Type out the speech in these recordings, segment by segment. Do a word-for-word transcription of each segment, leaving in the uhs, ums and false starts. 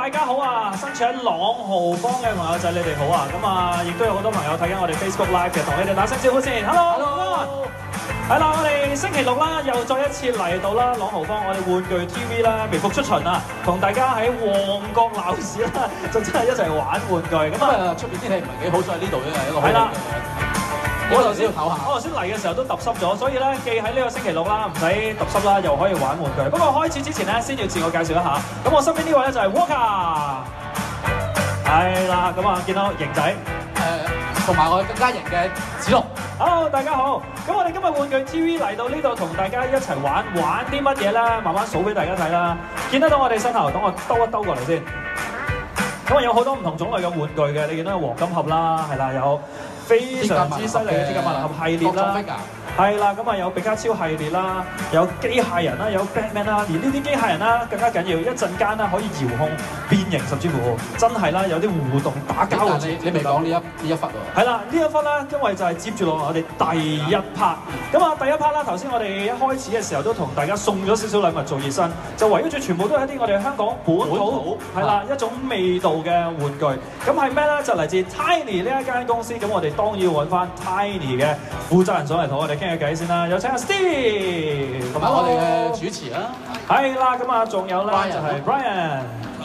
大家好啊！身處喺朗豪坊嘅朋友仔，你哋好啊！咁啊，亦都有好多朋友睇緊我哋 Facebook Live 嘅，同你哋打聲招呼先。Hello，Hello。係啦，我哋星期六啦，又再一次嚟到啦朗豪坊，我哋玩具 T V 啦，微服出巡啊，同大家喺旺角鬧市啦，就真係一齊玩玩具。咁啊， 出面天氣唔係幾好，所以呢度咧係一個好係啦。我頭先要唞下， 我頭先嚟嘅時候都揼濕咗，所以咧既喺呢個星期六啦，唔使揼濕啦，又可以玩玩具。不過開始之前咧，先要自我介紹一下。咁我身邊呢位咧就係 Walker， 係啦，咁啊見到型仔， 誒同埋我更加型嘅子龍。 Hello， 大家好。咁我哋今日玩具 T V 嚟到呢度同大家一齊玩，玩啲乜嘢咧？慢慢數俾大家睇啦。見得到我哋身後，等我兜一兜過嚟先。咁啊有好多唔同種類嘅玩具嘅，你見到有黃金盒啦，係啦，有非常之犀利嘅鐵甲萬能俠系列啦。係啦，咁啊有比卡超系列啦，有機械人啦，有 Batman 啦，連呢啲機械人啦更加緊要，一陣間啦可以遙控變形，甚至乎真係啦有啲互動打交嘅。 你你未講呢一呢一忽喎？ 係啦，呢一忽咧，因為就係接住落我哋第一 part。咁啊，第一 part 啦，頭先我哋一開始嘅時候都同大家送咗少少禮物做熱身，就圍繞住全部都係一啲我哋香港本土係啦一種味道嘅玩具。咁係咩咧？就嚟自 Tiny 呢一間公司。咁我哋當然要揾翻 Tiny 嘅負責人上嚟同我哋傾下偈先啦。有請阿 Steve 同埋我哋嘅主持啦。 係啦，咁啊仲有啦就係 Brian。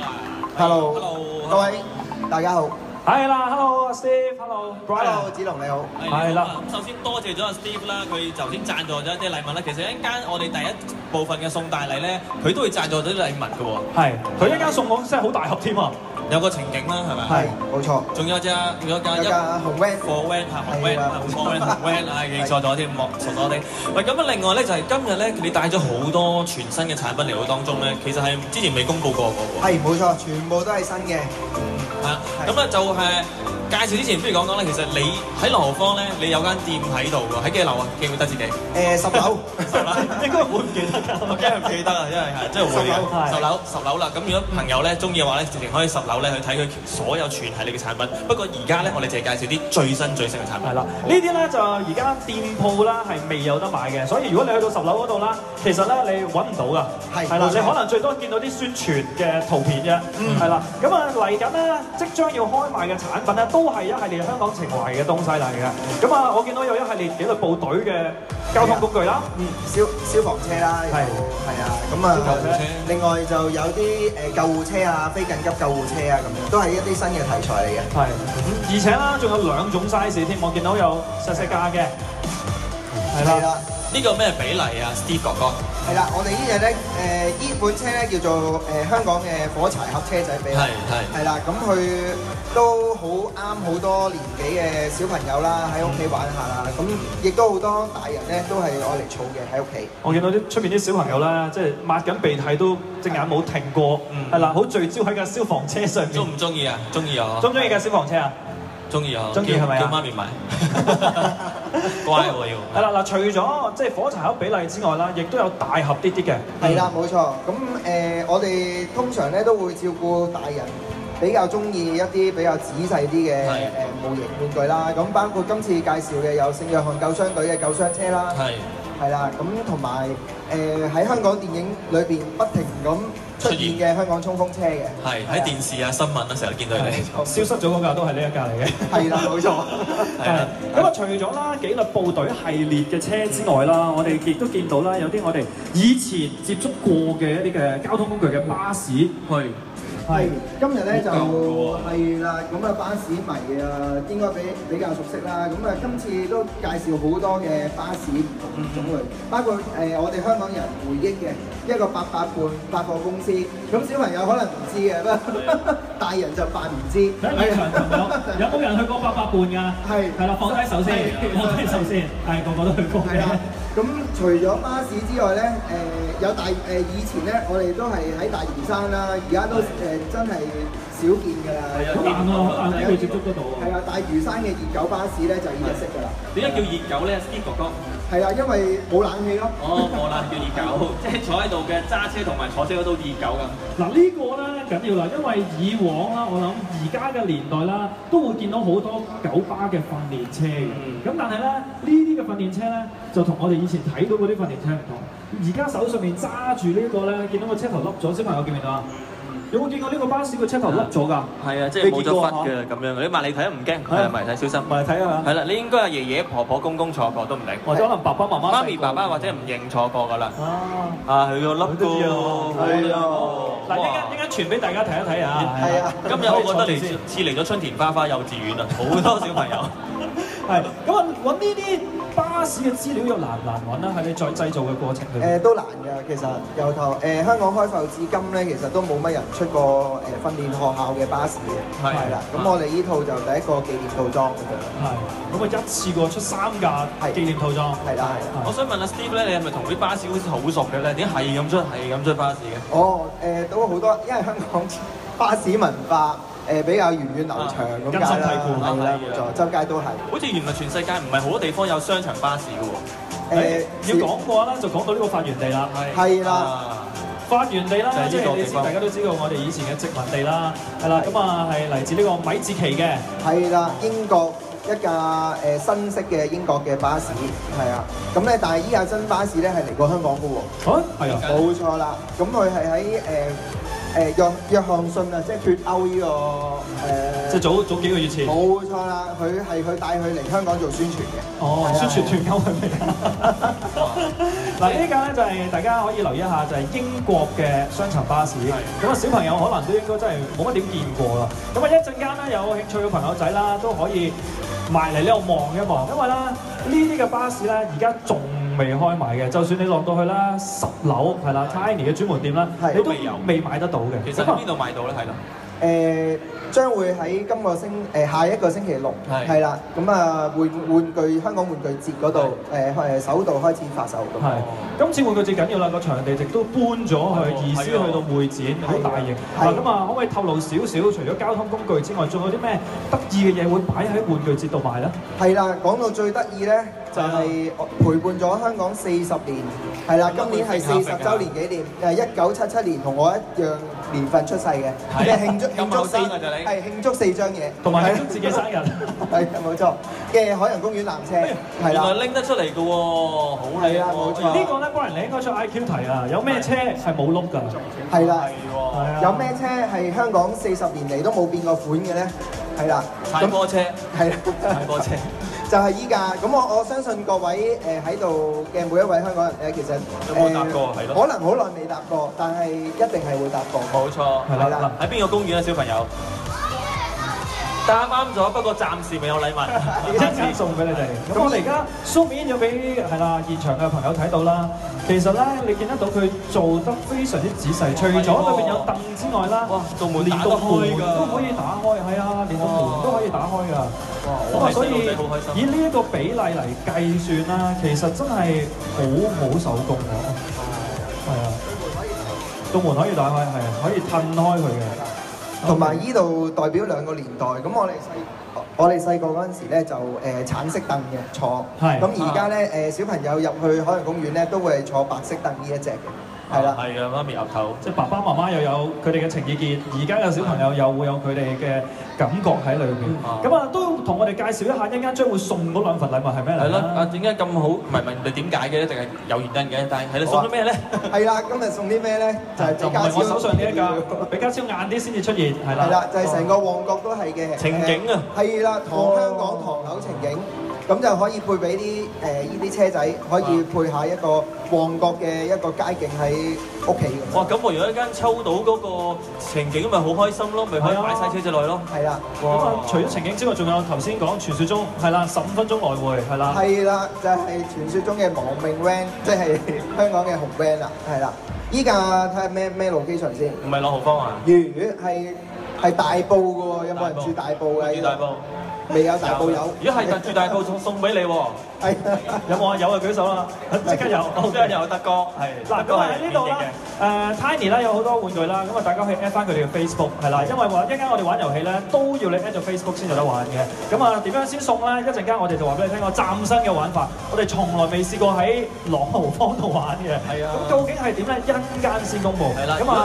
Hello， 各位大家好。 係啦 ，Hello 阿 Steve，Hello，Brian， 子龍你好。 係啦， 咁首先多謝咗阿 Steve 啦，佢頭先贊助咗一啲禮物啦。其實一陣間我哋第一部分嘅送大禮咧，佢都會贊助咗啲禮物嘅喎。 係，佢一間送我真係好大盒添啊！ 有個情景啦，係咪？ 係，冇錯。 仲有隻仲有架一架紅 van， 貨 van 嚇，紅 van 紅 van 紅 van 啊，認錯咗添，莫傻傻地。喂，咁啊，另外咧就係今日咧，你帶咗好多全新嘅產品嚟到當中咧，其實係之前未公佈過嘅喎。 係，冇錯，全部都係新嘅。 係啊，咁啊就係介紹之前，不如講講咧，其實你喺朗豪坊咧，你有間店喺度㗎，喺幾樓啊？記唔記得自己？ 誒，十樓。 十樓應該會唔記得㗎，我驚唔記得啊，因為係真係會嘅。十樓十樓啦，咁如果朋友咧中意嘅話咧，直情可以十樓咧去睇佢所有全系列嘅產品。不過而家咧，我哋淨係介紹啲最新最新嘅產品。 係啦，呢啲咧就而家店鋪啦係未有得買嘅，所以如果你去到十樓嗰度啦，其實咧你揾唔到㗎。 係。 係啦，你可能最多見到啲宣傳嘅圖片啫。嗯。係啦，咁啊嚟緊咧，即將要開賣嘅產品咧，都係一系列香港情懷嘅東西嚟嘅。咁啊，我見到有一系列紀律部隊嘅交通工具啦， 嗯，消消防車啦，係係啊，咁啊，另外就有啲誒救護車啊、非緊急救護車啊咁樣，都係一啲新嘅題材嚟嘅。 係，而且啦，仲有兩種 size 添，我見到有細細架嘅，係啦。 呢個咩比例啊 ，Steve 哥哥？ 係啦，我哋呢隻咧誒呢款車咧叫做誒香港嘅火柴盒車仔比例。係係。係啦，咁佢都好啱好多年紀嘅小朋友啦，喺屋企玩下啦。咁亦都好多大人咧都係愛嚟儲嘅喺屋企。 我見到啲出面啲小朋友咧，即係抹緊鼻涕都隻眼冇停過，係啦，好聚焦喺架消防車上面。 中唔中意啊？中意啊！ 中唔中意架消防車啊？ 中意啊！ 中意係咪啊？ 叫媽咪買。乖喎要。 係啦嗱，除咗即係火柴盒比例之外啦，亦都有大盒啲啲嘅。 係啦，冇錯。咁誒，我哋通常咧都會照顧大人比較中意一啲比較仔細啲嘅誒模型玩具啦。咁包括今次介紹嘅有聖約翰救傷隊嘅救傷車啦。係。係啦，咁同埋誒喺香港電影裏邊不停咁出現嘅香港衝鋒車嘅。係喺電視啊、新聞啊，成日見到你。 消失咗嗰架都係呢一架嚟嘅。係啦，冇錯。 係。咁啊，除咗啦紀律部隊系列嘅車之外啦，我哋亦都見到啦，有啲我哋以前接觸過嘅一啲嘅交通工具嘅巴士去。 係，今日咧就係啦，咁啊巴士迷啊應該比比較熟悉啦。咁啊今次都介紹好多嘅巴士唔同種類，包括誒我哋香港人回憶嘅一個八佰伴百貨公司。咁小朋友可能唔知嘅，不過大人就扮唔知。 喺現場朋友有冇人去過八佰伴㗎？係係啦，放低手先，放低手先，係個個都去過嘅。 咁除咗巴士之外咧，誒有大誒以前咧，我哋都係喺大嶼山啦，而家都誒真係少見㗎啦。係啊，好難喎，好難喺度接觸得到喎。係啊，大嶼山嘅熱狗巴士咧就呢隻色㗎啦。點解叫熱狗咧 ，Steve 哥哥？係啊，因為冇冷氣咯。 哦，冇冷叫熱狗，即係坐喺度嘅揸車同埋坐車嗰度熱狗咁。 嗱呢個咧緊要啦，因為以往啦，我諗而家嘅年代啦，都會見到好多九巴嘅訓練車嘅。咁、嗯、但係咧呢啲嘅訓練車咧，就同我哋以前睇到嗰啲訓練車唔同。而家手上面揸住呢個咧，見到個車頭凹咗，小朋友見唔見到啊？ 有冇見過呢個巴士個車頭甩咗㗎？ 係啊，即係冇咗忽嘅咁樣。你埋嚟睇都唔驚，係埋嚟睇小心。 埋嚟睇啊！ 係啦，你應該係爺爺婆婆公公坐過都唔定， 或者可能爸爸媽媽、 媽咪爸爸或者唔認坐過㗎啦。 啊啊，佢個粒都知啊， 係啊！ 嗱，一間一間傳俾大家睇一睇啊！ 係啊！ 今日我覺得嚟似嚟咗春田花花幼稚園啊，好多小朋友。 係咁啊，揾呢啲巴士嘅資料又難唔難揾啦？喺你再製造嘅過程裏面。 誒都難㗎，其實由頭誒香港開埠至今咧，其實都冇乜人出過誒訓練學校嘅巴士嘅，係啦。咁我哋呢套就第一個紀念套裝咁樣。 係，咁啊一次過出三架紀念套裝。係啦係啦。 我想問阿 Steve 咧，你係咪同啲巴士好似好熟嘅咧？點解係咁出係咁出巴士嘅？ 哦誒，都好多，因為香港巴士文化。誒比較源遠流長咁解啦，係啦，冇錯，周街都係。 好似原來全世界唔係好多地方有雙層巴士嘅喎。 誒要講過啦，就講到呢個發源地啦。 係啦， 發源地啦，即係你知大家都知道我哋以前嘅殖民地啦，係啦，咁啊係嚟自呢個米字旗嘅。 係啦，英國一架誒新式嘅英國嘅巴士，係啊，咁咧但係依架新巴士咧係嚟過香港嘅喎。 啊，係啊， 冇錯啦，咁佢係喺誒。誒約約翰遜啊，即係脱歐呢個誒， 即係早早幾個月前。 冇錯啦，佢係佢帶佢嚟香港做宣傳嘅。 哦，宣傳脱歐係咪啊？嗱呢架咧就係大家可以留意一下，就係英國嘅雙層巴士。咁啊小朋友可能都應該真係冇乜點見過啦。咁啊一陣間咧有興趣嘅朋友仔啦，都可以埋嚟呢度望一望，因為啦呢啲嘅巴士咧而家仲未開賣嘅，就算你落到去啦十樓係啦 Tiny 嘅專門店啦，你都未買得到嘅。 其實喺邊度買到咧？係啦。 誒將會喺今個星誒下一個星期六係啦，咁啊玩玩具香港玩具節嗰度誒誒首度開始發售咁。 係，今次玩具節緊要啦，個場地亦都搬咗去移師去到會展，好大型。嗱咁啊，可唔可以透露少少？除咗交通工具之外，仲有啲咩得意嘅嘢會擺喺玩具節度賣咧？ 係啦，講到最得意咧，就係陪伴咗香港四十年，係啦，今年係四十週年紀念，誒一九七七年同我一樣年份出世嘅，嘅慶祝慶祝四係慶祝四張嘢， 同埋慶祝自己生日， 係冇錯嘅海洋公園纜車，係啦， 原來拎得出嚟嘅喎，好係啊冇錯。 呢個咧幫人你應該出 I Q 題啊，有咩車係冇轆㗎？ 係啦， 係啊， 有咩車係香港四十年嚟都冇變過款嘅咧？係啦， 踩波車， 係啦， 踩波車。 就係依架，咁我我相信各位誒喺度嘅每一位香港人咧，其實有冇搭過？係咯， 可能好耐未搭過，但係一定係會搭過。 冇錯， 係啦。 喺邊個公園啊，小朋友？答啱咗，不過暫時未有禮物， 一陣送俾你哋。咁我哋而家 zoom in 咗俾係啦現場嘅朋友睇到啦。其實咧，你見得到佢做得非常之仔細，除咗裏邊有凳之外啦， 哇，道門連打得開㗎， 都可以打開，係啊，連個門都可以打開㗎。 哇！ 咁啊，所以以呢一個比例嚟計算啦，其實真係好好手工㗎。係啊，道門可以打開，係啊，可以褪開佢嘅。 同埋依度代表兩個年代，咁我哋細我哋細個嗰陣時咧就誒橙色凳嘅坐，咁而家咧誒小朋友入去海洋公園咧都會係坐白色凳呢一隻嘅。係啦， 係啊，媽咪牛頭， 即係爸爸媽媽又有佢哋嘅情意結，而家嘅小朋友又會有佢哋嘅感覺喺裏邊。咁啊，都同我哋介紹一下，一陣間將會送嗰兩份禮物係咩嚟？ 係咯，啊點解咁好？唔係問你點解嘅，一定係有原因嘅。但係係你送咗咩咧？ 係啦，今日送啲咩咧？就係就唔係我手上呢一架，比家超晏啲先至出現，係啦。 係啦，就係成個旺角都係嘅情景啊！ 係啦，唐香港唐樓情景。咁就可以配俾啲誒依啲車仔，可以配下一個旺角嘅一個街景喺屋企咁。 哇！咁我如果一間抽到嗰個情景，咪好開心咯，咪可以擺晒車仔落去咯。 係啦。 咁啊，除咗情景之外，仲有頭先講傳説中係啦，十五分鐘來回係啦。 係啦，就係傳説中嘅亡命 van， 即係香港嘅紅 van 啦，係啦。依架睇下咩咩路機場先。 唔係朗豪坊啊？ 如係係大埔嘅喎，有冇人住大埔嘅？ 住大埔。 未有大埔有， 如果係就住大埔送送俾你喎， 係有冇啊？有啊，舉手啦！即刻有， 即刻有德哥，係嗱咁喺呢度啦，誒 Tiny 啦有好多玩具啦，咁啊大家可以 at 翻佢哋嘅 Facebook 係啦，因為話一陣間我哋玩遊戲咧都要你 at 咗 Facebook 先有得玩嘅，咁啊點樣先送咧？一陣間我哋就話俾你聽個嶄新嘅玩法，我哋從來未試過喺朗豪坊度玩嘅，係啊，咁究竟係點咧？一陣間先公佈，係啦，咁啊。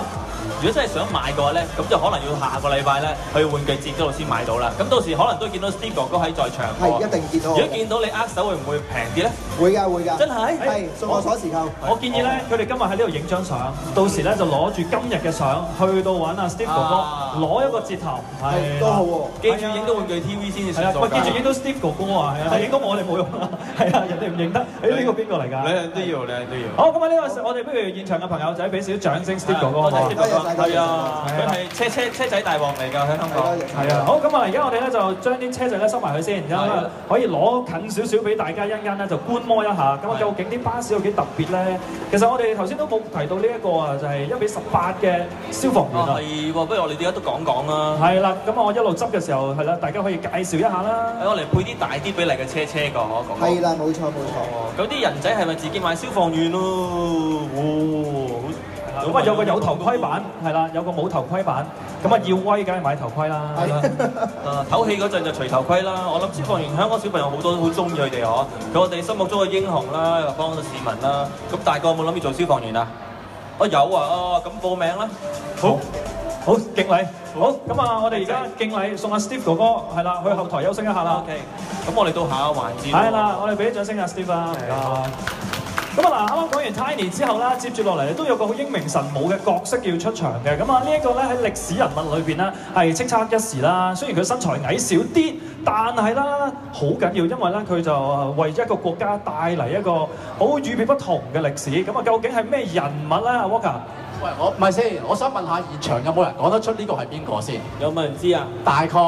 如果真係想買嘅話咧，咁就可能要下個禮拜咧去玩具節嗰度先買到啦。咁到時可能都見到 Steve 哥哥喺在場喎。 係一定見到我。 如果見到你握手會唔會平啲咧？ 會㗎會㗎。 真係係送我鎖匙扣。 我建議咧，佢哋今日喺呢度影張相，到時咧就攞住今日嘅相去到揾阿 Steve 哥哥攞一個折頭，係都好喎。 記住影到玩具 T V 先至係啊， 算數㗎。 喂，記住影到 Steve 哥哥啊，係啊，但係影到我哋冇用啦，係啊，人哋唔認得，誒呢個邊個嚟㗎？ 兩樣都要，兩樣都要。 好，咁啊呢個我哋不如現場嘅朋友仔俾少少掌聲 Steve 哥哥好唔好？ 多謝晒係啊，佢係車車車仔大王嚟㗎喺香港。 係啊，好咁啊！而家我哋咧就將啲車仔咧收埋佢先，然後咧可以攞近少少俾大家一陣間咧就觀摩一下。咁啊，究竟啲巴士有幾特別咧？其實我哋頭先都冇提到呢一個啊，就係一比十八嘅消防員啊。 係喎，不如我哋而家都講講啦。 係啦，咁啊我一路執嘅時候係啦，大家可以介紹一下啦。 我嚟配啲大啲比例嘅車車個，我講。 係啦，冇錯冇錯。 嗰啲人仔係咪自己買消防員咯？哦， 咁啊有個有頭盔版，係啦，有個冇頭盔版。咁啊要威梗係買頭盔啦。 係啦。 啊，唞氣嗰陣就除頭盔啦。我諗消防員香港小朋友好多都好中意佢哋嗬，佢我哋心目中嘅英雄啦，又幫到市民啦。咁大個有冇諗住做消防員啊？哦有啊，哦咁報名啦。 好，好敬禮。好，咁啊我哋而家敬禮送阿 Steve 哥哥，係啦，去後台休息一下啦。 OK，咁我哋到下一個環節。 係啦，我哋俾啲掌聲阿 Steve 啊。咁啊嗱，啱啱講完 Tiny 之後啦，接住落嚟都有個好英明神武嘅角色要出場嘅。咁啊，呢一個咧喺歷史人物裏邊咧係叱咤一時啦。雖然佢身材矮小啲，但係啦好緊要，因為咧佢就為一個國家帶嚟一個好與別不同嘅歷史。咁啊，究竟係咩人物咧？阿 Walker， 喂，我唔係先，我想問下現場有冇人講得出呢個係邊個先？ 有冇人知啊？ 大概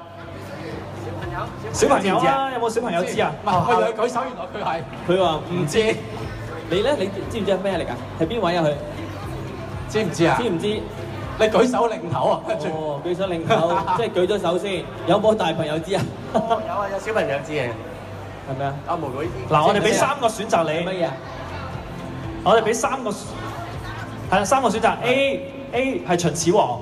小朋友啦，有冇小朋友知啊？ 唔係，佢舉手，原來佢係佢話唔知。你咧，你知唔知係咩嚟㗎？係邊位啊？佢知唔知啊？ 知唔知？ 你舉手領頭啊！跟住哦，舉手領頭，即係舉咗手先。有冇大朋友知啊？ 有啊，有小朋友知嘅， 係咪啊？ 阿妹妹知。 嗱，我哋俾三個選擇你。 乜嘢啊？ 我哋俾三個係啦，三個選擇 A A 係秦始皇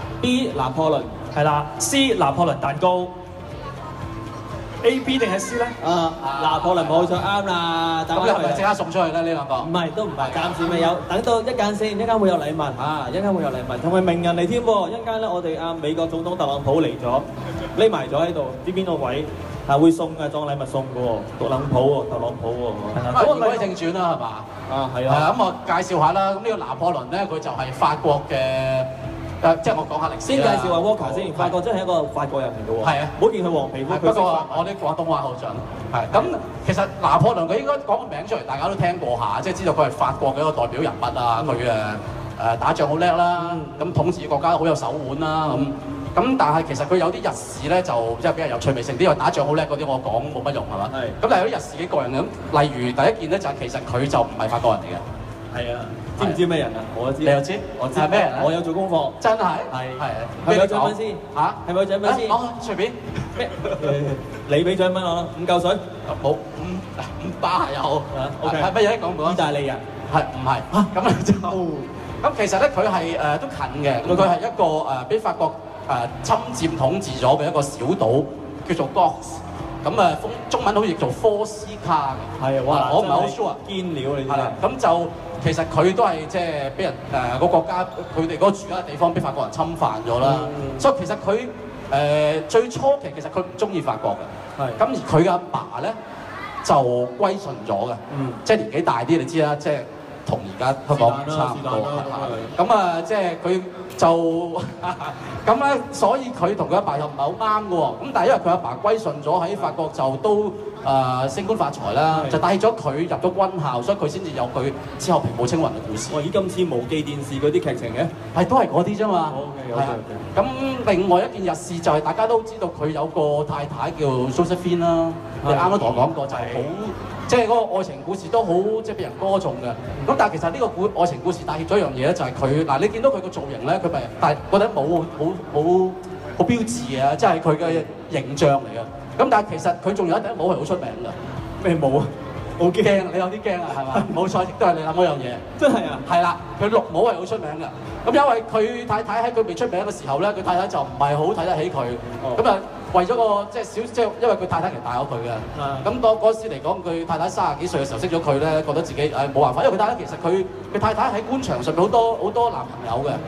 B 拿破崙係啦 ，C 拿破崙蛋糕。A、B 定係 C 咧？ 啊，拿破崙冇錯啱啦。 咁你係咪即刻送出去咧？呢兩個唔係，都唔係，暫時未有。等到一間先，一間會有禮物啊！一間會有禮物，同埋名人嚟添喎。一間咧，我哋啊美國總統特朗普嚟咗，匿埋咗喺度，知邊個位係會送嘅，當禮物送嘅喎。特朗普喎，特朗普喎。 咁啊，言歸正傳啦，係嘛？ 啊，係係啊。 啊，咁我介紹下啦。咁呢個拿破崙咧，佢就係法國嘅。誒，即係我講下歷史先介紹下 Walker 先，法國真係一個法國人嚟嘅喎。 係啊， 唔好見佢黃皮膚， 不過我啲廣東話好準。係咁，其實拿破崙佢應該講個名出嚟，大家都聽過下，即係知道佢係法國嘅一個代表人物啊。佢誒誒打仗好叻啦，咁統治國家好有手腕啦。咁咁，但係其實佢有啲日事咧，就即係比較有趣味性啲。因為打仗好叻嗰啲，我講冇乜用係嘛？係。咁但係有啲日事幾過癮嘅。咁例如第一件咧，就係其實佢就唔係法國人嚟嘅。 係啊。知唔知咩人啊？我知。 你又知？ 我知係咩人？ 我有做功課。 真係。 係。 係。 係咪有獎品先？嚇？係咪有獎品先？ 哦，隨便。 咩？你俾獎品我啦，五嚿水。 冇五五巴係有。 O K。 係乜嘢？講唔講？ 意大利人。 係唔係？咁咧就咁其實咧，佢係誒都近嘅。咁佢係一個誒俾法國誒侵佔統治咗嘅一個小島，叫做 Corse。咁誒中中文好似叫做科斯卡嘅。係啊，哇！我唔係好 sure。堅料你知。係啦，咁就。其實佢都係即係俾人誒個、呃、國家，佢哋嗰個住嘅地方俾法國人侵犯咗啦。嗯、所以其實佢誒、呃、最初期其實佢唔中意法國嘅。係。咁而佢嘅阿爸咧就歸順咗嘅。嗯。即係年紀大啲，你知啦，即係同而家香港差唔多。咁啊，即係佢就咁咧，所以佢同佢阿爸又唔係好啱嘅喎。咁但係因為佢阿爸歸順咗喺法國就都。誒、呃、升官發財啦，就帶咗佢入咗軍校，所以佢先至有佢之後平步青雲嘅故事。 哇！咦，今次無記電視嗰啲劇情嘅， 係都係嗰啲啫嘛。 係啊。 咁另外一件日事就係大家都知道佢有個太太叫 Josephine 啦，你啱啱同我講過就係好，即係嗰個愛情故事都好即係俾人歌頌嘅。咁但係其實呢個故愛情故事帶挈咗一樣嘢咧，就係佢嗱你見到佢個造型咧，佢咪但係嗰頂帽好好好好標誌啊，即係佢嘅形象嚟嘅。咁但係其實佢仲有一頂帽係好出名㗎。咩帽啊？好驚，你有啲驚啊，係嘛？冇錯，亦都係你諗嗰樣嘢。真係啊？係啦，佢綠帽係好出名㗎。咁因為佢太太喺佢未出名嘅時候咧，佢太太就唔係好睇得起佢。咁啊、哦，為咗個即係小即係，因為佢太太其實大咗佢嘅。咁當嗰時嚟講，佢太太三十幾歲嘅時候識咗佢咧，覺得自己誒冇辦法，因為佢太太其實佢佢太太喺官場上面好多好多男朋友嘅。咁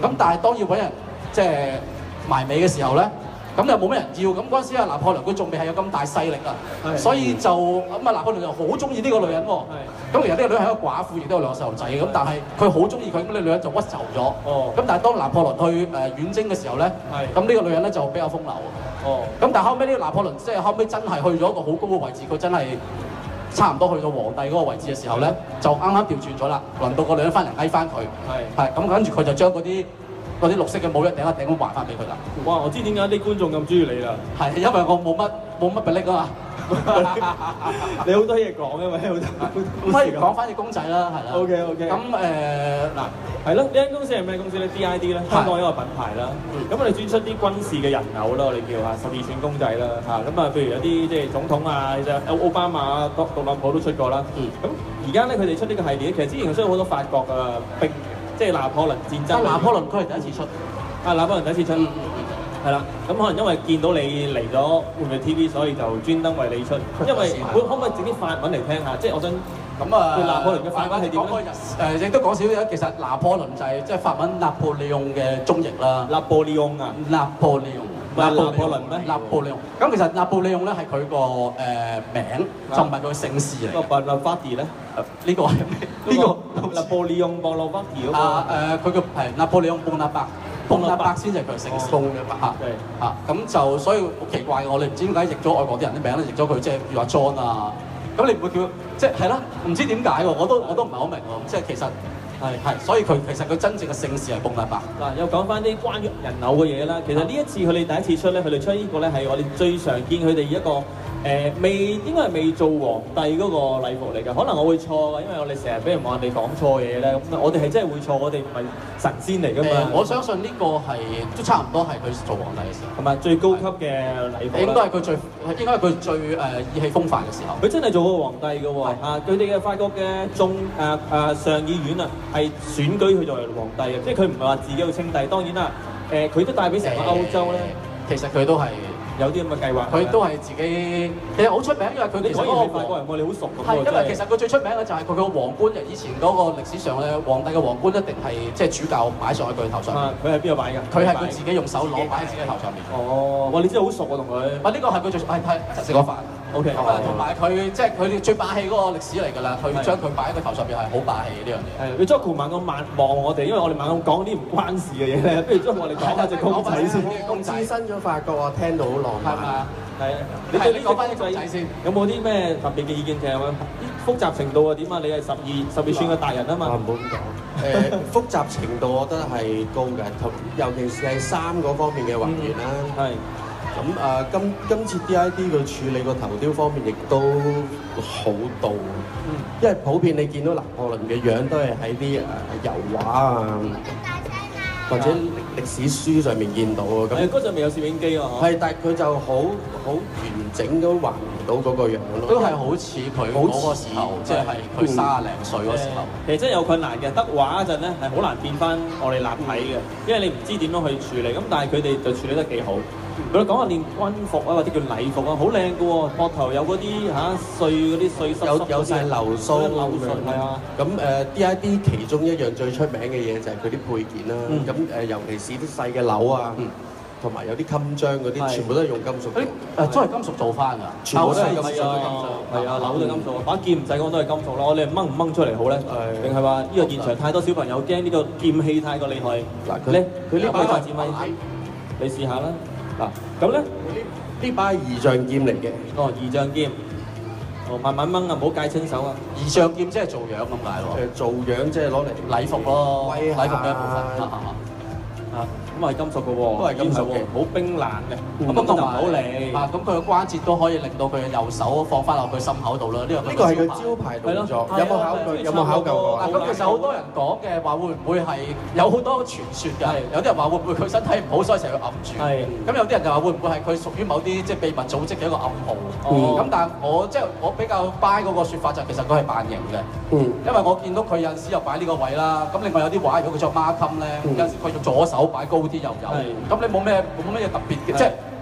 咁但係當要揾人即係埋尾嘅時候咧，咁又冇咩人要。咁嗰陣時啊，拿破崙佢仲未係有咁大勢力啊，所以就咁啊，拿破崙就好中意呢個女人喎。咁其實呢個女人係一個寡婦，亦都有兩個細路仔嘅。咁但係佢好中意佢，咁呢個女人就屈就咗。 哦。 咁但係當拿破崙去誒遠征嘅時候咧，咁呢個女人咧就比較風流。哦。咁但係後尾呢個拿破崙即係後尾真係去咗一個好高嘅位置，佢真係差唔多去到皇帝嗰個位置嘅時候咧，就啱啱調轉咗啦，輪到個女人翻嚟嗌翻佢。係。係咁跟住佢就將嗰啲嗰啲綠色嘅帽一頂一頂咁還翻俾佢啦。 哇！我知點解啲觀眾咁中意你啦。 係因為我冇乜冇乜比例啊嘛。 你好多嘢講嘅嘛，好多。 咁可以講翻隻公仔啦，係啦。 OK OK。 咁誒嗱， 係咯，呢間公司係咩公司咧 ？D I D 咧，香港一個品牌啦。咁我哋專出啲軍事嘅人偶啦，我哋叫嚇十二寸公仔啦嚇。咁啊，譬如有啲即係總統啊，有奧巴馬、特特朗普都出過啦。咁而家咧，佢哋出呢個系列，其實之前佢出咗好多法國嘅兵，即係拿破崙戰爭。 拿破崙佢係第一次出。 啊，拿破崙第一次出。係啦，咁可能因為見到你嚟咗玩具 T V，所以就專登為你出。因為可可唔可以整啲法文嚟聽下？即係我想咁啊，拿破崙嘅法文係點咧？ 誒，亦都講少少。其實拿破崙就係即係法文拿破利翁嘅中譯啦。 拿破利翁啊， 拿破利翁。 拿破崙咩？ 拿破利翁。咁其實拿破利翁咧係佢個誒名，就唔係佢姓氏嚟。 個 Bonaparte 咧？ 呢個係咩？呢個拿破利翁 Bonaparte 嗰個。 啊誒，佢個係拿破利翁 Bonaparte。邦拿伯先至係佢姓氏嘅白嚇嚇，咁就所以好奇怪嘅，我哋唔知點解譯咗外國啲人啲名咧，譯咗佢即係譬如話 John 啊，咁你唔會叫即係係啦，唔知點解喎，我都我都唔係好明喎，即係其實係係，所以佢其實佢真正嘅姓氏係邦拿伯。嗱，又講翻啲關於人偶嘅嘢啦，其實呢一次佢哋第一次出咧，佢哋出呢個咧係我哋最常見佢哋一個。誒未應該係未做皇帝嗰個禮服嚟㗎，可能我會錯㗎，因為我哋成日俾人話你講錯嘢咧，咁我哋係真係會錯，我哋唔係神仙嚟㗎嘛。 我相信呢個係都差唔多係佢做皇帝嘅時候， 同埋最高級嘅禮服。 應該係佢最應該係佢最誒意氣風發嘅時候。 佢真係做過皇帝㗎喎，啊佢哋嘅法國嘅眾誒誒上議院啊係選舉佢作為皇帝嘅，即係佢唔係話自己去稱帝，當然啦，誒佢都帶俾成個歐洲咧， 其實佢都係。 有啲咁嘅計劃， 佢都係自己，其實好出名，因為佢其實嗰個法國人喎，你好熟咁喎。 係因為其實佢最出名嘅就係佢個皇冠，以前嗰個歷史上咧，皇帝嘅皇冠一定係即係主教擺上喺佢頭上面。 佢喺邊度擺㗎？ 佢係佢自己用手攞擺喺自己頭上面。 哦，哇！你真係好熟喎，同佢。啊， 呢個係佢最係係食過飯。O K。咁啊，同埋佢即係佢最霸氣嗰個歷史嚟㗎啦。佢將佢擺喺佢頭上邊係好霸氣呢樣嘢。係，你 Jojo 猛咁望望我哋，因為我哋猛咁講啲唔關事嘅嘢咧，不如將我哋講下隻公仔先。 公仔身咗法國啊，聽到好浪漫。 係啊，你對呢講翻啲公仔先，有冇啲咩特別嘅意見？其實啲複雜程度啊點啊？你係十二十二寸嘅大人啊嘛。 唔好咁講。誒，複雜程度我覺得係高嘅，同尤其是係衫嗰方面嘅還原啦。係。咁誒，今今次 D I D 佢處理個頭雕方面亦都好到，因為普遍你見到拿破崙嘅樣都係喺啲誒油畫啊。或者歷史書上面見到啊，咁嗰陣未有攝影機啊， 係，但係佢就好好完整咁還原到嗰個樣咯， 都係好似佢嗰個時候，即係佢卅零歲嗰時候。 其實真係有困難嘅，得畫嗰陣咧係好難變翻我哋立體嘅，因為你唔知點樣去處理。咁但係佢哋就處理得幾好。佢哋講下練軍服啊，或者叫禮服啊，好靚嘅喎，膊頭有嗰啲嚇碎嗰啲碎濕濕有有曬流蘇流蘇係啊。 咁誒 D I D 其中一樣最出名嘅嘢就係佢啲配件啦。咁誒尤其是啲細嘅鈕啊，同埋有啲襟章嗰啲，全部都係用金屬。 誒都係金屬做翻㗎， 全部都係金屬。 係啊，鈕都係金屬，把劍唔使講都係金屬啦。我哋掹唔掹出嚟好咧？定係話呢個現場太多小朋友驚呢個劍氣太過厲害？嗱，佢咧佢呢把劍咪，你試下啦。嗱，咁咧呢把係儀仗劍嚟嘅。 哦，儀仗劍。哦，慢慢掹啊，唔好戒親手啊。 儀仗劍即係做樣咁解喎。 誒，做樣即係攞嚟禮服咯，禮服嘅一部分。 啊，咁係金屬嘅喎，都係金屬嘅，好冰冷嘅，咁就唔好理。 啊，咁佢嘅關節都可以令到佢嘅右手放翻落佢心口度啦。呢個呢個係佢招牌動作，有冇考據？有冇考究過？ 嗱，咁其實好多人講嘅話，會唔會係有好多傳說㗎？有啲人話會唔會佢身體唔好，所以成日要揞住。係。咁有啲人就話會唔會係佢屬於某啲即係秘密組織嘅一個暗號？咁但係我即係我比較 buy 嗰個説法就其實佢係扮型嘅。嗯。因為我見到佢有陣時又擺呢個位啦，咁另外有啲畫如果佢着孖襟咧，有陣時佢用左手擺高啲又有，咁你冇咩冇咩嘢特別嘅，即係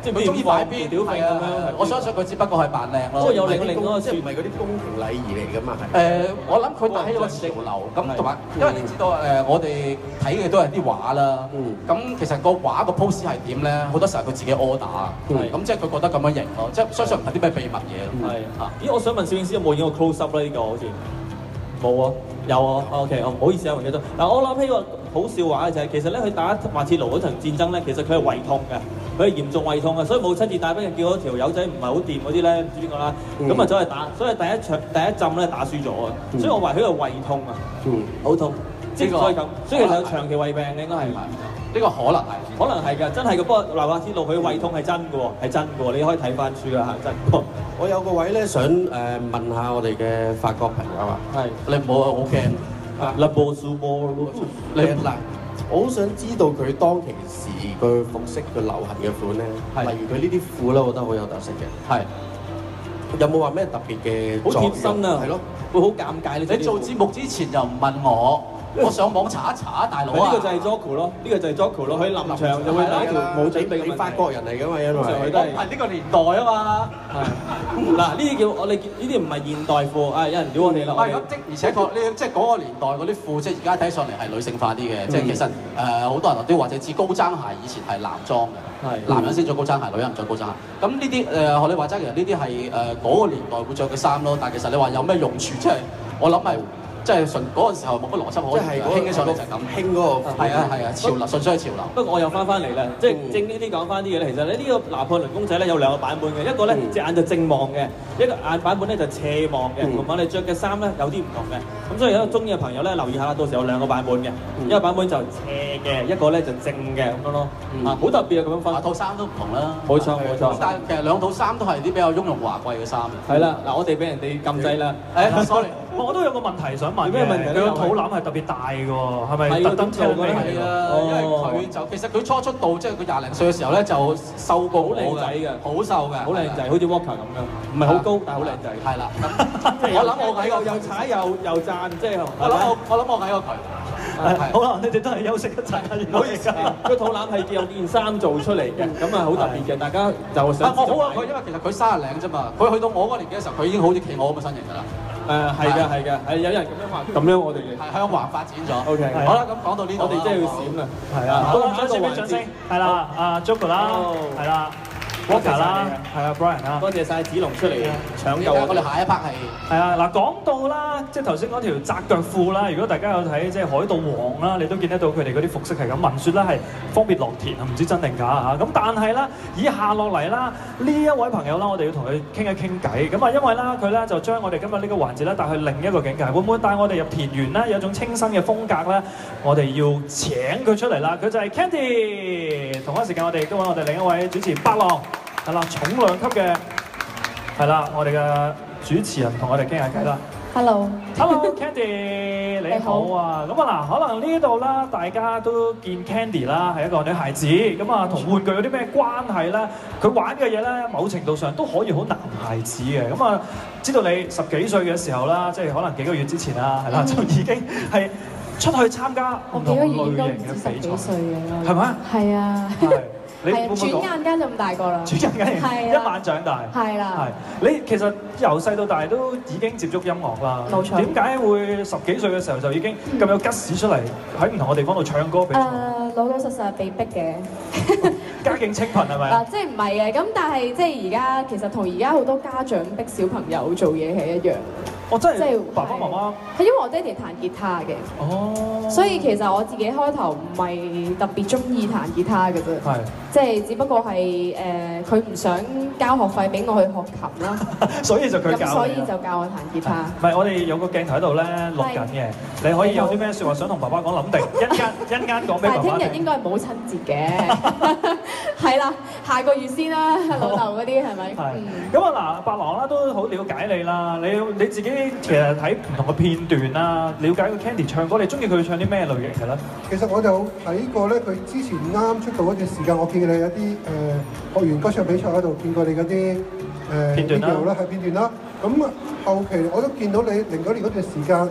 即係佢中意擺邊屌肺咁樣。我相信佢只不過係扮靚咯。 即係有另另嗰個，即係唔係嗰啲宮廷禮儀嚟㗎嘛？係。 誒，我諗佢帶起咗個潮流，咁同埋因為你知道誒，我哋睇嘅都係啲畫啦。咁其實個畫個 pose 係點咧？好多時候佢自己 order，咁即係佢覺得咁樣型咯。即係相信唔係啲咩秘密嘢。 係啊。咦，我想問攝影師有冇影過 close up 咧？呢個好似冇啊。有啊 ，OK， 哦，唔好意思啊，唔記得。嗱，我諗起個好笑話嘅就係，其實咧佢打滑鐵盧嗰場戰爭咧，其實佢係胃痛嘅，佢係嚴重胃痛嘅，所以冇親自帶兵，叫嗰條友仔唔係好掂嗰啲咧，唔知邊個啦，咁啊走去打，所以第一場第一陣咧打輸咗啊，所以我話佢係胃痛啊，嗯，好痛，即係所以咁，所以其實有長期胃病嘅應該係。 呢個可能係， 可能係㗎，真係嘅。不過嗱，滑鐵盧佢胃痛係真嘅喎，係真嘅喎，你可以睇翻書啊嚇，真。 我有個位咧想誒問下我哋嘅法國朋友啊， 係你唔好好驚。 La Bosse Ball， 你嗱，我好想知道佢當其時佢服飾佢流行嘅款咧，例如佢呢啲褲咧，我覺得好有特色嘅。 係。 有冇話咩特別嘅？ 好貼身啊， 係咯， 會好尷尬。 你做節目之前就唔問我。我上網查一查啊，大佬啊！ 呢個就係 Jocko 咯，呢個就係 Jocko 咯。佢臨場就會打條冇準備嘅問題。 你法國人嚟㗎嘛，因為佢都係呢個年代啊嘛。 係嗱，呢啲叫我哋呢啲唔係現代褲啊，有人屌我哋啦。 唔係咁的，而且確呢即係嗰個年代嗰啲褲，即係而家睇上嚟係女性化啲嘅。即係其實誒好多人都或者知高踭鞋以前係男裝嘅，男人先着高踭鞋，女人唔着高踭鞋。咁呢啲誒學你話齋，其實呢啲係誒嗰個年代會着嘅衫咯。但係其實你話有咩用處，即係我諗係。即係純嗰陣時候冇乜邏輯可言，興起上嚟就係咁。興嗰個係啊係啊，潮流純粹係潮流。 不過我又翻翻嚟啦，即係正呢啲講翻啲嘢咧。其實咧呢個拿破崙公仔咧有兩個版本嘅，一個咧隻眼就正望嘅，一個眼版本咧就斜望嘅。同埋你着嘅衫咧有啲唔同嘅。咁所以有中意嘅朋友咧留意下啦，到時有兩個版本嘅，一個版本就斜嘅，一個咧就正嘅咁樣咯。啊，好特別啊咁樣分。 套衫都唔同啦。 冇錯冇錯。 但係其實兩套衫都係啲比較雍容華貴嘅衫。 係啦，嗱我哋俾人哋禁制啦。 誒，sorry。 我都有個問題想問嘅， 咩問題？ 佢個肚腩係特別大嘅喎，係咪特登做嘅？ 係啊，因為佢就其實佢初出道，即係佢廿零歲嘅時候咧，就瘦過我嘅，好瘦嘅， 好靚仔，好似 Walker 咁樣，唔係好高，但係好靚仔。 係啦，我諗我喺個又踩又又讚，即係我諗我我諗我喺個佢。 好啦，你哋都係休息一陣，唔好意思。 個肚腩係有件衫做出嚟嘅，咁啊好特別嘅，大家就想。 我好啊，佢因為其實佢三廿零啫嘛，佢去到我嗰年紀嘅時候，佢已經好似企我咁嘅身形㗎啦。 誒係嘅係嘅，係有人咁樣話，咁樣我哋嘅係向橫發展咗。 O K， 好啦，咁講到呢度， 我哋真係要閃啦。 係啊，好，掌聲俾掌聲。係啦，阿 Jocko 啦，係啦。Walker 啦，係啊 Brian 啦， 多謝晒子龍出嚟搶救。 我哋下一 part 係係啊嗱，講到啦，即係頭先嗰條窄腳褲啦，如果大家有睇即係海盜王啦，你都見得到佢哋嗰啲服飾係咁，聞説咧係方別樂田啊，唔知真定假啊咁，但係啦，以下落嚟啦，呢一位朋友啦，我哋要同佢傾一傾偈，咁啊，因為啦，佢咧就將我哋今日呢個環節咧帶去另一個境界，會唔會帶我哋入田園咧？有種清新嘅風格咧，我哋要請佢出嚟啦，佢就係 Candy， 同一時間我哋都揾我哋另一位主持伯朗。係啦，重量級嘅係啦，我哋嘅主持人同我哋傾下偈啦。 Hello，Hello，Candy， 你好啊。咁啊嗱，可能呢度啦，大家都見 Candy 啦，係一個女孩子。咁啊，同玩具有啲咩關係咧？佢玩嘅嘢咧，某程度上都可以好男孩子嘅。咁啊，知道你十幾歲嘅時候啦，即係可能幾個月之前啦，係啦，就已經係出去參加唔同類型嘅比賽。係咪？ 係啊。係啊，轉眼間就咁大個啦， 轉眼間一晚長大， 係啦。 係你其實由細到大都已經接觸音樂啦， 冇錯。 點解會十幾歲嘅時候就已經咁有吉士出嚟喺唔同嘅地方度唱歌比賽？誒， 老老實實係被逼嘅。 家境清貧係咪？ 嗱，即係唔係嘅，咁但係即係而家其實同而家好多家長逼小朋友做嘢係一樣。 我真係爸爸媽媽係因為我爹哋彈吉他嘅，哦，所以其實我自己開頭唔係特別中意彈吉他嘅啫，係，即係只不過係誒佢唔想交學費俾我去學琴啦， 所以就佢教， 所以就教我彈吉他。 唔係，我哋有個鏡頭喺度咧錄緊嘅，你可以有啲咩説話想同爸爸講，諗定一間一間講俾爸爸聽。 但係聽日應該係母親節嘅，係啦，下個月先啦，老豆嗰啲係咪？ 係。咁啊嗱，伯朗啦都好了解你啦，你你自己。其實睇唔同嘅片段啦，了解個 Candy 唱歌，你中意佢唱啲咩類型嘅咧？ 其實我就睇過咧，佢之前啱出道嗰段時間，我見你有啲誒學員歌唱比賽嗰度見過你嗰啲誒片段啦，係片段啦。咁後期我都見到你零九年嗰段時間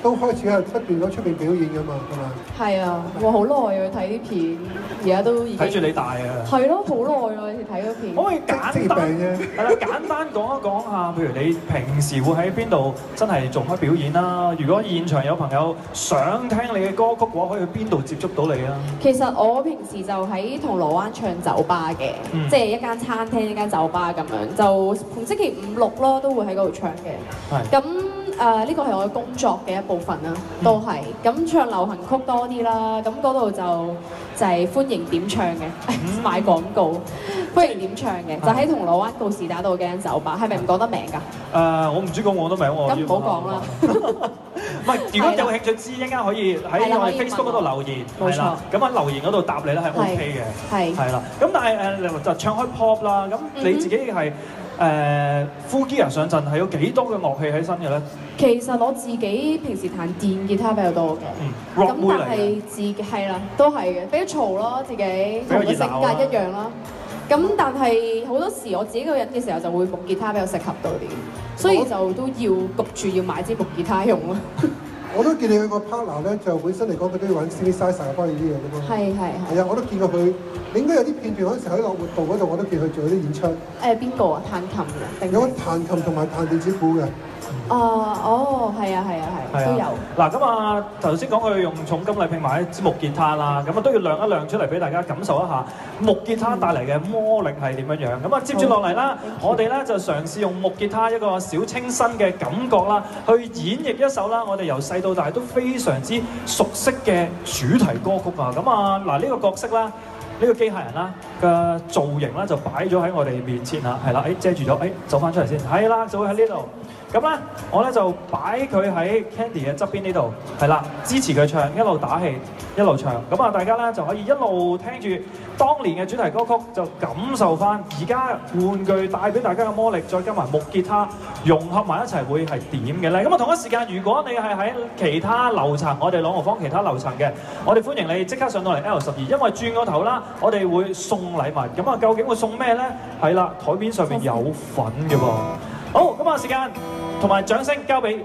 都開始係不斷喺出邊表演㗎嘛，係嘛？ 係啊，我好耐啊睇啲片，而家都已經睇住你大啊！ 係咯，好耐啦，你睇嗰片。 可唔可以簡單係啦，簡單講一講下，譬如你平時會喺邊度真係做開表演啦？如果現場有朋友想聽你嘅歌曲嘅話，可以去邊度接觸到你啊？ 其實我平時就喺銅鑼灣唱酒吧嘅， 嗯、 即係一間餐廳、一間酒吧咁樣，就逢星期五六咯都會喺嗰度唱嘅。係。咁誒呢個係我嘅工作嘅一部分啦，都係。咁唱流行曲多啲啦，咁嗰度就就係歡迎點唱嘅，嗯、賣廣告，歡迎點唱嘅，就喺銅鑼灣告士打道嘅間酒吧，係咪唔講得名㗎？誒、 呃，我唔知講我得名喎。 咁唔好講啦。 唔係，如果有興趣知，應該可以喺我哋 Facebook 嗰度留言，係啦。咁喺留言嗰度答你咧係 OK 嘅，係係啦。咁但係誒，你話就唱開 pop 啦，咁你自己係誒 full gear 上陣係有幾多嘅樂器喺身嘅咧？ 其實我自己平時彈電吉他比較多嘅，咁、嗯、但係自己係啦，都係嘅，比較嘈咯，自己同個性格一樣啦。咁但係好多時我自己一個人嘅時候就會木吉他比較適合到啲，所以就都要焗住要買支木吉他用咯。 我都見你個 partner 咧，就本身嚟講佢都要玩 synthesizer 方面啲嘢㗎嘛。係係係啊，我都見過佢，你應該有啲片段嗰陣時喺樂活道嗰度，我都見佢做啲演出。誒邊個啊？彈琴嘅？有個彈琴同埋彈電子鼓嘅。 啊哦，係啊係啊係，都有。 嗱咁啊，頭先講佢用重金禮聘買支木吉他啦，咁啊都要亮一亮出嚟俾大家感受一下木吉他帶嚟嘅魔力係點樣樣。咁啊接住落嚟啦，我哋咧就嘗試用木吉他一個小清新嘅感覺啦，去演繹一首啦，我哋由細到大都非常之熟悉嘅主題歌曲啊。咁啊嗱呢個角色啦。呢個機械人啦嘅造型啦就擺咗喺我哋面前啦，係啦，誒遮住咗，誒走翻出嚟先，係啦，就會喺呢度。咁咧，我咧就擺佢喺 Candy 嘅側邊呢度，係啦，支持佢唱，一路打氣，一路唱。咁啊，大家咧就可以一路聽住當年嘅主題歌曲，就感受翻而家玩具帶俾大家嘅魔力，再加埋木吉他融合埋一齊，會係點嘅咧？咁啊，同一時間，如果你係喺其他樓層，我哋朗豪坊其他樓層嘅，我哋歡迎你即刻上到嚟 L 十二，因為轉個頭啦，我哋會送禮物。咁啊，究竟會送咩咧？係啦，台面上面有份嘅噃。好，咁啊，時間同埋掌聲交俾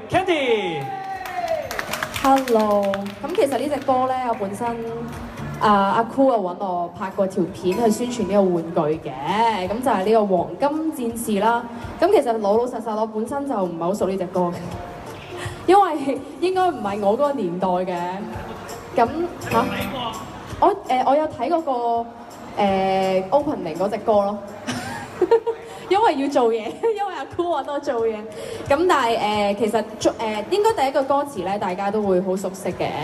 Candy。Hello， 咁其實呢隻歌咧，我本身啊阿 Cool 又揾我拍過條片去宣傳呢個玩具嘅，咁就係呢個黃金戰士啦。咁其實老老實實我本身就唔係好熟呢隻歌嘅，因為應該唔係我嗰個年代嘅。咁嚇、啊，我誒、呃、我有睇嗰、嗰個誒、呃、opening 嗰隻歌咯。因為要做嘢，因為阿 Cool 揾我做嘢。咁但係誒、呃，其實誒、呃、應該第一個歌詞咧，大家都會好熟悉嘅。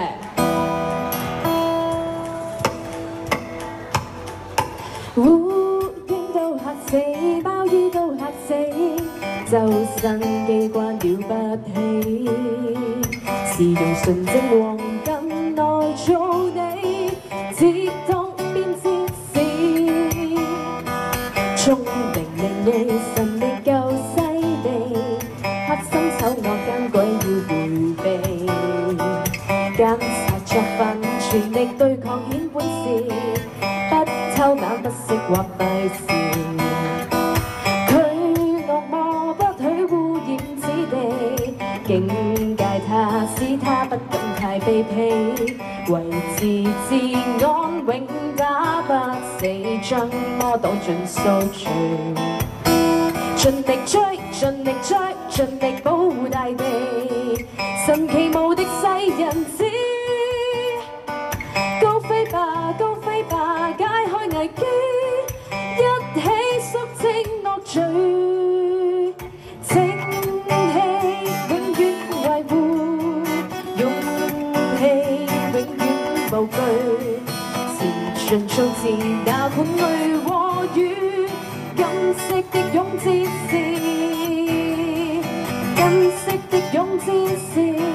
烏蠅都嚇死，鮑魚都嚇死，周身機關了不起，是用純正黃金來做你，接通變哲士。聰明伶俐神力夠犀利，黑心醜惡奸鬼要迴避，奸賊作笨全力對抗顯本事，不偷懶不識畫費事，佢惡魔不許污染此地，境界他使他不敢太卑鄙，維持治安永打不死，將魔擋盡掃除，盡力追，盡力追，盡力保護大地，神奇無敵世人子，高飛吧，高飛吧，解開危機，一起肅清惡罪，正氣永遠維護，勇氣永遠無懼。盡數字那款淚和雨，金色的勇戰士，金色的勇戰士，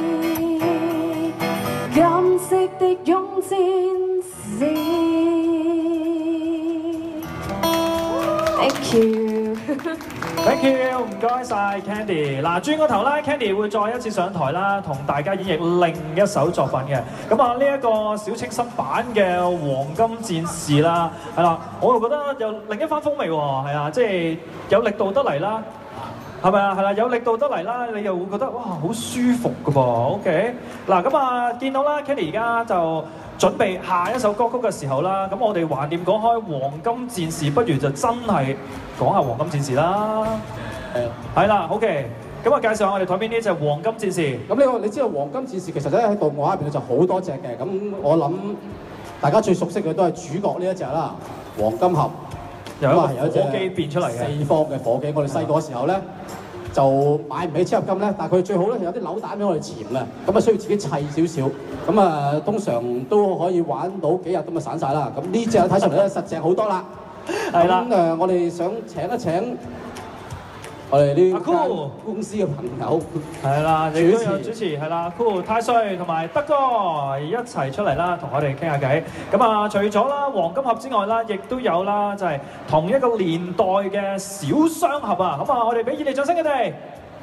金色的勇戰士。Thank you。Thank you， 唔該晒 Candy。嗱，轉個頭啦 ，Candy 會再一次上台啦，同大家演繹另一首作品嘅。咁啊，呢一個小清新版嘅黃金戰士啦，係啦，我又覺得有另一番風味喎，係啊，即係有力度得嚟啦。 係咪啊？係啦，有力度得嚟啦，你又會覺得哇好舒服㗎噃。OK，嗱咁啊，見到啦 ，Kenny 而家就準備下一首歌曲嘅時候啦。咁我哋橫掂講開黃金戰士，不如就真係講下黃金戰士啦。誒，係啦 ，OK。咁啊，介紹下我哋台邊呢隻黃金戰士。 咁呢個你知道黃金戰士其實咧喺動畫入邊就好多隻嘅。咁我諗大家最熟悉嘅都係主角呢一隻啦，黃金俠。 有一個火機變出嚟嘅。 四方嘅火機，我哋細個時候咧就買唔起超合金咧，但係佢最好咧有啲扭蛋俾我哋潛嘅，咁啊需要自己砌少少。咁啊通常都可以玩到幾日咁啊散晒啦。咁呢隻睇上嚟咧實淨好多啦。係啦。咁誒，我哋想請一請。我哋呢間公司嘅朋友係啦，亦都有主持係啦 ，Cool 太歲同埋德哥一齊出嚟啦，同我哋傾下偈。咁啊，除咗啦黃金盒之外啦，亦都有啦，就係同一個年代嘅小雙俠啊。咁啊，我哋俾熱烈掌聲佢哋。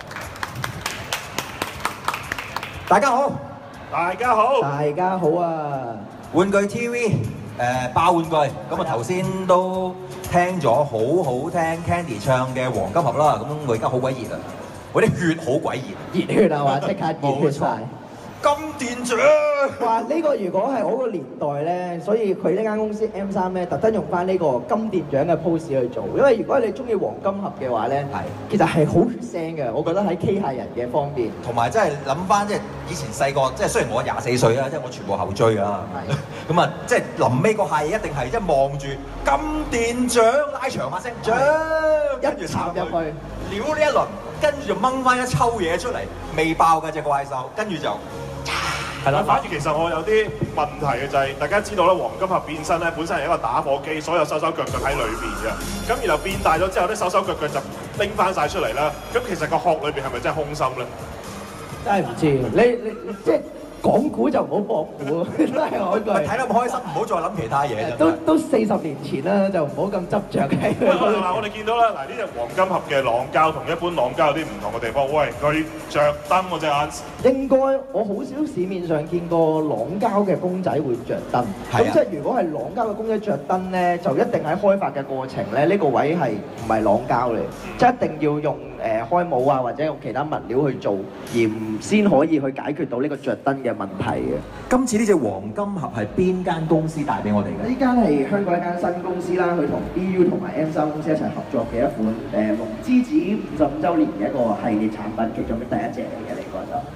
大家好， 大家好， 大家好啊！玩具 T V 誒爆玩具，咁啊頭先都聽咗好好聽 Candy 唱嘅《黃金盒》啦，咁我而家好鬼熱啊！我啲血好鬼熱， 熱血啊嘛，即刻熱血曬。 金電獎！ 哇！呢個如果係我個年代咧，所以佢呢間公司 M 三咧，特登用翻呢個金電獎嘅 pose 去做，因為如果你中意黃金盒嘅話咧，係其實係好血腥嘅，我覺得喺機械人嘅方面。 同埋真係諗翻即係以前細個，即係雖然我廿四歲啦，即係我全部後追啊，係咁啊，即係臨尾個係一定係一望住金電獎拉長下聲獎， 一插入去撩呢一輪，跟住就掹翻一抽嘢出嚟，未爆嘅隻怪獸，跟住就。 係啦，反而其實我有啲問題嘅就係、是，大家知道咧，黃金俠變身咧本身係一個打火機，所有手手腳腳喺裏邊嘅。咁然後變大咗之後，啲手手腳腳就拎翻晒出嚟啦。咁其實個殼裏邊係咪真係空心咧？ 真係唔知，你你即係講估就唔好博估，真係我句。 睇得咁開心，唔好再諗其他嘢。 都都四十年前啦，就唔好咁執着嘅。 嗱，我哋見到啦，嗱呢隻黃金俠嘅朗膠同一般朗膠有啲唔同嘅地方。喂，佢着燈嗰隻眼。 應該我好少市面上見過朗膠嘅公仔會着燈。咁即係如果係朗膠嘅公仔着燈咧，就一定喺開發嘅過程咧，呢個位係唔係朗膠嚟？即係一定要用誒開模啊，或者用其他物料去做，而唔先可以去解決到呢個着燈嘅問題嘅。 今次呢隻黃金盒係邊間公司帶俾我哋嘅？ 呢間係香港一間新公司啦，佢同 B U 同埋 M 三公司一齊合作嘅一款誒龍之子五十五週年嘅一個系列產品，其中嘅第一隻嚟嘅，你覺得？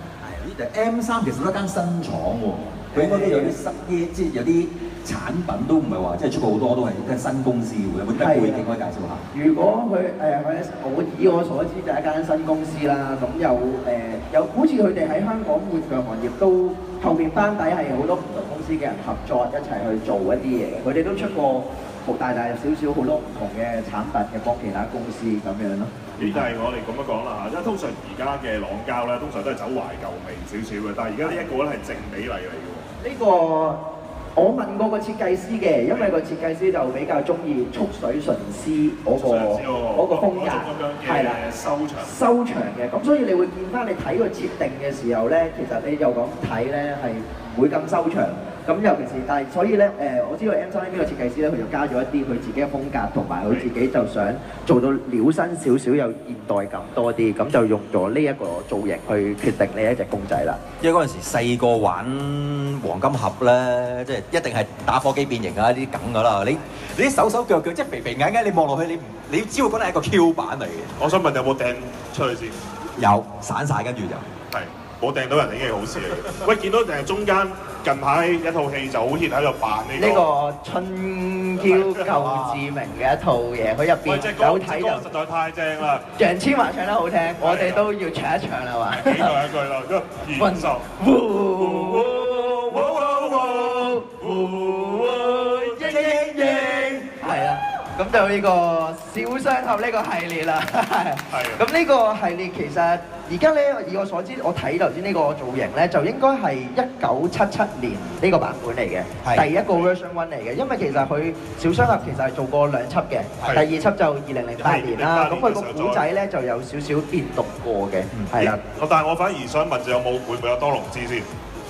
M 三其實都一間新廠喎，佢應該都有啲新啲，即係有啲產品都唔係話即係出過好多，都係一間新公司喎。有冇啲背景可以介紹下？ 如果佢誒佢我以我所知就係一間新公司啦，咁有誒、呃、有好似佢哋喺香港玩具行業都後面班底係好多唔同公司嘅人合作一齊去做一啲嘢，佢哋都出過好大大小小好多唔同嘅產品嘅幫其他公司咁樣咯。 咦？但係我哋咁樣講啦嚇，因為通常而家嘅朗膠咧，通常都係走懷舊味少少嘅，但係而家呢一個咧係淨比例嚟嘅喎。 呢、這個我問過個設計師嘅，因為個設計師就比較中意蓄水純絲嗰、那個嗰個風格，係啦， 收長收長嘅，咁所以你會見翻你睇個設定嘅時候咧，其實你就咁睇咧係唔會咁收長。咁尤其是，但係所以咧，誒、呃，我知道 M 三呢個設計師咧，佢就加咗一啲佢自己嘅風格，同埋佢自己就想做到料身少少，有現代感多啲，咁就用咗呢一個造型去決定呢一隻公仔啦。 因為嗰陣時細個玩黃金盒咧，即係一定係打火機變形啊啲梗㗎啦。你你啲手手腳腳即係肥肥矮矮，你望落去你唔你只會覺得係一個 Q 版嚟嘅。 我想問有冇掟出去先？ 有散晒，跟住就係。 冇掟到人已經係好事嚟嘅。喂，見到誒中間近排一套戲就好 hit 喺度扮呢個。 呢個春嬌救志明嘅一套嘢，佢入邊有睇就實在太正啦。 楊千嬅唱得好聽，我哋都要唱一唱啦嘛。 幾句一句啦，個元素。 係啦。咁就呢個小雙俠呢個系列啦，咁呢個系列其實而家咧，以我所知，我睇頭先呢個造型咧，就應該係一九七七年呢個版本嚟嘅，第一個 version one 嚟嘅。因為其實佢小雙俠其實係做過兩輯嘅，第二輯就二零零八年啦。咁佢個古仔咧就有少少變動過嘅，係啦。 但係我反而想問，就有冇會唔會有多龍之先？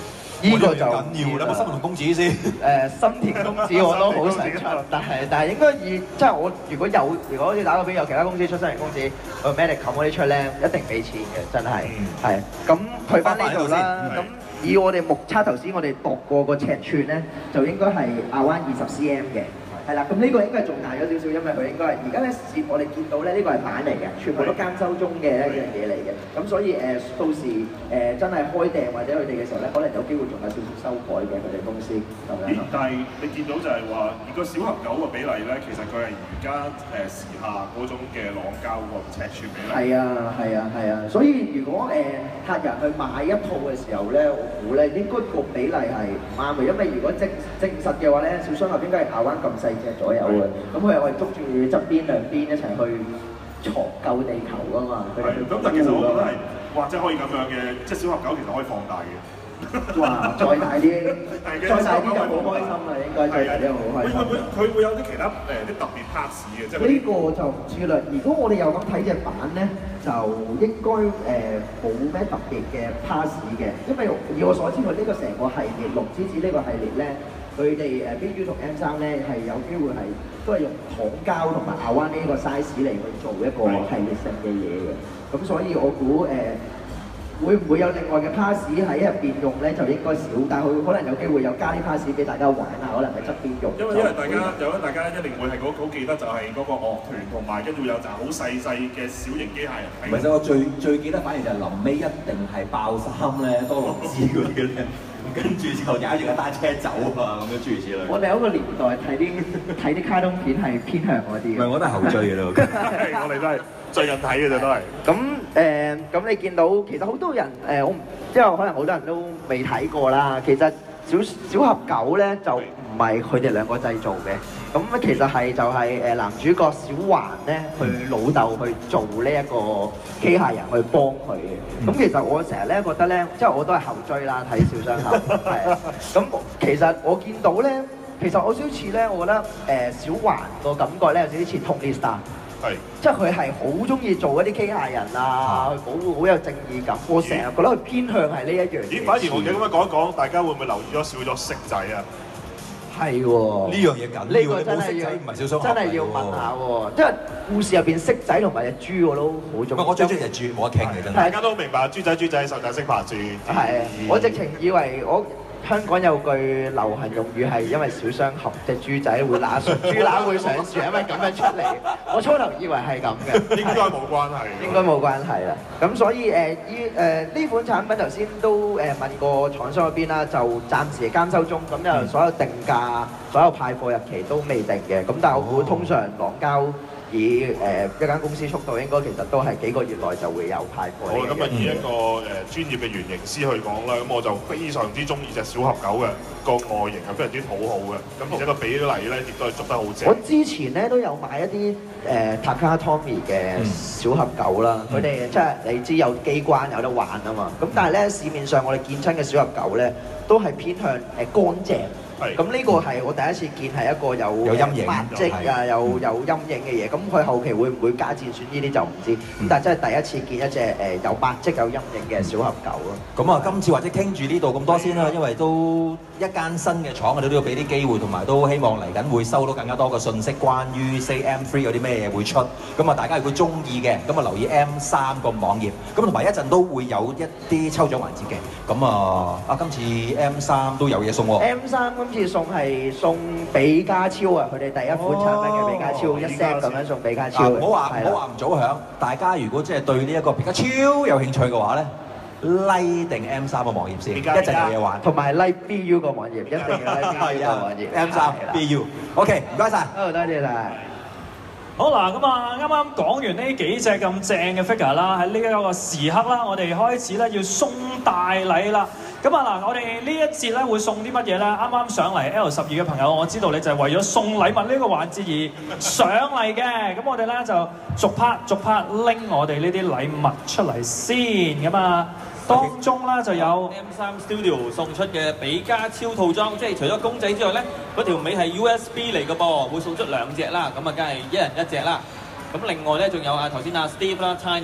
呢個就緊要，你有冇新田公子先？ 誒新田公子我都好想出，但係但係應該以即係我如果有如果好似打個比有其他公司出新田公子，去 Medicom 嗰啲出咧，一定俾錢嘅，真係係。咁去翻呢度啦，咁以我哋目測頭先我哋度過個尺寸咧，就應該係亞灣二十 cm 嘅。係啦，咁呢個應該係仲大咗少少，因為佢應該係而家咧攝我哋見到咧呢個係板嚟嘅，全部都監修中嘅一樣嘢嚟嘅。咁所以誒、呃、到時誒、呃、真係開訂或者佢哋嘅時候咧，可能有機會仲有少少修改嘅佢哋公司咁樣咯。 但係你見到就係話，如果小合九個比例咧，其實佢係而家誒時下嗰種嘅朗膠個尺寸比例。係啊係啊係啊，所以如果誒、呃、客人去買一套嘅時候咧，我估咧應該個比例係唔啱嘅，因為如果證證實嘅話咧，小雙合應該係亞灣咁細隻左右嘅，咁佢係我哋捉住側邊兩邊一齊去鋤救地球啊嘛。 係，咁但其實我覺得係或者可以咁樣嘅，即係小合九其實可以放大嘅。 哇！再大啲，再大啲就好開心啦，應該再大啲就好開心。 會會佢會有啲其他誒啲特別 pass 嘅，即係呢個就唔知啦。如果我哋有咁睇隻版咧，就應該誒冇咩特別嘅 pass 嘅，因為以我所知佢呢個成個系列六之子呢個系列咧。佢哋誒 B U 同 M 三咧係有機會係都係用糖膠同埋亞灣呢個 size 嚟去做一個系列性嘅嘢嘅，咁所以我估誒、呃、會唔會有另外嘅 pass 喺入邊用咧就應該少，但係佢可能有機會有加啲 pass 俾大家玩下，可能喺側邊用。 因為因為大家有咗大家一定會係好記得就係嗰個樂團同埋跟住有紮好細細嘅小型機械人。 唔係，我最最記得反而就係臨尾一定係爆衫咧，多樂茲嗰啲咧。跟住就踩住架單車走啊，咁樣諸如此類。 我哋嗰個年代睇啲睇啲卡通片係偏向嗰啲。 唔係，我都係後追嘅啦。 我哋都係最近睇嘅啫，都係。 咁誒，咁你見到其實好多人誒，我唔即係可能好多人都未睇過啦。其實小小合九咧就唔係佢哋兩個製造嘅。咁其實係就係誒男主角小環咧，佢老豆去做呢一個機械人去幫佢嘅。咁其實我成日咧覺得咧，即係我都係後追啦，睇小雙合係啊。咁其實我見到咧，其實我少似咧，我覺得誒小環個感覺咧有少少似 Tony Stark。係。即係佢係好中意做一啲機械人啊，去保護好有正義感。我成日覺得佢偏向係呢一樣嘢。 咦？反而我咁樣講一講，大家會唔會留意咗少咗色仔啊？ 係喎， 呢樣嘢緊要， 呢個真係要唔係小雙合真係要問下喎，因為故事入邊色仔同埋隻豬我都好中意。 我最中意隻豬，冇得傾嘅真係。 大家都明白，豬仔豬仔，瘦仔識爬豬。 係，我直情以為我香港有句流行用語係因為小雙合隻豬仔會乸樹，豬乸會上樹，因為咁樣出嚟。我初頭以為係咁嘅， 應該冇關係。 應該冇關係啦。咁所以誒依誒呢款產品頭先都誒問過廠商嗰邊啦，就暫時係監修中，咁就所有定價、所有派貨日期都未定嘅。咁但係我估通常朗膠以誒一間公司速度，應該其實都係幾個月內就會有派貨。 好啦，咁啊以一個誒專業嘅原型師去講啦，咁我就非常之中意隻小合九嘅個外形係非常之討好嘅，咁而且個比例咧亦都係捉得好正。 我之前咧都有買一啲誒 Taka Tommy 嘅小合九啦，佢哋即係你知有機關有得玩啊嘛，咁但係咧市面上我哋見親嘅小合九咧都係偏向誒乾淨。咁呢個係我第一次見係一個有有陰影白跡啊，有有陰影嘅嘢。咁佢後期會唔會加戰損呢啲就唔知。咁但係真係第一次見一隻誒有白跡有陰影嘅小合九咯。 咁啊，今次或者傾住呢度咁多先啦，因為都一間新嘅廠，我哋都要俾啲機會，同埋都希望嚟緊會收到更加多嘅信息，關於 Say M 三有啲咩嘢會出。咁啊，大家如果中意嘅，咁啊留意 M 三個網頁。咁同埋一陣都會有一啲抽獎環節嘅。咁啊，啊今次 M 三都有嘢送喎。 M 三今次送係送比加超啊！佢哋第一款產品嘅比加超一 set 咁樣送比加超。 唔好話唔好話唔早響，大家如果即係對呢一個比加超有興趣嘅話咧 ，like 定 M 三個網頁先，一陣有嘢玩。 同埋 like B U 個網頁，一定要 like B U 個網頁。 M 三 B U，OK， 唔該晒。 好，多謝晒。 好嗱，咁啊，啱啱講完呢幾隻咁正嘅 figure 啦，喺呢一個時刻啦，我哋開始咧要送大禮啦。咁啊嗱，我哋呢一節咧會送啲乜嘢咧？啱啱上嚟 L 十二嘅朋友，我知道你就係為咗送禮物呢個環節而上嚟嘅。咁我哋咧就逐 part 逐 part 拎我哋呢啲禮物出嚟先咁啊。當中咧就有 M 三 Studio 送出嘅比加超套裝，即係除咗公仔之外咧，嗰條尾係 U S B 嚟嘅噃，會送出兩隻啦，咁啊梗係一人一隻啦。咁另外咧仲有啊頭先阿 Steve 啦 ，Chinese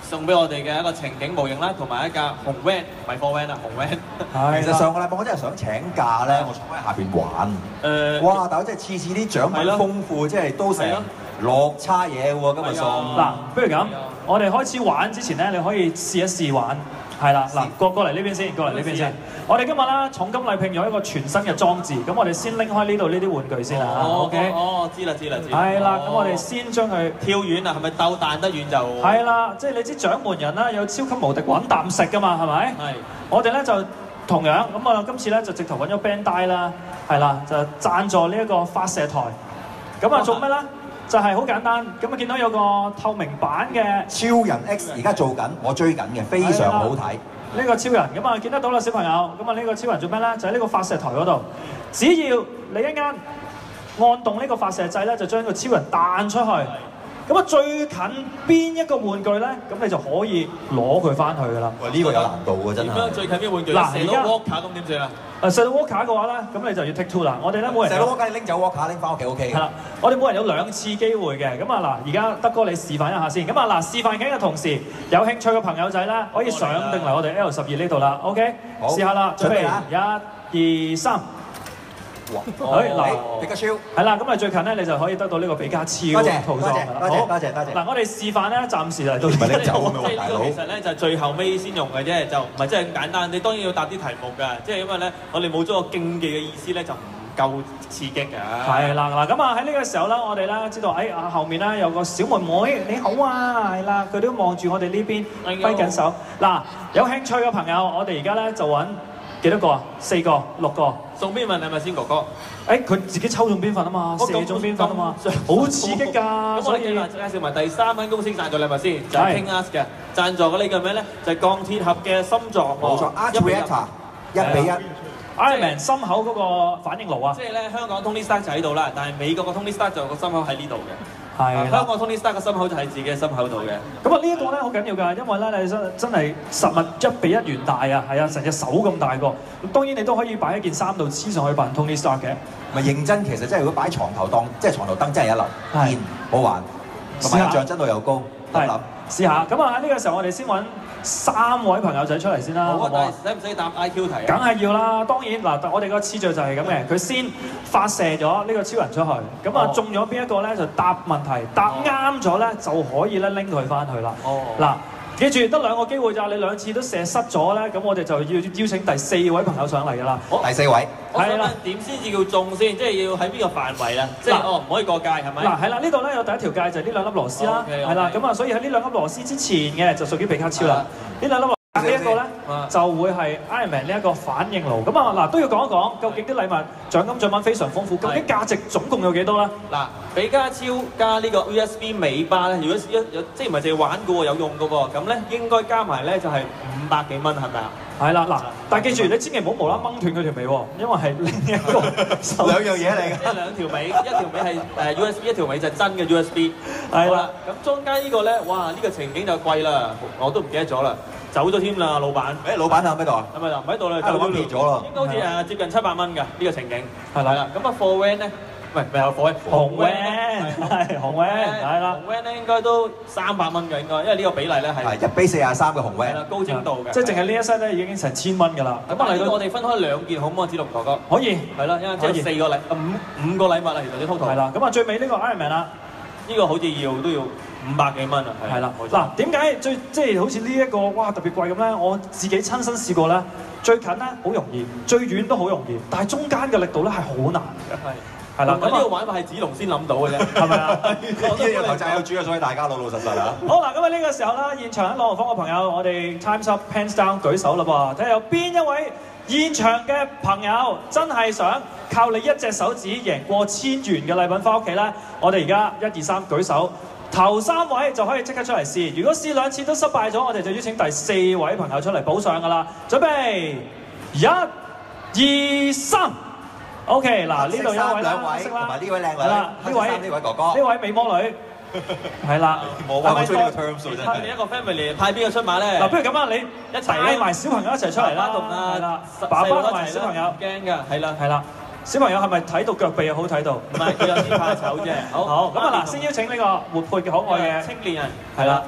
送俾我哋嘅一個情景模型啦，同埋一架紅 van， 唔係貨 van 啊，紅 van。 其實上個禮拜我真係想請假咧，我坐喺下邊玩。誒，哇！但係真係次次啲獎品豐富，即係都成六叉嘢喎，今日送。 嗱，不如咁，我哋開始玩之前咧，你可以試一試玩。係啦，嗱，過過嚟呢邊先，過嚟呢邊先。我哋今日咧重金禮聘咗一個全新嘅裝置，咁我哋先拎開呢度呢啲玩具先啊。OK。 哦，知啦知啦知。 係啦，咁我哋先將佢跳遠啊，係咪鬥彈得遠就？ 係啦，即係你知獎門人啦，有超級無敵揾啖食㗎嘛，係咪？係。我哋咧就同樣咁啊，今次咧就直頭揾咗 Bandai 啦，係啦，就贊助呢一個發射台。咁啊做咩咧？就係好簡單，咁啊見到有個透明版嘅超人 X 而家做緊，我追緊嘅，非常好睇。 呢個超人咁啊見得到啦，小朋友。咁啊呢個超人做咩咧？就喺呢個發射台嗰度，只要你一啱按動呢個發射掣咧，就將個超人彈出去。咁啊最近邊一個玩具咧？咁你就可以攞佢翻去㗎啦。 喂，呢個有難度喎，真係。 點樣最近邊玩具？ 嗱，而家 Walker 咁點算啊？ 誒，射到 Walker 嘅話咧，咁你就要 take two 啦。我哋咧每人射到 Walker 你拎走 Walker 拎翻屋企 OK 嘅。 係啦，我哋每人有兩次機會嘅。咁啊嗱，而家德哥你示範一下先。咁啊嗱，示範緊嘅同時，有興趣嘅朋友仔咧，可以上定嚟我哋 L 十二呢度啦。OK，試下啦，準備一、二、三。哇！嗱， 比卡超係啦，咁啊最近咧你就可以得到呢個比卡超多謝套裝㗎啦。 多謝多謝多謝。 嗱，我哋示範咧，暫時嚟到。 唔係拎走咁樣喎，大佬。 其實咧就最後尾先用嘅啫，就唔係真係咁簡單。你當然要答啲題目㗎，即係因為咧我哋冇咗個競技嘅意思咧，就唔夠刺激㗎。係啦，嗱咁啊喺呢個時候咧，我哋咧知道誒啊後面咧有個小妹妹，你好啊，係啦，佢都望住我哋呢邊揮緊手。嗱，有興趣嘅朋友，我哋而家咧就揾幾多個啊？四個、六個。 送邊份係咪先，哥哥？ 誒，佢自己抽中邊份啊嘛，射中邊份啊嘛，好刺激㗎。 咁我哋介紹埋第三間公司贊助禮物先，就係 King Us 嘅贊助嘅呢個咩咧？就係鋼鐵俠嘅心臟。 冇錯 ，Arch Reactor 一比一。 Iron Man 心口嗰個反應爐啊！ 即係咧，香港 Tony Stark 就喺度啦，但係美國嘅 Tony Stark 就個心口喺呢度嘅。 係。 香港 Tony Stark 嘅心口就喺自己嘅心口度嘅。 咁啊呢一個咧好緊要㗎，因為咧你真真係實物一比一原大啊，係啊，成隻手咁大個。咁當然你都可以擺喺件衫度黐上去扮 Tony Stark 嘅。 咪認真，其實真係如果擺床頭當，即係床頭燈真係一流，堅好玩，同埋象真度又高，諗諗。 試下。咁啊喺呢個時候我哋先揾三位朋友仔出嚟先啦。 好啊，但係使唔使答 I Q 題啊？ 梗係要啦，當然嗱，我哋個次序就係咁嘅，佢先發射咗呢個超人出去，咁啊中咗邊一個咧就答問題，答啱咗咧就可以咧拎佢翻去啦。哦，嗱。記住得兩個機會咋，你兩次都射失咗咧，咁我哋就要邀請第四位朋友上嚟㗎啦。 好，第四位。 係啦，點先至叫中先？即係要喺邊個範圍啊？即係哦，唔可以過界係咪？ 嗱係啦，呢度咧有第一條界就係呢兩粒螺絲啦，係啦，咁啊所以喺呢兩粒螺絲之前嘅就屬於比卡超啦。呢兩粒螺絲呢一個咧就會係 Iron Man 呢一個反應爐。咁啊嗱都要講一講，究竟啲禮物獎金獎品非常豐富，究竟價值總共有幾多咧？ 嗱，比卡超加呢個 U S B 尾巴咧，如果一有即係唔係淨係玩嘅喎，有用嘅喎，咁咧應該加埋咧就係五百幾蚊係咪啊？ 係啦，嗱，但係記住你千祈唔好無啦掹斷佢條尾喎，因為係另一個兩樣嘢嚟嘅。 即係兩條尾，一條尾係誒 U S B， 一條尾就係真嘅 U S B。係啦，咁中間呢個咧，哇！呢個情景就貴啦，我都唔記得咗啦。走咗添啦，老闆。誒， 老闆喺邊度啊？ 係咪唔喺度啦？ 老闆跌咗啦。 應該好似誒接近七百蚊㗎呢個情景。係啦，咁啊貨 van 咧，唔係唔係貨 van，紅 van 係紅 van 係啦，紅 van 咧應該都三百蚊㗎應該，因為呢個比例咧係一比四十三嘅紅 van。 係啦，高精度嘅。 即係淨係呢一 set 咧已經成千蚊㗎啦。 咁啊嚟到我哋分開兩件好唔好啊？子龍哥哥。 可以。 係啦，因為即係四個禮五五個禮物啦，其實啲 total。 係啦，咁啊最尾呢個 Iron Man 啦， 呢個好似要都要五百幾蚊啊。 係啦，嗱點解最即係好似呢一個哇特別貴咁咧？我自己親身試過咧，最近咧好容易，最遠都好容易，但係中間嘅力度咧係好難嘅。係。係啦， 咁呢個玩法係子龍先諗到嘅啫，係咪啊？ 呢個頭債有主啊，所以大家老老實實啊。 好嗱，咁啊呢個時候啦，現場喺朗豪坊嘅朋友，我哋 Time's Up Pants Down 舉手啦噃，睇下有邊一位現場嘅朋友真係想靠你一隻手指贏過千元嘅禮品翻屋企咧？我哋而家一二三舉手，頭三位就可以即刻出嚟試。如果試兩次都失敗咗，我哋就邀請第四位朋友出嚟補上噶啦。準備，一、二、三。OK， 嗱呢度有一位啦， 位同埋呢位靚女， 啦，呢位呢位哥哥， 呢位美魔女，係啦， 冇啊，我中意呢個 terms 真係。 派一個 family 派邊個出馬咧？ 嗱，不如咁啊，你一齊帶埋小朋友一齊出嚟啦，係啦，爸爸同埋小朋友， 驚㗎，係啦， 係啦，小朋友係咪睇到腳臂又好睇到？ 唔係，佢有啲怕醜啫。好， 好，咁啊嗱，先邀請呢個活潑嘅可愛嘅青年人， 係啦。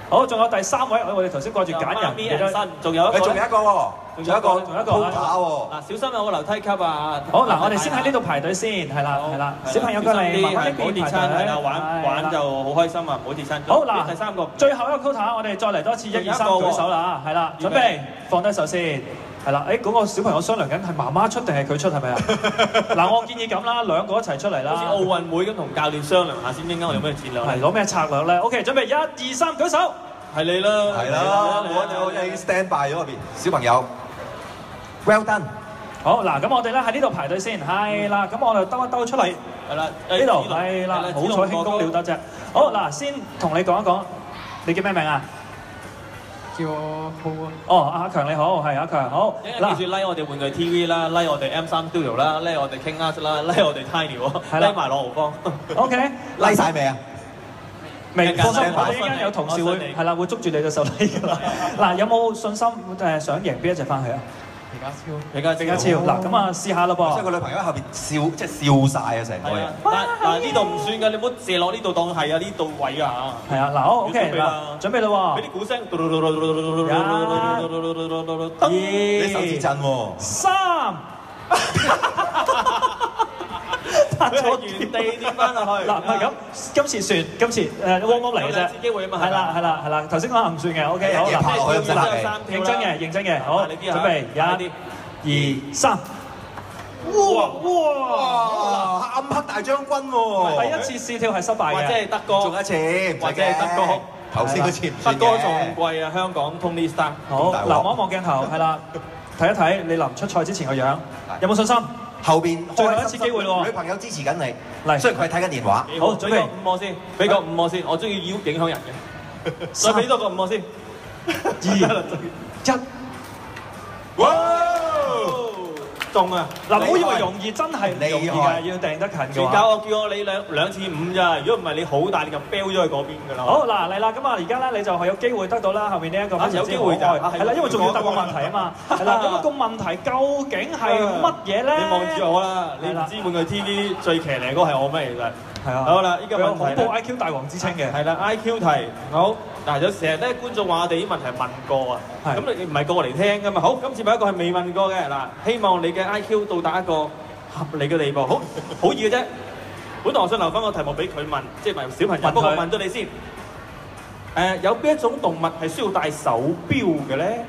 好，仲有第三位，我哋頭先掛住揀人，記得仲有一個， 仲有一個喎，仲有一個， 仲有一個鋪打喎。 嗱，小心有個樓梯級啊！ 好嗱，我哋先喺呢度排隊先，係啦係啦，小朋友過嚟，慢慢呢邊排隊， 係啦，玩玩就好開心啊，唔好跌親。 好嗱， 第三個， 最後一個 quota，我哋再嚟多次，一二三舉手啦，係啦，準備放低手先。係啦，誒嗰個小朋友商量緊係媽媽出定係佢出係咪啊？嗱，我建議咁啦，兩個一齊出嚟啦。 好似奧運會咁同教練商量下先，應該我有咩戰略？ 係攞咩策略咧 ？OK， 準備一二三舉手。 係你啦， 係啦，我我已經 stand by 咗嗰邊。小朋友 ，well done。 好嗱，咁我哋咧喺呢度排隊先，係啦，咁我哋兜一兜出嚟。 係啦， 呢度係啦，好彩輕功了得啫。好嗱，先同你講一講，你叫咩名啊？ 叫我浩啊！ 哦，阿強你好，係阿強好。 嗱，記住 like 我哋玩具 T V 啦 ，like 我哋 M 三 Studio 啦 ，like 我哋 King Art 啦 ，like 我哋 Tiny 喎 ，like 埋羅豪芳。 OK，like 晒未啊？ 未，放心，我哋依間有同事會係啦，會捉住你隻手 like 㗎啦。嗱，有冇信心誒想贏邊一隻翻去啊？ 李家超， 李家李家超，嗱咁啊試下啦噃。 即係個女朋友喺後邊笑，即係笑晒啊成個人。 嗱嗱呢度唔算㗎，你唔好射落呢度當係啊，呢度位啊。 係啊，嗱好 OK 嗱，準備啦喎。 俾啲鼓聲。 一，你手指震喎。 三。 佢係原地跌翻落去。 嗱，係咁，今次算，今次誒 warm up 嚟嘅啫。 兩次機會啊嘛。 係啦，係啦，係啦。頭先講唔算嘅 ，OK， 好嗱。認真嘅，認真嘅，好，準備一、二、三。 哇哇！暗黑大將軍喎。 第一次試跳係失敗嘅。 或者係德哥。 仲有一次， 或者係德哥。 頭先嗰次德哥仲貴啊，香港 Tony Stark。 好，嗱望一望鏡頭，係啦，睇一睇你臨出賽之前個樣，有冇信心？ 後邊最後一次機會咯， 女朋友支持緊你。 嚟， 雖然佢係睇緊電話。 好，準備五幕先，俾個五幕先，我中意妖影響人嘅。再俾多個五幕先。 二一， 哇！中啊！ 嗱，唔好以為容易，真係唔容易㗎，要掟得近嘅話。 全教我叫我你兩兩次五咋，如果唔係你好大力就飆咗去嗰邊㗎啦。 好嗱嚟啦，咁啊而家咧你就係有機會得到啦後面呢一個非常之可愛，係啦，因為仲要答個問題啊嘛，係啦，咁個問題究竟係乜嘢咧？ 你望住我啦，你唔知玩具 T V 最騎呢嗰個係我咩其實？ 係啊。 好啦，呢個問題恐怖 I Q 大王之稱嘅。 係啦 ，I Q 題好。嗱，有成日咧觀眾話我哋啲問題問過啊，咁你唔係個個嚟聽㗎嘛？好，今次咪一個係未問過嘅嗱，希望你嘅 I Q 到達一個合理嘅地步，好好易嘅啫。本來我想留翻個題目俾佢問，即係問小朋友，不過問咗你先。誒，有邊一種動物係需要戴手錶嘅咧？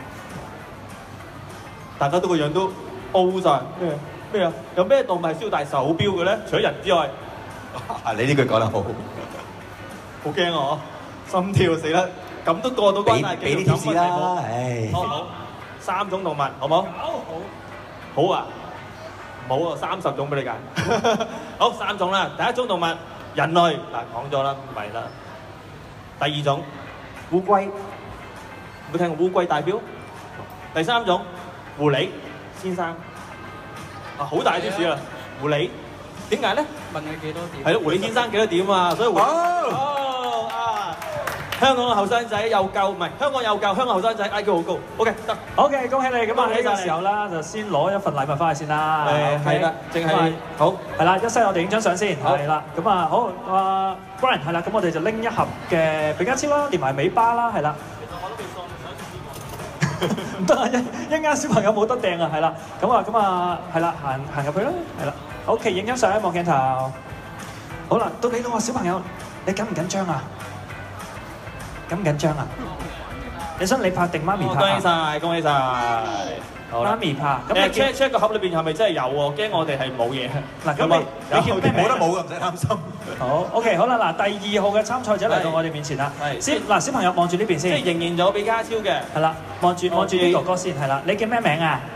大家都個樣都 O 晒咩咩啊？有咩動物係需要戴手錶嘅咧？除咗人之外， 啊，你呢句講得好， 好驚啊！心跳死啦！咁都過到關大俾啲貼士啦，唉。 好好，三種動物，好冇？好。好啊，冇啊，三十種俾你揀。好，三種啦。第一種動物，人類嗱講咗啦，唔係啦。第二種，烏龜，有冇聽過烏龜大錶？第三種，狐狸先生，啊好大啲事啊！狐狸點解咧？ 問佢幾多點？ 係咯，狐狸先生幾多點啊？所以狐哦啊！香港嘅後生仔又夠，唔係香港又夠，香港後生仔 I Q 好高。OK 得 ，OK 恭喜你。咁啊喺呢個時候啦，就先攞一份禮物翻去先啦。 誒係啦，淨係好係啦，一西我哋影張相先。係啦，咁啊好啊 Brian 係啦，咁我哋就拎一盒嘅比卡超啦，連埋尾巴啦，係啦。 其實我都未送想試過。 唔得啊！一一間小朋友冇得掟啊，係啦。咁啊咁啊係啦，行行入去啦，係啦。OK 影張相，望鏡頭。好啦，到你啦喎，小朋友，你緊唔緊張啊？緊唔緊張啊？你想你拍定媽咪拍？ 恭喜晒，恭喜晒！ 媽咪拍。 咁你 check check 個盒裏邊係咪真係有喎？驚我哋係冇嘢。 嗱，咁你你叫咩名？ 冇得冇嘅，唔使擔心。 好 ，OK， 好啦，嗱，第二號嘅參賽者嚟到我哋面前啦。先嗱，小朋友望住呢邊先。 即係仍然有比卡超嘅。 係啦，望住望住呢哥哥先，係啦。你叫咩名啊？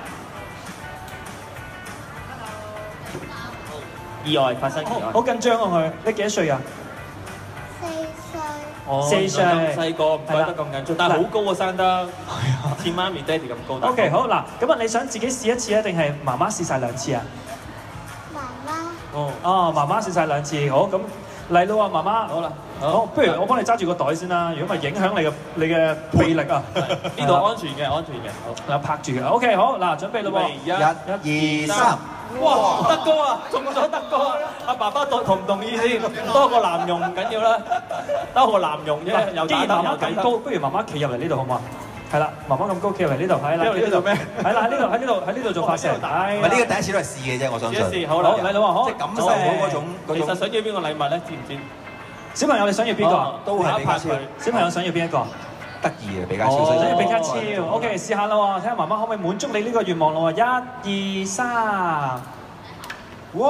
意外發生意外。 好緊張啊佢，你幾多歲啊？四歲， 咁細個唔怪得咁緊張，但係好高啊生得，似媽咪爹哋咁高。 OK 好嗱，咁啊你想自己試一次啊，定係媽媽試晒兩次啊？ 媽媽。 哦，哦媽媽試晒兩次，好咁嚟咯喎媽媽。 好啦， 好，不如我幫你揸住個袋先啦，如果咪影響你嘅你嘅臂力啊。 呢度安全嘅，安全嘅。好， 嗱拍住嘅。OK 好嗱，準備咯喎， 一、二、三。 哇！德哥啊，中咗德哥啊！阿爸爸同同唔同意先？多個男傭唔緊要啦。 得個男傭啫，又既然媽媽咁高，不如媽媽企入嚟呢度好唔好啊？係啦，媽媽咁高企入嚟呢度，係啦， 呢度咩？ 係啦，喺呢度喺呢度喺呢度做發射。 唔係呢個第一次都係試嘅啫，我相信。 試好啦， 嚟啦喎，好， 即係感受到嗰種嗰種。 其實想要邊個禮物咧？知唔知？ 小朋友你想要邊個？ 都係比卡超。 小朋友想要邊一個？ 得意嘅比卡超， 想要比卡超。OK， 試下啦喎，睇下媽媽可唔可以滿足你呢個願望咯喎，一、二、三。哇！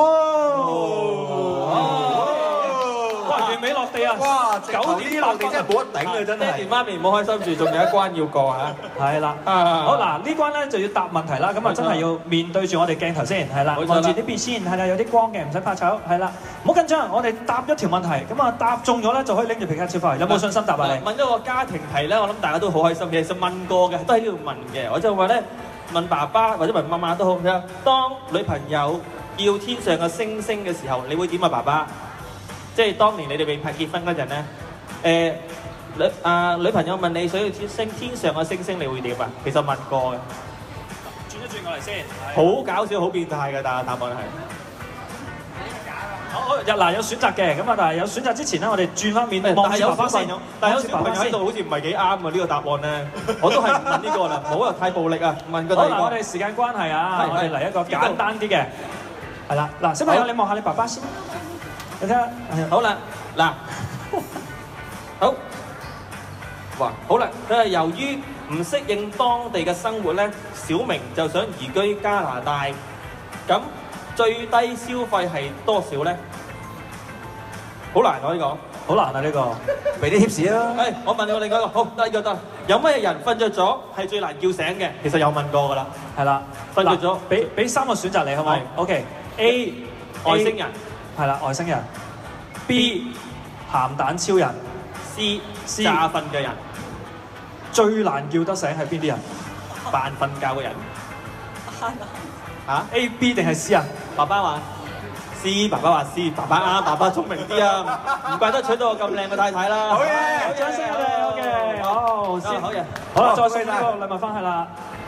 哇！完美落地啊！ 哇！ 九點落地真係冇得頂啊！真係。 爹哋媽咪唔好開心住，仲有一關要過啊！ 係啦。好嗱，呢關咧就要答問題啦，咁啊真係要面對住我哋鏡頭先，係啦，望住呢邊先，係啦，有啲光嘅，唔使怕醜，係啦，唔好緊張，我哋答一條問題，咁啊答中咗咧就可以拎住皮卡超翻嚟，有冇信心答啊你？ 問咗個家庭題咧，我諗大家都好開心嘅，其實問過嘅，都喺呢度問嘅，我就話咧問爸爸或者問媽媽都好，睇當女朋友要天上嘅星星嘅時候，你會點啊爸爸？即係當年你哋未拍結婚嗰陣咧，誒女啊女朋友問你想要天星天上嘅星星，你會點啊？其實問過嘅。 轉一轉過嚟先。 好搞笑，好變態嘅，但係答案係。 好，有嗱有選擇嘅，咁啊但係有選擇之前咧，我哋轉翻面望住爸爸先。 但係有小朋友喺度好似唔係幾啱啊！呢個答案咧，我都係唔問呢個啦，唔好啊太暴力啊！問個第二個。 好嗱，我哋時間關係啊，我哋嚟一個簡單啲嘅。係啦，嗱小朋友你望下你爸爸先。你睇下， 好啦，嗱，好，哇，好啦，佢係由於唔適應當地嘅生活咧，小明就想移居加拿大。咁最低消費係多少咧？好難喎呢個， 好難啊呢個， 俾啲 tips 啊！ 誒，我問你個另外一個，好，得呢個得。有咩人瞓着咗係最難叫醒嘅？其實有問過㗎啦， 係啦， 瞓着咗， 俾俾三個選擇你好唔好 ？OK，A 外星人。 係啦，外星人。B 鹹蛋超人。 C C 詐瞓嘅人。 最難叫得醒係邊啲人？ 扮瞓覺嘅人。嚇 ？A、B 定係 C 啊？ 爸爸話 C， 爸爸話 C， 爸爸啱，爸爸聰明啲啊，唔怪得娶到個咁靚嘅太太啦。 好嘢，好掌聲我哋 OK， 好，先好嘢。好啦，再送呢個禮物翻去啦。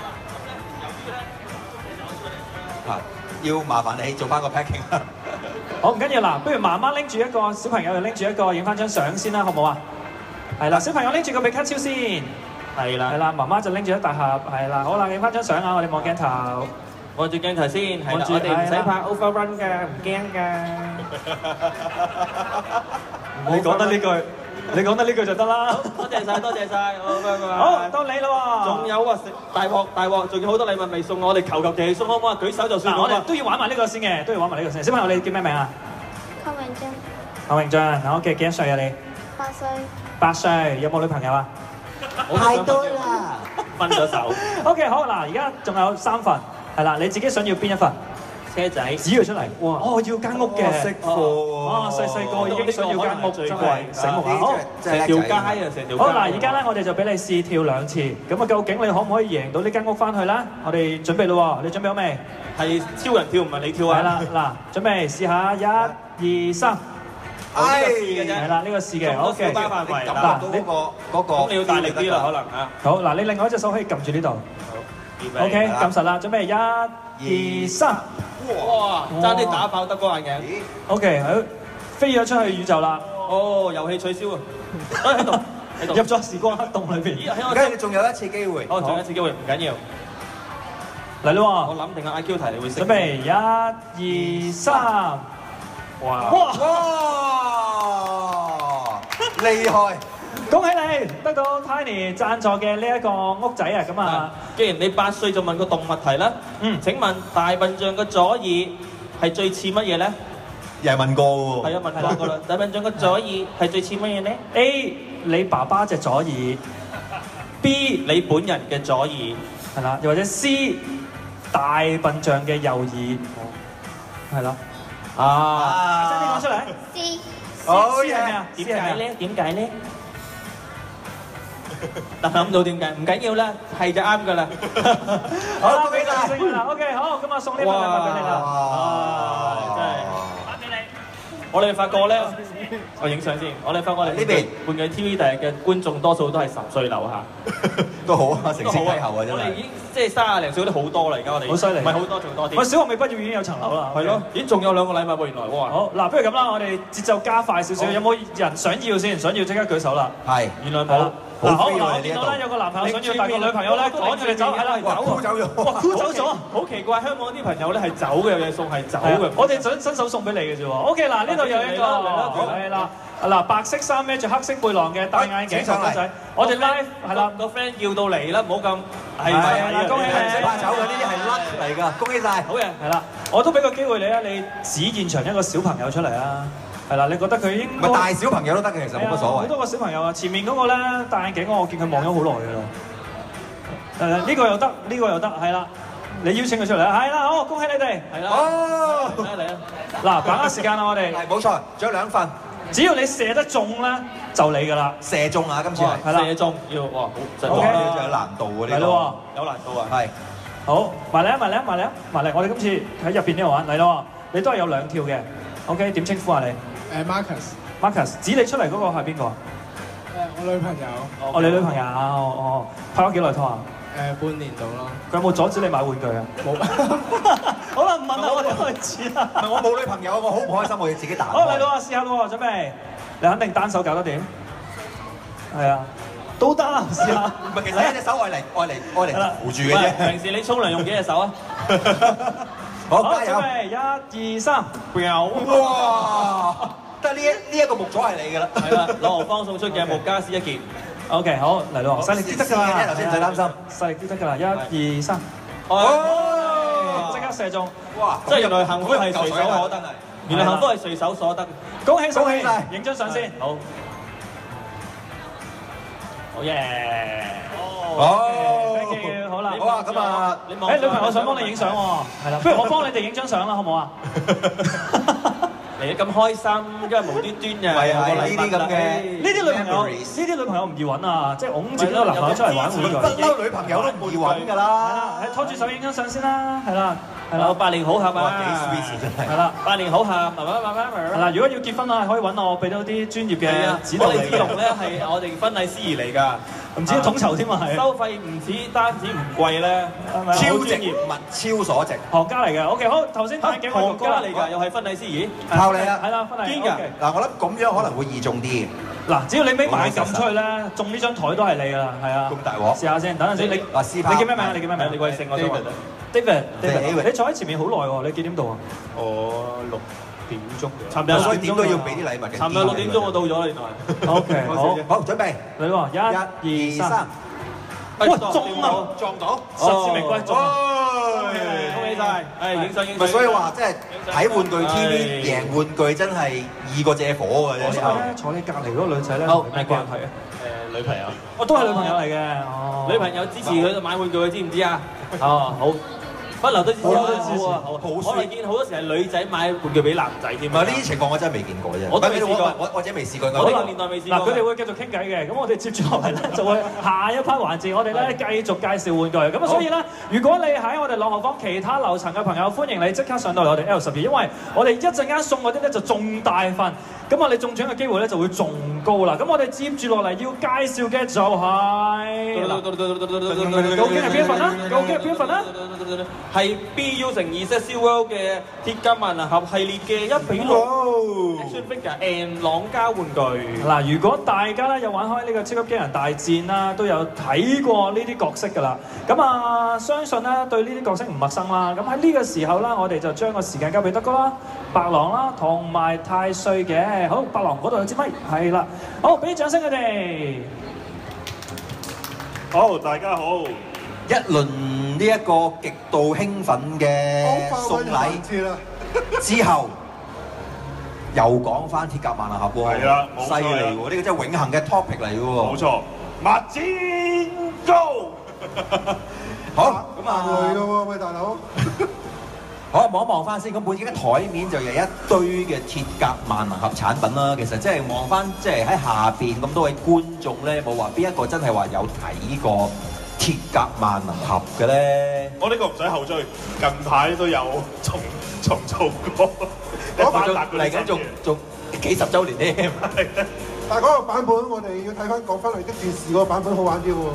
啊，要麻煩你做翻個 packing 啦。 好唔緊要嗱，不如媽媽拎住一個，小朋友又拎住一個，影翻張相先啦，好唔好啊？係啦，小朋友拎住個比卡超先，係啦，係啦，媽媽就拎住一大盒，係啦，好啦，影翻張相啊，我哋望鏡頭， 望住鏡頭先，係啦，我哋唔使拍 overrun 㗎，唔驚㗎。 你講得呢句，你講得呢句就得啦。 多謝晒，多謝晒，好，拜拜。 好，到你啦喎。 仲有啊，食大鑊大鑊，仲有好多禮物未送，我哋求求其送好唔好啊？舉手就算。 嗱，我哋都要玩埋呢個先嘅，都要玩埋呢個先。小朋友，你叫咩名啊？ 鄺榮俊。 鄺榮俊，好嘅，幾多歲啊你？ 八歲。 八歲，有冇女朋友啊？ 太多啦。 分咗手。 OK， 好嗱，而家仲有三份，係啦，你自己想要邊一份？ 車仔， 指佢出嚟。哇！哦，要間屋嘅。 識貨喎。 啊，細細個已經想要間屋，真係醒目啊！好， 成條街啊，成條街。 好嗱，而家咧我哋就俾你試跳兩次，咁啊究竟你可唔可以贏到呢間屋翻去咧？我哋準備咯喎，你準備好未？ 係超人跳唔係你跳啊！ 係啦，嗱，準備試下，一、二、三。 係嘅啫。 係啦，呢個試嘅。 O K。小巴範圍嗱， 嗰個嗰個。 咁你要大力啲啦，可能啊。 好，嗱，你另外一隻手可以撳住呢度。好。O K，撳實啦，準備一、二、三。 哇！爭啲打爆德哥眼鏡。 OK， 好，飛咗出去宇宙啦。 哦，遊戲取消啊！喺度，喺度。 入咗時光黑洞裏邊。 而家你仲有一次機會。 好，仲有一次機會，唔緊要。 嚟咯喎！ 我諗定個 I Q 題你會識。 準備一、二、三。 哇！ 哇！ 厲害！ 恭喜你得到 Tiny 贊助嘅呢一個屋仔啊！咁啊， 既然你八歲就問個動物題啦，嗯，請問大笨象嘅左耳係最似乜嘢咧？ 又係問過喎。 係啊，問過個啦。大笨象嘅左耳係最似乜嘢咧 ？A 你爸爸隻左耳 ，B 你本人嘅左耳， 係啦，又或者 C 大笨象嘅右耳，係啦。啊！真啲講出嚟。 C。 好嘢啊！ 點解咧？點解咧？但諗到點解？唔緊要啦，係就啱噶啦。 好啦，俾大聲啦 ，OK， 好，咁啊送呢份禮物俾你啦。哇！真係，返俾你。 我哋發覺咧，我影相先。我哋發覺我哋呢邊玩具 T V 第日嘅觀眾多數都係十歲樓下。 都好啊，承先啟後啊，真係。 我哋已經即係三廿零歲都好多啦，而家我哋好犀利， 唔係好多，仲多啲。 喂，小學未畢業已經有層樓啦， 係咯，咦，仲有兩個禮物喎，原來哇！ 好嗱，不如咁啦，我哋節奏加快少少，有冇人想要先？想要即刻舉手啦。 係， 原來冇。 嗱，好嗱，我見到咧有個男朋友想要，但個女朋友咧趕住你走，係啦，走箍走咗， 哇，箍走咗， 好奇怪，香港啲朋友咧係走嘅，有嘢送係走嘅。 我哋想伸手送俾你嘅啫喎。OK， 嗱，呢度有一個，係啦，嗱，白色衫孭住黑色背囊嘅，戴眼鏡嘅仔，我哋 live 係啦， 個 friend 叫到嚟啦，唔好咁係係，恭喜你， 唔使怕醜嘅，呢啲係 luck 嚟㗎，恭喜晒， 好嘢， 係啦，我都俾個機會你啊，你指現場一個小朋友出嚟啊！係啦，你覺得佢應該大小朋友都得嘅，其實冇乜所謂。 好多個小朋友啊，前面嗰個咧戴眼鏡嗰個，我見佢望咗好耐㗎啦。誒，呢個又得，呢個又得，係啦。你邀請佢出嚟啊，係啦，好，恭喜你哋，係啦。 哦， 嚟啊嚟啊！嗱，把握時間啦，我哋係冇錯，仲有兩份。 只要你射得中咧，就你㗎啦。 射中啊，今次係。 係啦， 射中要哇，好真係。 呢個有難度喎，呢個。 係咯有難度啊。 係。 好，埋嚟啊，埋嚟啊，埋嚟啊，埋嚟！我哋今次喺入邊呢度玩嚟咯，你都係有兩跳嘅。OK， 點稱呼啊你？ 誒 Marcus，Marcus 指你出嚟嗰個係邊個？誒我女朋友。 哦，你女朋友，哦哦，拍咗幾耐拖啊？ 誒半年到咯。 佢有冇阻止你買玩具啊？冇。好啦，唔問啦，我哋開始啦。 唔係我冇女朋友，我好唔開心，我要自己打。 好嚟到啊，試下咯，準備。你肯定單手搞得掂？係啊，都得，試下。 唔係，其實一隻手愛嚟愛嚟愛嚟扶住嘅啫。 平時你沖涼用幾隻手啊？ 好，加油！ 準備，一、二、三， 哇！得呢一呢一個木座係你㗎啦。 係啦，朗豪坊送出嘅木家私一件。 OK， 好嚟咯，細力啲得㗎啦。 頭先唔使擔心， 細力啲得㗎啦，一、二、三。 哦！ 即刻射中。 哇！即係原來幸福係隨手可得。原來幸福係隨手所得。 恭喜恭喜曬！影張相先。 好。好嘢！ 哦 ，thank you，好啦， 好啊，咁啊， 誒女朋友想幫你影相喎，係啦，不如我幫你哋影張相啦，好唔好啊？ 嚟得咁開心，因為無端端嘅， 係啊，呢啲咁嘅， 呢啲女朋友，呢啲女朋友唔易揾啊，即係擁自己個男朋友出嚟玩玩具， 不嬲女朋友都唔易揾㗎啦， 係拖住手影張相先啦，係啦。係啦， 百年好合啊！ 幾 sweet 真係。 係啦， 百年好合，慢慢慢慢慢慢。 係啦，如果要結婚啊，可以揾我，俾到啲專業嘅指導你。 我哋志龍咧係我哋婚禮司儀嚟㗎， 唔止統籌添啊，係。 收費唔止單止唔貴咧， 超專業，物超所值。 行家嚟嘅 ，OK， 好，頭先戴鏡行家嚟㗎，又係婚禮司儀。 靠你啊！ 係啦，婚禮堅㗎。 嗱，我諗咁樣可能會易中啲。 嗱，只要你孭埋撳出去咧，中呢張台都係你㗎啦，係啊。 咁大鑊！ 試下先，等陣先。你嗱，試下。 你叫咩名啊？你叫咩名？你貴姓我想問。David，David，你坐喺前面好耐喎，你幾點到啊？ 我六點鐘。 差唔多所以點都要俾啲禮物嘅。 差唔多六點鐘我到咗啦，原來。 O K， 好， 好，準備。 嚟喎，一、二、三。 哇， 中啊！ 撞到， 實至名歸中。 恭喜晒！誒，影相影相。 咪所以話，即係睇玩具 T V 贏玩具真係易過借火㗎啫。 坐你隔離嗰個女仔咧， 好咩關係啊？ 誒，女朋友。 我都係女朋友嚟嘅。哦。 女朋友支持佢買玩具，知唔知啊？哦，好。不嬲都支持啊！好啊，好。我哋見好多時係女仔買玩具俾男仔添。 唔係呢啲情況我真係未見過啫。 我都未試過， 我我者未試過。 我呢個年代未試過。 嗱，佢哋會繼續傾偈嘅，咁我哋接住落嚟咧就會下一 part 環節，我哋咧繼續介紹玩具。咁啊，所以咧，如果你喺我哋朗豪坊其他樓層嘅朋友，歡迎你即刻上到嚟我哋 L 十二，因為我哋一陣間送嗰啲咧就仲大份，咁啊你中獎嘅機會咧就會仲高啦。咁我哋接住落嚟要介紹嘅就係，究竟係邊一份啦？究竟係邊一份啦？ 係 B U 乘二 set Silver 嘅鐵甲萬能俠系列嘅一比六 Action Figure and 朗膠玩具。 嗱，如果大家咧有玩開呢個超級機人大戰啦，都有睇過呢啲角色㗎啦。咁啊，相信咧對呢啲角色唔陌生啦。咁喺呢個時候啦，我哋就將個時間交俾德哥啦、白狼啦同埋太歲嘅。好，白狼嗰度有支咪，係啦。好，俾啲掌聲佢哋。 好，大家好。 一輪呢一個極度興奮嘅送禮之後，又講翻鐵甲萬能俠喎， 係啦， 犀利喎！呢個真係永恆嘅 topic 嚟嘅喎。 冇錯，物戰高。 好，咁啊， 累咯喎，喂大佬。 好，望一望翻先。咁本而家台面就有一堆嘅鐵甲萬能俠產品啦。其實即係望翻，即係喺下邊咁多位觀眾咧，冇話邊一個真係話有睇過鐵甲萬能俠嘅咧？ 我呢個唔使後追，近排都有重重做過。 嚟緊仲仲幾十週年添。 但係嗰個版本我哋要睇翻講翻嚟的電視嗰個版本好玩啲喎。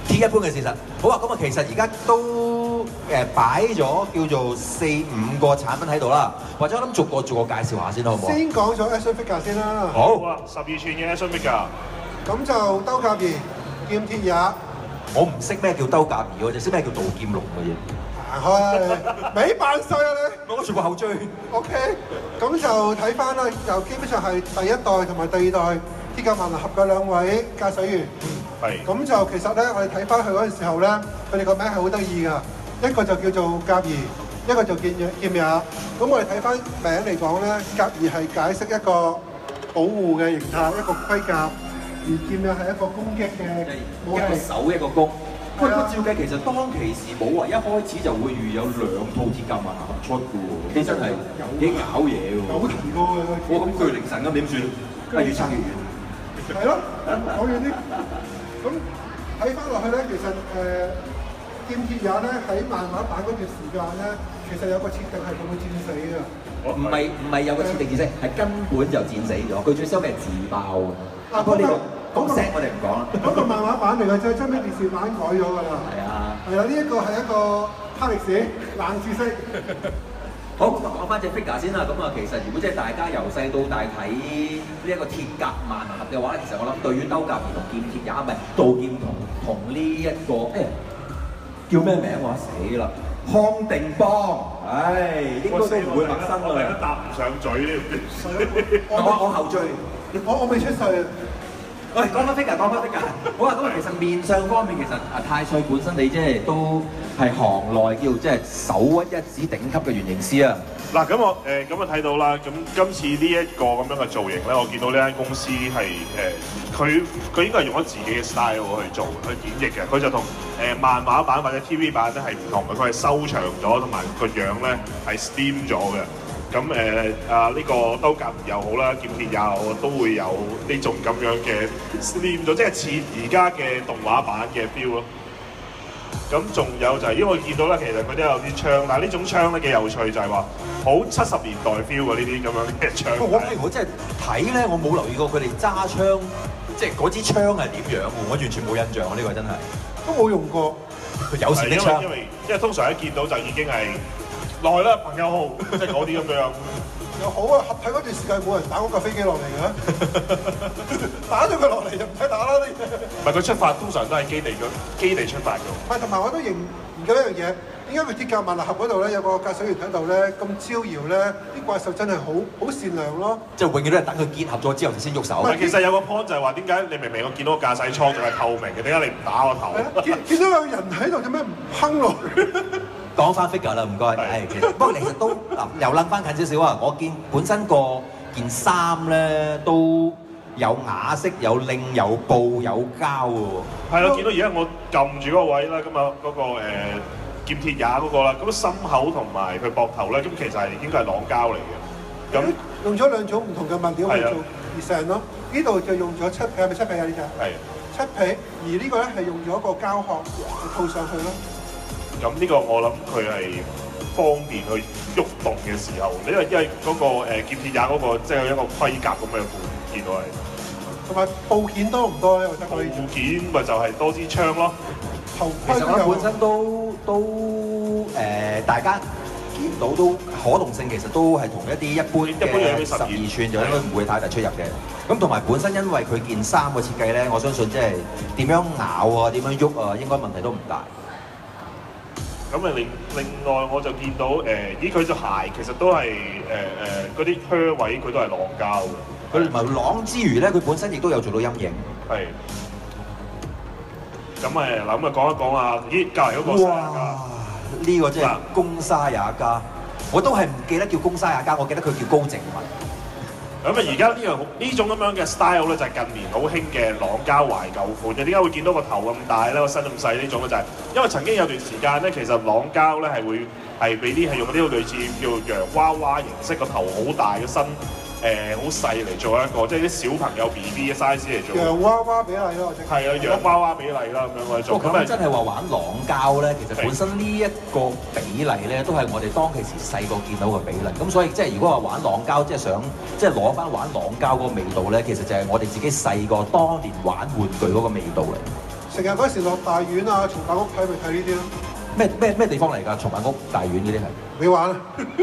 鐵一般嘅事實。好啊，咁啊其實而家都誒擺咗叫做四五個產品喺度啦，或者我諗逐個逐個介紹下先好唔好？ 先講咗 action figure 先啦。 好啊，十二寸嘅 action figure。 咁就兜甲兒、劍鐵也。 我唔識咩叫兜甲兒，我就識咩叫杜劍龍嘅嘢。 行開，咪扮衰啊你！ 我全部後追。 OK，咁就睇翻啦，就基本上係第一代同埋第二代鐵甲萬能俠嘅兩位駕駛員。 係。 咁就其實咧，我哋睇翻佢嗰陣時候咧，佢哋個名係好得意㗎，一個就叫做甲兒，一個就劍也劍也。咁我哋睇翻名嚟講咧，甲兒係解釋一個保護嘅形態，一個盔甲，而劍也係一個攻擊嘅武器。 一個手一個弓。喂，不過照計其實當其時冇話一開始就會預有兩套鐵甲萬能俠出嘅喎，其實係幾搞嘢喎。 有提過嘅。 哇！咁巨靈神咁點算？啊，越撐越遠。 係咯，講遠啲。咁睇翻落去咧，其實誒劍鐵也咧喺漫畫版嗰段時間咧，其實有個設定係佢會戰死嘅。 唔係唔係有個設定戰死，係根本就戰死咗。佢最收尾係自爆嘅。不過呢個講聲我哋唔講啦。 嗰個漫畫版嚟嘅啫，將啲電視版改咗㗎啦。 係啊。係啊，呢一個係一個黑歷史冷知識。 好，咁啊講翻隻 figure 先啦。咁啊，其實如果即係大家由細到大睇呢一個鐵甲萬能俠嘅話咧，其實我諗對於兜甲兒同劍鐵也唔係杜劍同同呢一個誒叫咩名話死啦，康定邦，唉，應該都唔會陌生㗎啦。 我答唔上嘴。 我我後追， 我我未出世啊。 喂，講翻 figure， 講翻 figure。好啊，咁啊，其實面相方面，其實啊太歲本身你即係都係行內叫即係首屈一指頂級嘅原型師啊。 嗱，咁我誒咁啊睇到啦，咁今次呢一個咁樣嘅造型咧，我見到呢間公司係誒佢佢應該係用咗自己嘅 style 去做去演繹嘅，佢就同誒漫畫版或者 T V 版咧係唔同嘅，佢係修長咗，同埋個樣咧係 slim 咗嘅。咁誒啊呢個兜甲兒又好啦，劍鐵也好，都會有呢種咁樣嘅 slim 咗，即係似而家嘅動畫版嘅 feel 咯。咁仲有就係、是，因為我見到咧，其實佢都有啲槍，但係呢種槍咧幾有趣，就係話好七十年代 feel 嘅呢啲咁樣嘅槍。 我我真係睇咧，我冇留意過佢哋揸槍，即係嗰支槍係點樣喎？我完全冇印象啊！呢、這個真係都冇用過。 有時啲槍， 因為因為通常一見到就已經係落去啦，朋友號，即係嗰啲咁樣。 又好啊，合體嗰段時間冇人打嗰架飛機落嚟嘅，打咗佢落嚟就唔使打啦。 唔係佢出發通常都係基地嘅基地出發嘅。 係同埋我都認研究一樣嘢，點解佢鐵甲萬能俠嗰度咧有個駕駛員喺度咧咁招搖咧？啲怪獸真係好好善良咯。 即係永遠都係等佢結合咗之後先喐手。 其實有個 point 就係話點解你明明我見到個駕駛艙仲係透明嘅，點解你唔打我頭？ 見見到有人喺度，做咩唔烹落去？ 講翻 figure 啦，唔該。係，其實不過其實都嗱，又諗翻近少少啊！我見本身個件衫咧都有啞色、有領、有布、有膠喎。 係啦，見到而家我撳住嗰個位啦，咁啊嗰個誒劍鐵也嗰個啦，咁心口同埋佢膊頭咧，咁其實係應該係朗膠嚟嘅。咁用咗兩種唔同嘅物料去做而成咯。呢度就用咗漆皮，係咪漆皮啊？呢隻係漆皮，而呢個咧係用咗個膠殼套上去咯。 咁呢個我諗佢係方便去喐動嘅時候，因為因為嗰個誒劍鐵也嗰個即係一個盔甲咁嘅部件都係。 同埋部件多唔多咧？我覺得可以。 部件咪就係多支槍咯。 頭其實我本身都都誒、呃，大家見到都可動性其實都係同一啲一般嘅十二寸就應該唔會太大出入嘅。咁同埋本身因為佢件衫嘅設計咧，我相信即係點樣咬啊、點樣喐啊，應該問題都唔大。 咁啊另另外我就見到誒，咦佢隻鞋其實都係誒誒嗰啲靴位佢都係朗膠嘅。 佢唔係朗之餘咧，佢本身亦都有做到陰影。 係。咁誒嗱咁啊講一講啊，咦隔離嗰個沙也加， 呢個真係公沙也加，我都係唔記得叫公沙也加，我記得佢叫高靜文。 咁啊而家呢樣呢種咁樣嘅 style 咧，就係近年好興嘅朗膠懷舊款嘅。點解會見到個頭咁大咧，個身咁細呢種咧？就係因為曾經有段時間咧，其實朗膠咧係會係俾啲係用嗰啲類似叫洋娃娃形式，個頭好大嘅身。誒好細嚟做一個，即係啲小朋友 B B 嘅 size 嚟做。 洋娃娃比例咯，即係啊，洋娃娃比例啦，咁樣我哋做。 咁真係話玩朗膠咧，其實本身呢一個比例咧，都係我哋當其時細個見到嘅比例。咁所以即係如果話玩朗膠，即係想即係攞翻玩朗膠嗰個味道咧，其實就係我哋自己細個當年玩玩具嗰個味道嚟。 成日嗰時落大院啊、松柏屋睇咪睇呢啲咯。 咩咩咩地方嚟㗎？松柏屋、大院嗰啲係？ 你玩啊？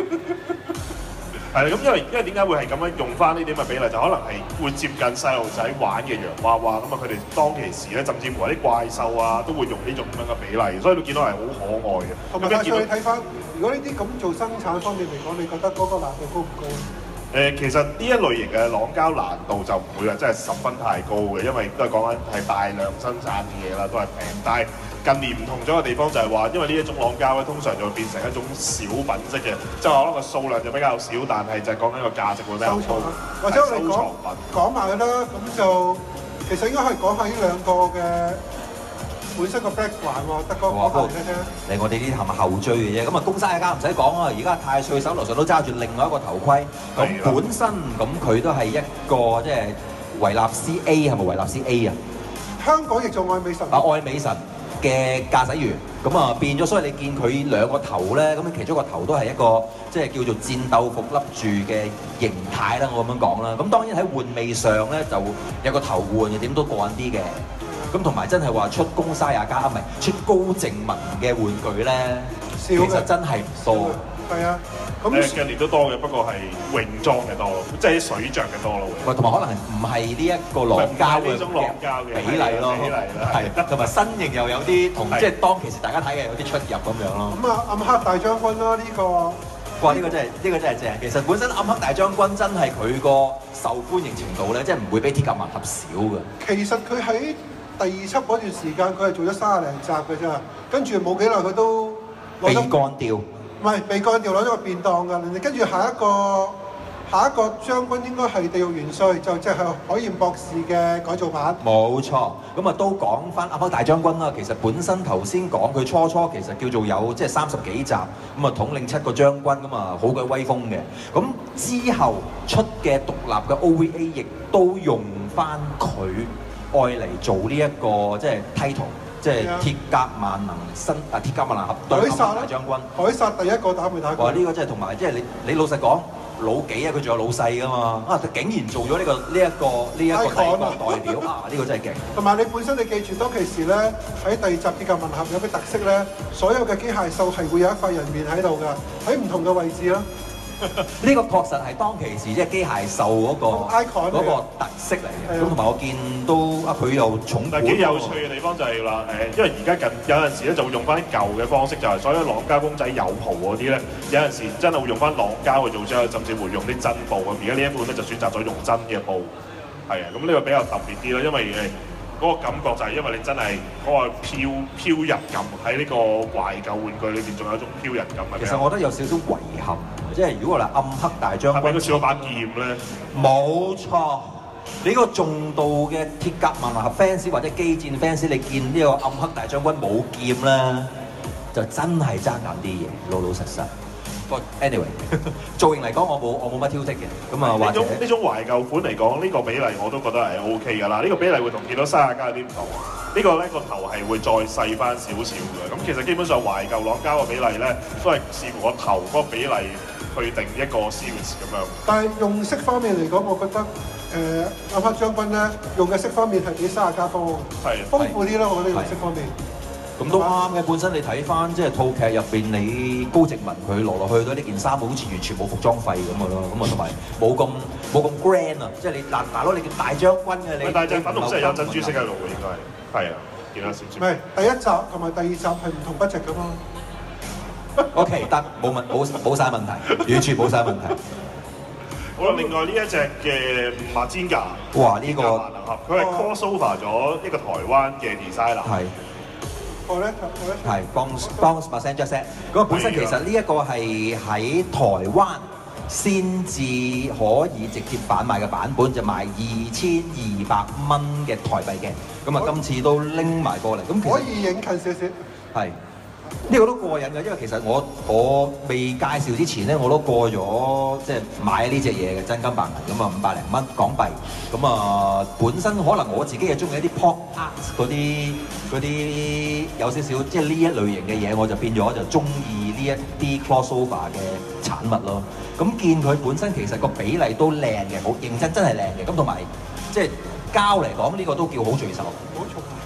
係啦，咁因為因為點解會係咁樣用翻呢啲咁嘅比例，就可能係會接近細路仔玩嘅洋娃娃，咁啊佢哋當其時咧，甚至乎啲怪獸啊都會用呢種咁樣嘅比例，所以你見到係好可愛嘅。 同埋再睇翻，如果呢啲咁做生產方面嚟講，你覺得嗰個難度高唔高？ 誒，其實呢一類型嘅朗膠難度就唔會話真係十分太高嘅，因為都係講緊係大量生產嘅嘢啦，都係平。但係近年唔同咗嘅地方就係話，因為呢一種朗膠咧，通常就會變成一種小品質嘅，即係可能個數量就比較少，但係就係講緊個價值會比較高。 或者我哋講講埋佢啦，咁就其實應該可以講下呢兩個嘅本身個 background 喎，德哥講下嚟聽。 嚟我哋呢啲係咪後追嘅啫？咁啊，公山嘅家唔使講啊！而家太歲手頭上都揸住另外一個頭盔，咁本身咁佢都係一個即係維納斯 A 係咪維納斯 A 啊？ 香港亦做愛美神。 啊，愛美神嘅駕駛員，咁啊變咗，所以你見佢兩個頭咧，咁其中一個頭都係一個即係叫做戰鬥服笠住嘅形態啦，我咁樣講啦。咁當然喺換味上咧，就有個頭換嘅，點都過癮啲嘅。咁同埋真係話出公沙也加啊，唔係出高靜文嘅玩具咧，其實真係唔多。 係啊，咁誒近年都多嘅，不過係泳裝嘅多咯，即係啲水着嘅多咯。 喂，同埋可能係唔係呢一個朗膠嘅呢種朗膠嘅比例咯， 比例啦， 係同埋身形又有啲同即係當其時大家睇嘅有啲出入咁樣咯。 咁啊，暗黑大將軍啦，呢個哇！呢個真係呢個真係正。其實本身暗黑大將軍真係佢個受歡迎程度咧，即係唔會比鐵甲萬合少嘅。 其實佢喺第二輯嗰段時間，佢係做咗三十零集嘅啫，跟住冇幾耐佢都被幹掉。 唔係被幹掉攞咗個便當㗎，人哋跟住下一個下一個將軍應該係地獄元帥，就即係海燕博士嘅改造版。 冇錯，咁啊都講翻暗黑大將軍啦。其實本身頭先講佢初初其實叫做有即係三十幾集，咁啊統領七個將軍，咁啊好鬼威風嘅。咁之後出嘅獨立嘅 O V A 亦都用翻佢愛嚟做呢一個即係 title。即係鐵甲萬能新啊！鐵甲萬能俠對暗黑大將軍。 海撒第一個打沒打過。 哇！呢個真係同埋即係你你老實講老幾啊？佢仲有老細㗎嘛？啊！佢竟然做咗呢個呢一個呢一個帝國代表啊！呢個真係勁。 同埋你本身你記住當其時咧喺第二集鐵甲萬能俠有咩特色咧？所有嘅機械獸係會有一塊人面喺度㗎，喺唔同嘅位置啦。 呢個確實係當其時即係機械獸嗰個嗰個特色嚟嘅。咁同埋我見都啊，佢又重本。 但係幾有趣嘅地方就係話誒，因為而家近有陣時咧就會用翻啲舊嘅方式，就係所有朗膠公仔有袍嗰啲咧，有陣時真係會用翻朗膠去做之後，甚至會用啲真布咁。而家呢一款咧就選擇咗用真嘅布，係啊，咁呢個比較特別啲咯，因為誒。嗰個感覺就係因為你真係嗰個飄飄逸感喺呢個懷舊玩具裏邊，仲有一種飄逸感。 其實我覺得有少少遺憾，即係如果話暗黑大將軍， 係咪佢少咗把劍咧？ 冇錯，你個重度嘅鐵甲萬能俠 fans 或者機戰 fans，你見呢個暗黑大將軍冇劍咧，就真係爭緊啲嘢，老老實實。anyway， 造型嚟講我冇我冇乜挑剔嘅，咁啊或者呢種懷舊款嚟講，呢個比例我都覺得係 O K 㗎啦。呢個比例會同見到西亞家有啲唔同。呢個咧個頭係會再細翻少少嘅。咁其實基本上懷舊朗膠嘅比例咧，都係視乎個頭嗰個比例去定一個 series 咁樣。 但係用色方面嚟講，我覺得誒暗黑將軍咧用嘅色方面係比西亞家多，係豐富啲咯。我覺得用色方面。 咁都啱嘅，本身你睇翻即係套劇入邊，你高植文佢落落去都呢件衫好似完全冇服裝費咁嘅咯，咁啊同埋冇咁冇咁 grand 啊，即係你嗱大佬你叫大將軍嘅你， 但係隻粉紅色係有珍珠色喺度嘅應該係，係啊，見到少少。 唔係第一集同埋第二集係唔同 budget 㗎嘛。 OK 得冇問冇冇曬問題，完全冇曬問題。 好啦，另外呢一隻嘅馬煎㗎， 哇呢個萬能俠，佢係 crossover 咗一個台灣嘅 designer。係。 係 Bounce Bounce Master Set，咁啊本身其實呢一個係喺台灣先至可以直接販賣嘅版本，就賣二千二百蚊嘅台幣嘅，咁啊今次都拎埋過嚟，咁其實可以影近少少。 係。呢個都過癮嘅，因為其實我我未介紹之前咧，我都過咗即係買呢隻嘢嘅真金白銀咁啊，五百零蚊港幣。咁啊，本身可能我自己係中意一啲 pop art 嗰啲嗰啲有少少即係呢一類型嘅嘢，我就變咗就中意呢一啲 crossover 嘅產物咯。咁見佢本身其實個比例都靚嘅，好認真真係靚嘅。咁同埋即係膠嚟講，呢個都叫好聚手。 好重啊！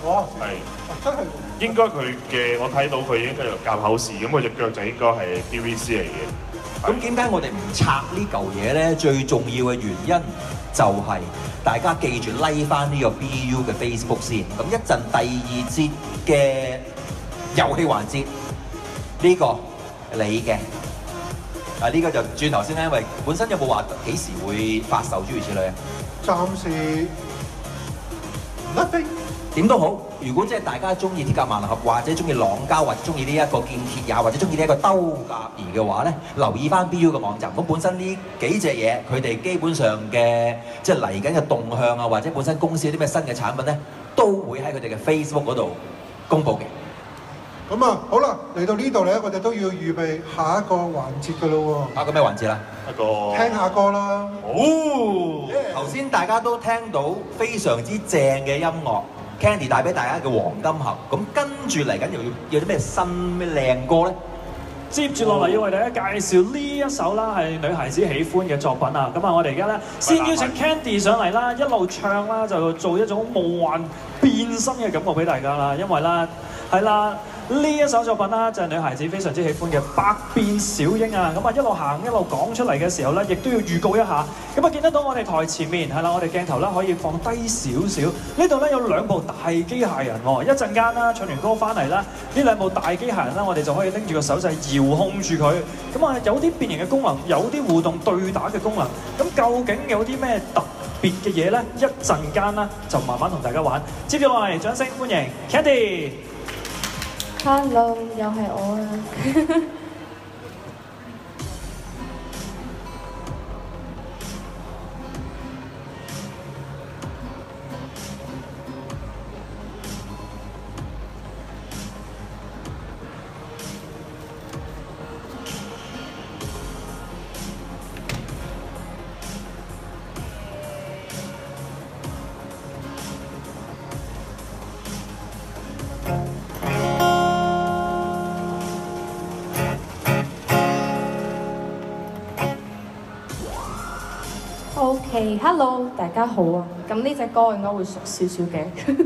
哇！ 係真係應該佢嘅我睇到佢應該就夾口試，咁佢隻腳就應該係 P V C 嚟嘅。 咁點解我哋唔拆呢嚿嘢咧？最重要嘅原因就係大家記住 like 翻呢個 B U 嘅 Facebook 先。咁一陣第二節嘅遊戲環節，呢、這個你嘅啊呢、這個就轉頭先啦，因為本身有冇話幾時會發售諸如此類啊？ 暫時 nothing。 點都好，如果即係大家中意鐵甲萬能俠，或者中意朗膠，或者中意呢一個劍鐵也，或者中意呢一個兜甲兒嘅話咧，留意翻 B U 嘅網站。咁本身呢幾隻嘢，佢哋基本上嘅即係嚟緊嘅動向啊，或者本身公司有啲咩新嘅產品咧，都會喺佢哋嘅 Facebook 嗰度公佈嘅。 咁啊，好啦，嚟到呢度咧，我哋都要預備下一個環節㗎咯喎。 下一個咩環節啦？ 一個聽下歌啦。 哦，頭先大家都聽到非常之正嘅音樂。Candy 帶俾大家嘅黃金盒，咁跟住嚟緊又要有啲咩新咩靚歌咧？ 接住落嚟要為大家介紹呢一首啦，係女孩子喜歡嘅作品啊！咁啊，我哋而家咧先邀請 Candy 上嚟啦，一路唱啦，就做一種夢幻變身嘅感覺俾大家啦。因為啦，係啦，呢一首作品啦，就係女孩子非常之喜歡嘅《百變小櫻》啊！咁啊，一路行一路講出嚟嘅時候咧，亦都要預告一下。咁啊，見得到我哋台前面係啦，我哋鏡頭咧可以放低少少。呢度咧有兩部大機械人喎，一陣間啦，唱完歌翻嚟啦，呢兩部大機械人啦，我哋就可以拎住個手勢遙控住佢。咁啊，有啲變形嘅功能，有啲互動對打嘅功能。咁究竟有啲咩特別嘅嘢咧？一陣間啦，就慢慢同大家玩。接住落嚟，掌聲歡迎 Candy。Hello， 又係我啦。OK，Hello， 大家好啊！咁呢隻歌應該會熟少少嘅。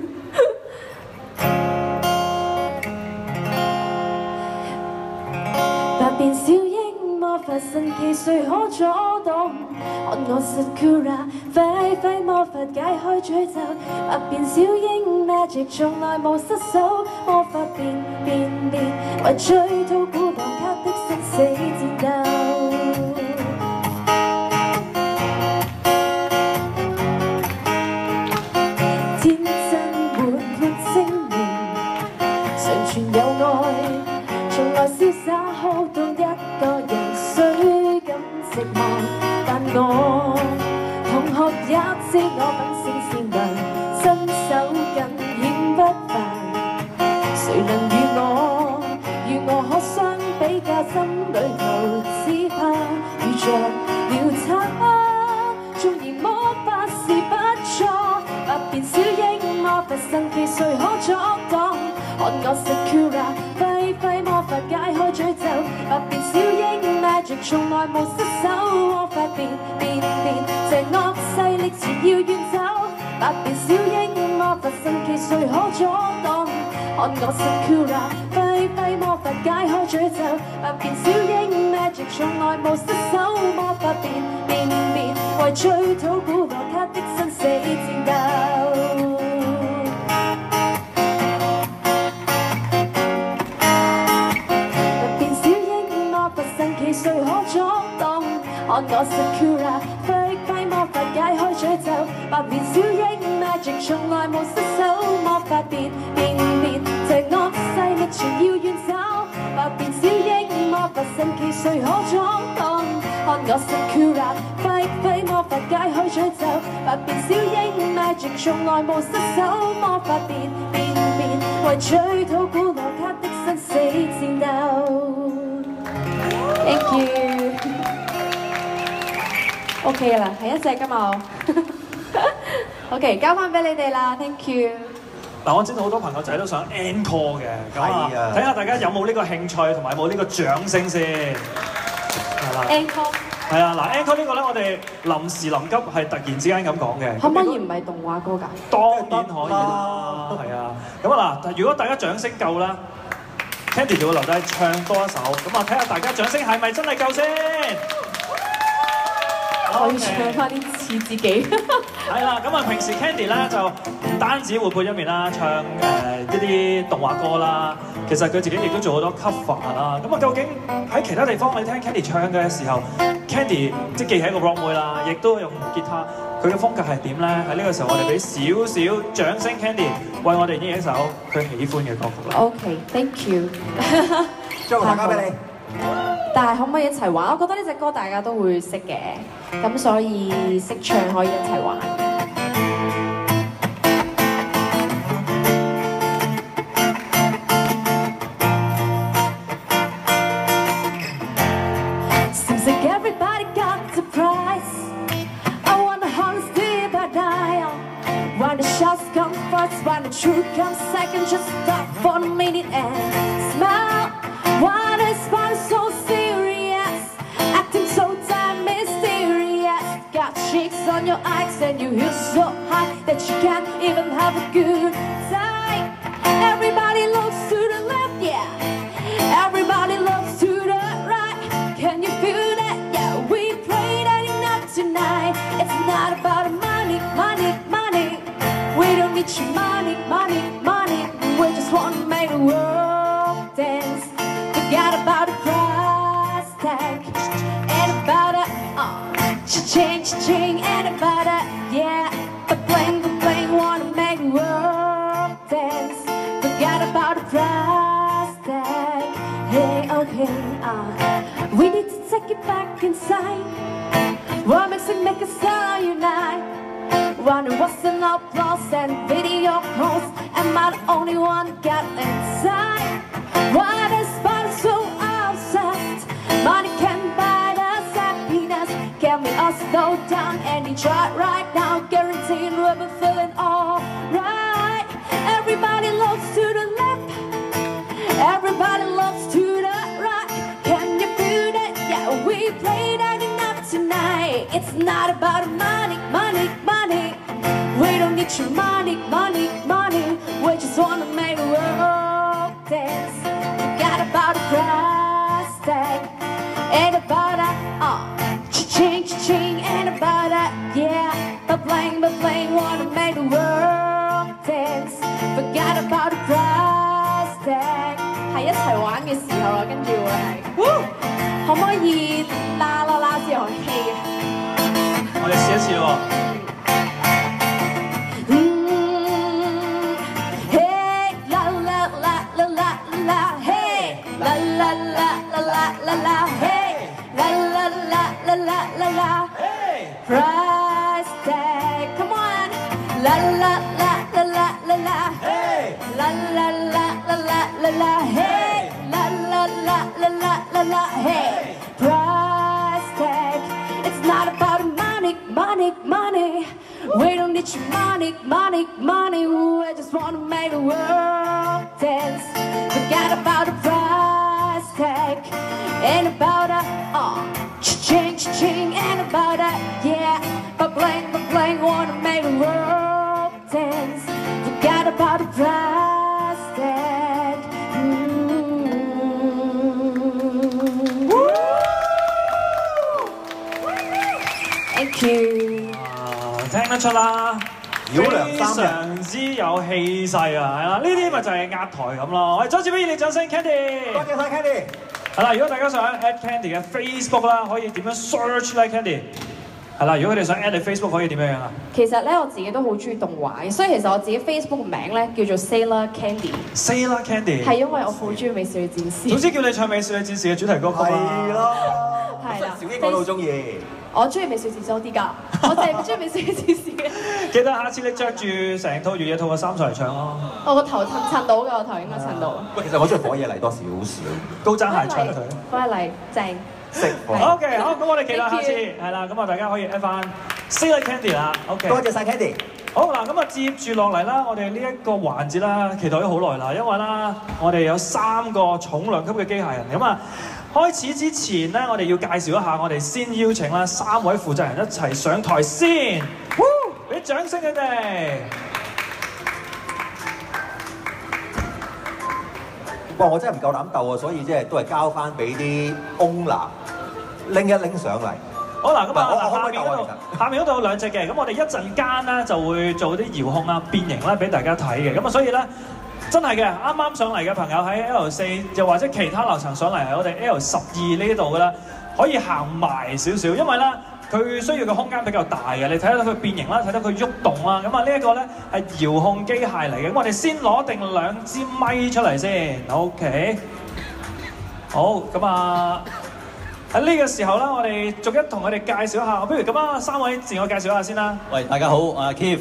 百變小櫻魔法神奇，誰可阻擋？看我 Sakura， 揮揮魔法解開詛咒。百變小櫻 Magic 從來無失手，魔法變變變，為追討古羅卡的生死戰鬥。瀟灑好到一個人雖感寂寞，但我同學也知我品性善良，身手更顯不凡。誰能與我與我可相比較，心裏頭只怕遇着了他。縱然魔法是不錯，百變小櫻魔法神奇，誰可阻擋？看我 Sakura， 揮揮魔法解開詛咒。百變小櫻 Magic 從來無失手，魔法變變變，這惡勢力前要遠走。百變小櫻魔法神奇，誰可阻擋？看我 Sakura， 揮揮魔法解開詛咒。百變小櫻 Magic 從來無失手，魔法變變變，為追討古羅卡的生死戰鬥。誰可阻擋？看我 Sakura， 揮揮魔法解開詛咒。百變小櫻 Magic 從來無失手，魔法變變變，這惡勢力全要遠走。百變小櫻魔法神奇，誰可阻擋？看我 Sakura， 揮揮魔法解開詛咒。百變小櫻 Magic 從來無失手，魔法變變變，為追討古羅卡的生死戰鬥。Thank you。OK 啦，係一隻㗎嘛我。OK， 交翻俾你哋啦 ，Thank you。 嗱，我知道好多朋友仔都想 encore 嘅，咁啊，睇下大家有冇呢個興趣同埋有冇呢個掌聲先。係啦。 encore。 係啊，嗱 encore 呢個咧，我哋臨時臨急係突然之間咁講嘅。 可唔可以唔係動畫歌㗎？ 當然可以啦，係啊。咁啊嗱，如果大家掌聲夠啦 ，Candy 就會留低唱多一首。咁啊，睇下大家掌聲係咪真係夠先？ 我要唱翻啲似自己。 係啦，咁啊，平時 Candy 咧就唔單止活潑一面啦，唱誒一啲動畫歌啦，其實佢自己亦都做好多 cover 啦。咁啊，究竟喺其他地方你聽 Candy 唱嘅時候 ，Candy 即既係一個 rock 妹啦，亦都用吉他，佢嘅風格係點咧？喺呢個時候，我哋俾少少掌聲 Candy 為我哋演繹一首佢喜歡嘅歌曲啦。 OK，thank you。 將個大家俾你。 但係可唔可以一齊玩？我覺得呢隻歌大家都會識嘅，咁所以識唱可以一齊玩。Seems like everybody got the prize. I wonder how it's deep I die. When the shots come first, when the truth comes second, just stop for a minute and smile. Why is fun so serious? Acting so damn mysterious. Got cheeks on your eyes and you hear so high that you can't even have a good time. Everybody looks to the left, yeah. Everybody looks to the right. Can you feel that? Yeah, we played that enough tonight. It's not about money, money, money. We don't need your money, money, money. We just want to make the world dance. Forget about the price tag and about it, uh, cha-ching, cha-ching, and about it, yeah. The bling, the bling, wanna make the world dance. Forget about the price tag. Hey, okay, uh, we need to take it back inside. What makes it make us all unite? Wonder what's an applause and video calls. Am I the only one got inside? Why does fun so obsessed? Money can buy us happiness. Can we all slow down and enjoy right now? Guaranteed we'll be feeling alright. Everybody looks to the left. Everybody looks to the right. Can you feel that? Yeah, we played that enough tonight. It's not about money, money, money. We don't need your money, money, money. We just wanna make the world dance. Forgot about the price tag. Ain't about that, uh, cha-ching, cha-ching, ain't about that, yeah. But playing, but playing, wanna make the world dance. Forgot about the price tag. 係一齊玩嘅時候啦，跟住會係，可唔可以啦啦啦之後 K 啊？ 我哋試一次喎。 La la la la la la la hey, la la la la la la la hey, price tag, come on, la la la la la la la hey, la la la la la la la hey, la la la la la la la hey, price tag. It's not about money, money, money. We don't need your money, money, money. We just wanna make the world dance. Forget about the price tag. Ain't about a uh, cha-ching, cha-ching. Ain't about a yeah. But bling, but bling, wanna make the world dance. Forget about the price tag. Mm-hmm. Thank you. 聽得出啦， 繞梁三日非常之有氣勢啊，係啦，呢啲咪就係壓台咁咯。我哋再次俾熱烈掌聲 Candy， 多謝晒 Candy。 係啦，如果大家想 add Candy 嘅 Facebook 啦，可以點樣 search 咧 Candy？係啦，如果佢哋想 add 你 Facebook 可以點樣樣啊？ 其實咧我自己都好中意動畫，所以其實我自己 Facebook 名咧叫做 Sailor Candy。Sailor Candy 係因為我好中意美少女戰士。 總之叫你唱美少女戰士嘅主題曲㗎嘛。 係咯。 係啦。 小英我都好中意。 我中意美少女戰士多啲㗎，我淨係中意美少女戰士嘅。 記得下次你着住成套越野套嘅衫上嚟唱咯。 我個頭襯襯到㗎，我頭應該襯到。 喂，其實我中意火野嚟多少少。 高踭鞋穿佢。 火野嚟正。 識。 OK， 好，咁我哋期待下次係啦，咁啊大家可以 add 翻 Sailor Candy 啦。OK。多謝晒 Candy。 好嗱，咁啊接住落嚟啦，我哋呢一個環節啦，期待咗好耐啦，因為啦，我哋有三個重量級嘅機械人，咁啊。 開始之前咧，我哋要介紹一下，我哋先邀請啦三位負責人一齊上台先，俾掌聲佢哋。 哇！我真係唔夠膽鬥啊，所以即係都係交翻俾啲 owner 拎一拎上嚟。 好嗱，咁啊， 我我下面嗰度，下面嗰度有兩隻嘅，咁我哋一陣間咧就會做啲遙控啊、變形啦，俾大家睇嘅。咁啊，所以咧真係嘅，啱啱上嚟嘅朋友喺 L 四，又或者其他樓層上嚟，我哋 L 十二呢度嘅啦，可以行埋少少，因為咧佢需要嘅空間比較大嘅。你睇到佢變形啦，睇到佢喐動啦。咁啊，呢一個咧係遙控機械嚟嘅。咁我哋先攞定兩支咪出嚟先 ，OK。好，咁啊。喺呢個時候啦，我哋逐一同佢哋介紹一下。不如咁啊，三位自我介紹一下先啦。 喂，大家好，我係 Keith。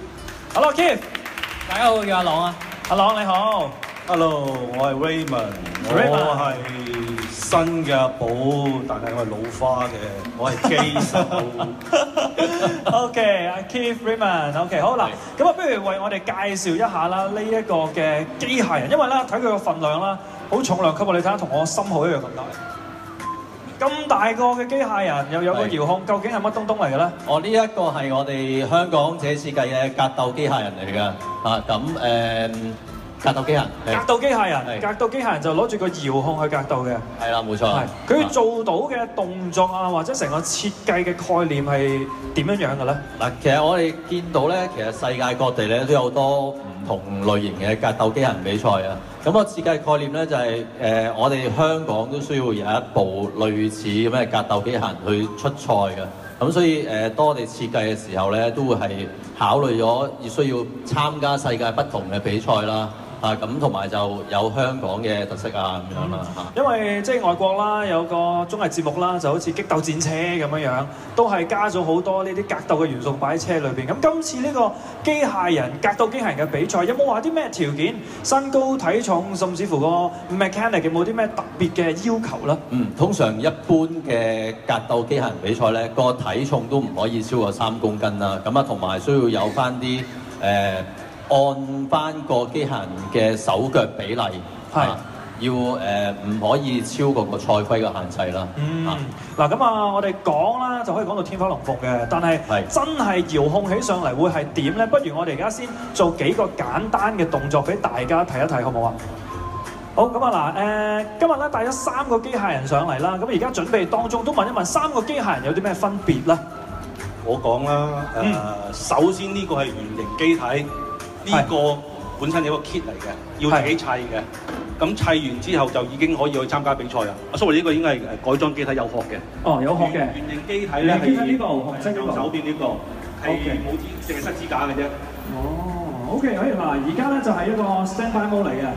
Hello Keith。 大家好，我叫阿朗啊。 阿朗你好。 Hello，我係 Raymond。我係新嘅阿寶，但係我係老花嘅，我係機手。 OK，阿 Keith Raymond。OK， 好啦，咁啊，不如為我哋介紹一下啦呢一個嘅機械人，因為咧睇佢個份量啦，好重量級啊！你睇下同我心口一樣咁大。咁大個嘅機械人又有個遙控，究竟係乜東東嚟嘅咧？ 哦，呢一個係我哋香港自己設計嘅格鬥機械人嚟㗎。啊，咁誒格鬥機械人。 格鬥機械人，格鬥機械人就攞住個遙控去格鬥嘅。 係啦，冇錯。 係佢做到嘅動作啊，或者成個設計嘅概念係點樣樣嘅咧？ 嗱，其實我哋見到咧，其實世界各地咧都有好多唔同類型嘅格鬥機械人比賽啊。咁個設計概念咧就係、是、誒、呃，我哋香港都需要有一部類似咁嘅格鬥機械人去出賽嘅。咁所以誒、呃，當我哋設計嘅時候咧，都會係考慮咗要需要參加世界不同嘅比賽啦。啊，咁同埋就有香港嘅特色啊咁樣啦嚇。 因為即係外國啦，有個綜藝節目啦，就好似激鬥戰車咁樣樣，都係加咗好多呢啲格鬥嘅元素擺喺車裏邊。咁今次呢個機械人格鬥機械人嘅比賽，有冇話啲咩條件？身高、體重，甚至乎個 mechanic 有冇啲咩特別嘅要求咧？ 嗯，通常一般嘅格鬥機械人比賽咧，個體重都唔可以超過三公斤啦。咁啊，同埋需要有翻啲誒。呃按翻個機械人嘅手腳比例，係、啊、要誒唔、呃、可以超過個賽規嘅限制啦。 嗯，嗱咁啊，我哋講啦，就可以講到天花龍鳳嘅，但係真係遙控起上嚟會係點咧？不如我哋而家先做幾個簡單嘅動作俾大家睇一睇，好唔好啊？好，咁啊嗱，誒今日咧帶咗三個機械人上嚟啦，咁而家準備當中都問一問三個機械人有啲咩分別咧？ 我講啦，誒、呃嗯、首先呢個係圓形機體。呢個本身有個 kit 嚟嘅，要自己砌嘅。咁砌完之後就已經可以去參加比賽啦。啊 ，sorry， 呢個應該係改裝機體有殼嘅。哦，有殼嘅。圓形機體咧係呢個紅色呢個，手邊呢個係冇支，淨係塞支架嘅啫。 哦 ，OK， 可以嗱，而家咧就係一個 standby mode 嚟嘅。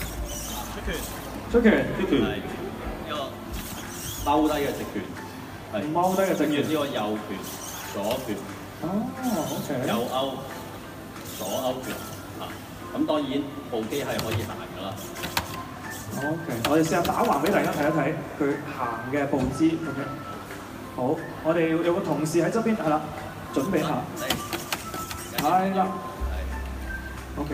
出拳。出拳。出拳。係一個踎低嘅直拳。係。踎低嘅直拳。呢個右拳、左拳。哦 ，OK。右勾。左勾拳啊，咁當然部機係可以行㗎啦。OK， 我哋試下打橫俾大家睇一睇佢行嘅步姿。OK， 好，我哋有個同事喺側邊，係啦，準備下。係啦。OK。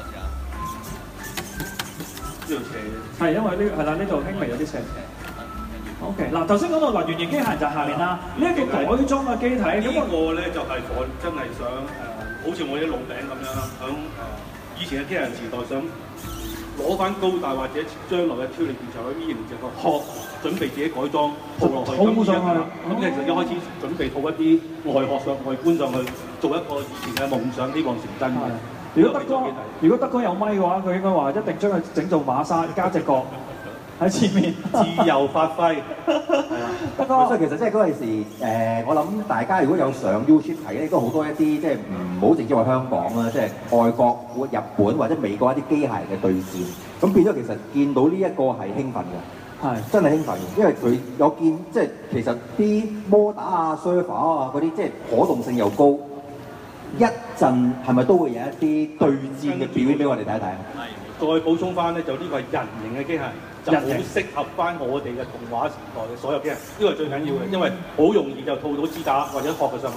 呢度斜。係因為呢係啦，呢度輕微有啲斜。OK， 嗱頭先講到嗱圓形機械人就下面啦，呢一個改裝嘅機體，咁呢個咧就係我真係想誒。好似我啲老餅咁樣，響誒以前嘅機械人時代，想攞翻高大或者將來嘅超力戰場嘅 V 型隻個殼，準備自己改裝套落去。套上去。咁其實一開始準備套一啲外殼上外觀上去，做一個以前嘅夢想，希望成真嘅。 如果德哥，如果德哥有咪嘅話，佢應該話一定將佢整做馬沙加隻角。喺前面自由發揮，係啦。 不過，所以其實即係嗰陣時，誒，我諗大家如果有上 YouTube 睇咧，都好多一啲即係唔好淨止話香港啦，即係外國、日本或者美國一啲機械嘅對戰，咁變咗其實見到呢一個係興奮嘅，係真係興奮嘅，因為佢有見即係其實啲摩打啊、server 啊嗰啲即係可動性又高，一陣係咪都會有一啲對戰嘅表演俾我哋睇一睇？ 係，再補充翻咧，就呢個係人形嘅機械。就好適合翻我哋嘅動畫時代嘅所有機械，呢個係最緊要嘅，因為好容易就套到支架或者殼佢上去。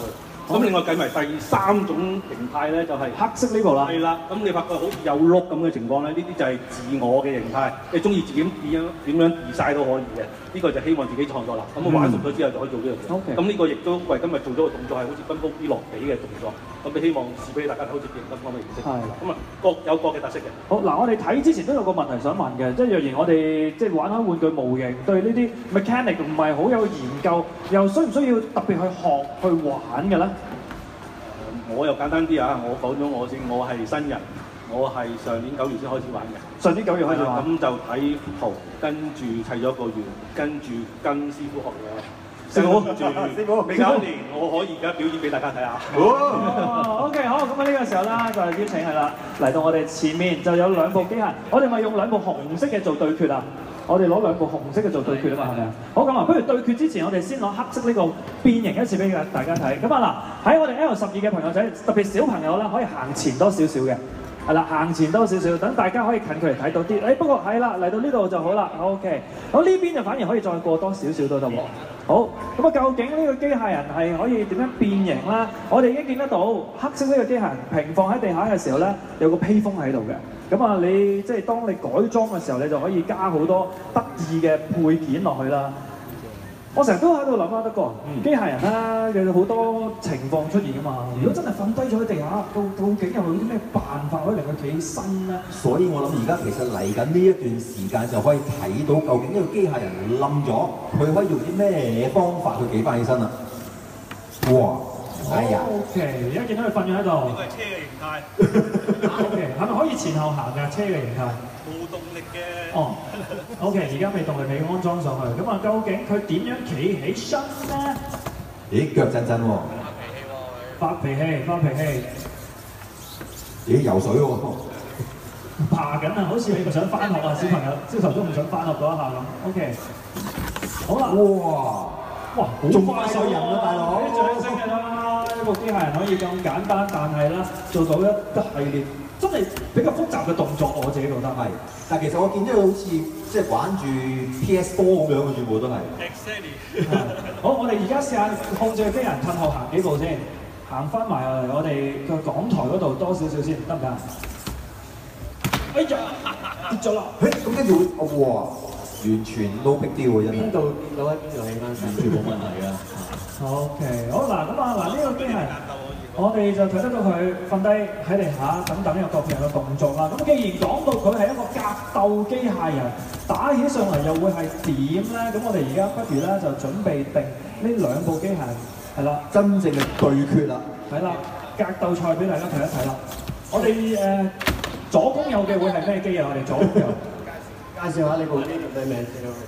咁另外計埋第三種形態咧，就係黑色呢部啦。 係啦，咁你發覺好似有碌咁嘅情況咧，呢啲就係自我嘅形態。你中意自己點樣點樣 design 都可以嘅。呢個就希望自己創作啦。咁我玩熟咗之後就可以做呢樣嘢。 OK。 咁呢個亦都為今日做咗個動作係好似奔波啲落地嘅動作。咁你希望試俾大家睇好似變形金剛嘅形式。係。咁啊，各有各嘅特色嘅。 好嗱，我哋睇之前都有個問題想問嘅，即係若然我哋即係玩開玩具模型，對呢啲 mechanic 唔係好有研究，又需唔需要特別去學去玩嘅咧？ 我又簡單啲啊！我講咗我先，我係新人，我係上年九月先開始玩嘅。 上年九月開始玩， 咁就睇圖，跟住砌咗一個圓，跟住跟師傅學嘢。師傅，師傅，未搞掂，我可以而家表演俾大家睇下。 哦 ，OK， 好，咁啊呢個時候啦，就邀請係啦，嚟到我哋前面就有兩部機械，我哋咪用兩部紅色嘅做對決啊！我哋攞兩部紅色嘅做對決啊嘛，係咪啊？好咁啊，不如對決之前，我哋先攞黑色呢個變形一次俾大家睇。咁啊嗱，喺我哋 L 十二嘅朋友仔，特別小朋友啦，可以行前多少少嘅，係啦，行前多少少，等大家可以近距離睇到啲。誒，不過係啦，嚟到呢度就好啦 ，OK。咁呢邊就反而可以再過多少少都得喎。好，咁啊，究竟呢個機械人係可以點樣變形咧？我哋已經見得到黑色呢個機械人平放喺地下嘅時候咧，有個披風喺度嘅。咁啊，你即係當你改裝嘅時候，你就可以加好多得意嘅配件落去啦。我成日都喺度諗啊，德哥，機械人啦，有好多情況出現㗎嘛。如果真係瞓低咗喺地下，到究竟有冇啲咩辦法可以令佢企起身咧？ 所以我諗而家其實嚟緊呢一段時間就可以睇到究竟呢個機械人冧咗，佢可以用啲咩方法去企翻起身啦。哇！哎呀 ，OK，而家見到佢瞓咗喺度。 呢個係車嘅形態。 OK， 係咪可以前後行㗎？車嘅形態？ 冇動力嘅。 哦 ，OK， 而家未動力未安裝上去，咁啊，究竟佢點樣企起身咧？ 咦，腳震震喎！ 發脾氣，發脾氣。 咦，游水喎！ 爬緊啊，好似你唔想翻學啊，小朋友，朝頭早唔想翻學嗰一下咁。OK， 好啦。 哇！哇，仲快過人啊，大佬！ 啲掌聲㗎啦，呢部機械人可以咁簡單，但係咧做到一系列真係比較複雜嘅動作，我自己覺得係。 但其實我見到佢好似即係玩住 P S 四咁樣嘅，全部都係。 Exactly。 好，我哋而家試下控制機械人褪後行幾步先，行翻埋嚟我哋個講台嗰度多少少先，得唔得？哎呀，跌咗啦！ 誒，咁跟住會，哇！完全 no big deal 喎，真係。 邊度見到喺邊度起翻身，完全冇問題㗎。 OK， 好嗱，咁啊嗱，呢個機械人，我哋就睇得到佢瞓低喺地下等等呢個各樣嘅動作啦。咁既然講到佢係一個格鬥機械人，打起上嚟又會係點咧？咁我哋而家不如咧就準備定呢兩部機械人係啦， 真正嘅對決啦。 係啦，格鬥賽俾大家睇一睇啦。我哋誒、呃、左攻右嘅會係咩機啊？我哋左攻右。 介紹下你部機嘅名先啦。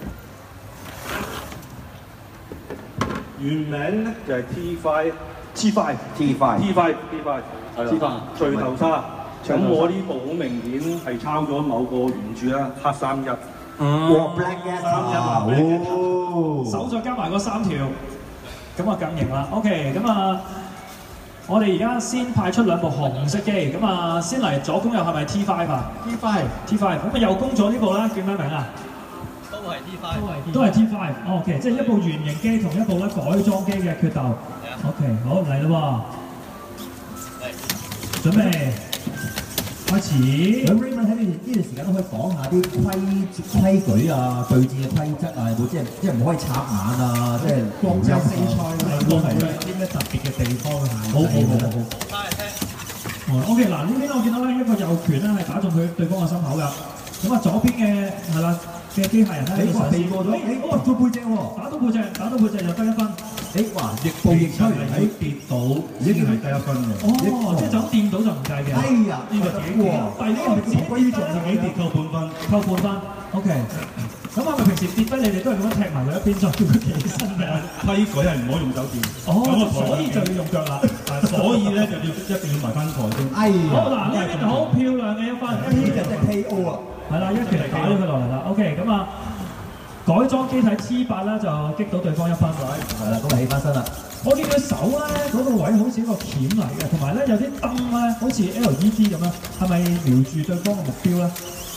原名咧就係 T 五 T 五 T 五 T 五 T 五 T 五聚頭沙。咁我呢部好明顯係抄咗某個原著啦，黑三一。 哇 ！Black Gas 三一啊！哦， 手再加埋嗰三條，咁啊更型啦。OK， 咁啊。我哋而家先派出兩部紅色機，咁啊先嚟左攻右係咪 T 五 啊 ？T 五 T 五，咁啊右攻咗呢部啦，叫咩名啊？ 都係 T 五， 都係 T 五。OK， 即係一部原型機同一部咧改裝機嘅決鬥。OK， 好嚟啦喎，準備開始。 咁 Raymond 喺呢呢段時間都可以講下啲規規矩啊、對戰嘅規則啊，有冇即係即係唔可以插眼啊，即係國際比賽啊，都係啲咩特別嘅地方嘅限制。好好好好好。 OK， 嗱呢邊我見到咧一個右拳咧係打中佢對方嘅心口㗎。咁啊左邊嘅係啦嘅機械人咧，你避過咗，你哦到背脊喎，打到背脊，打到背脊就得一分。誒哇，逆步逆推，喺跌到已經係得一分嘅。哦，即係就咁掂到就唔計嘅。哎呀，呢個幾喎？但係呢個係自歸於自己跌扣半分，扣半分。OK。咁係咪平時跌低你哋都係咁樣踢埋佢一邊，再叫佢企起身嘅？ 規矩係唔可以用手掂。 哦，所以就要用腳啦。 所以咧就要一定要埋翻台先。 哎呀，好嗱，呢邊好漂亮嘅一分，一拳就即係 K O 啊！係啦，一拳嚟打咗佢落嚟啦。OK， 咁啊。改裝機體 T 八咧就擊到對方一分位，係啦，咁啊起翻身啦。我見佢手咧嗰個位好似一個鉗嚟嘅，同埋咧有啲燈咧好似 L E D 咁樣，係咪瞄住對方嘅目標咧？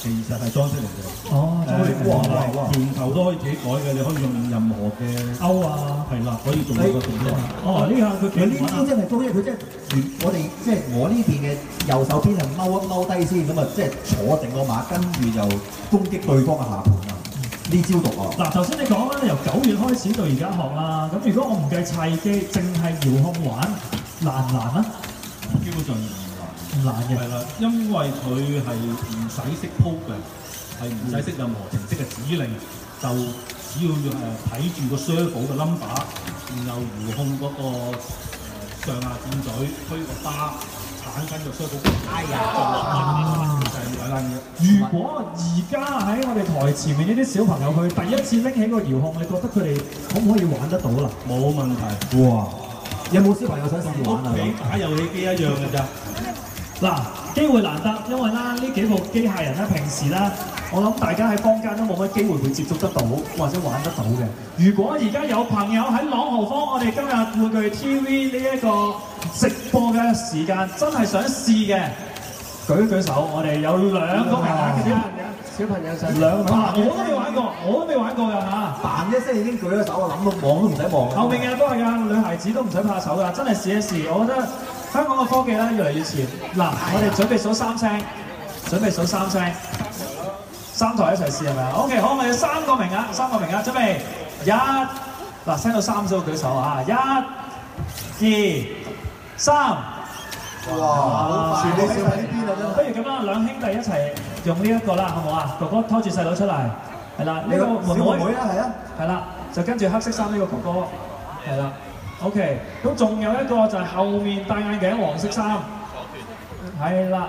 其實係裝飾嚟嘅。 哦， 誒哇哇哇！拳頭都可以自己改嘅，你可以用任何嘅勾啊， 係啦，可以做到個動作。 哦，呢下佢佢呢招真係高，因為佢真係我哋即係我呢邊嘅右手邊係踎一踎低先，咁啊即係坐定個馬，跟住就攻擊對方嘅下盤啊！呢招毒啊！ 嗱，頭先你講啦，由九月開始到而家學啦，咁如果我唔計砌機，淨係遙控玩，難唔難啊？ 基本上唔難嘅。 係啦，因為佢係唔使識 program，係唔使識任何程式嘅指令，就只要誒睇住個 servo 嘅 number，然後遙控嗰、個、呃、上下箭嘴，推個巴。產生個 servo， 哎呀，就係咁簡單嘅。 如果而家喺我哋台前面呢啲小朋友，佢第一次拎起個遙控，你覺得佢哋可唔可以玩得到啦？ 冇問題。 哇！有冇小朋友想試試玩啊？ 你打遊戲機一樣嘅咋。 嗱，機會難得，因為啦呢幾部機械人咧，平時咧，我諗大家喺坊間都冇乜機會會接觸得到或者玩得到嘅。如果而家有朋友喺朗豪坊，我哋今日玩具 T V 呢一個直播嘅時間，真係想試嘅，舉一舉手。我哋有兩個名額嘅小朋友， 小朋友想兩個名額，我都未玩過，我都未玩過㗎嚇。 彈一聲已經舉咗手，我諗到望都唔使望。 後面嘅都係㗎，女孩子都唔使怕醜㗎，真係試一試。我覺得香港嘅科技咧越嚟越前。嗱，我哋準備數三聲，準備數三聲，三台一齊試係咪啊 ？OK， 好，我哋有三個名額，三個名額，準備一，嗱，聲到三數舉手啊！一、二、三。哇！全部小喺呢邊啊！不如咁啦，兩兄弟一齊用呢一個啦，好唔好啊？哥哥拖住細佬出嚟，係啦，呢個妹妹啊，係啊，係啦，就跟住黑色衫呢個哥哥，係啦。OK， 咁仲有一個就係後面戴眼鏡黃色衫，係啦。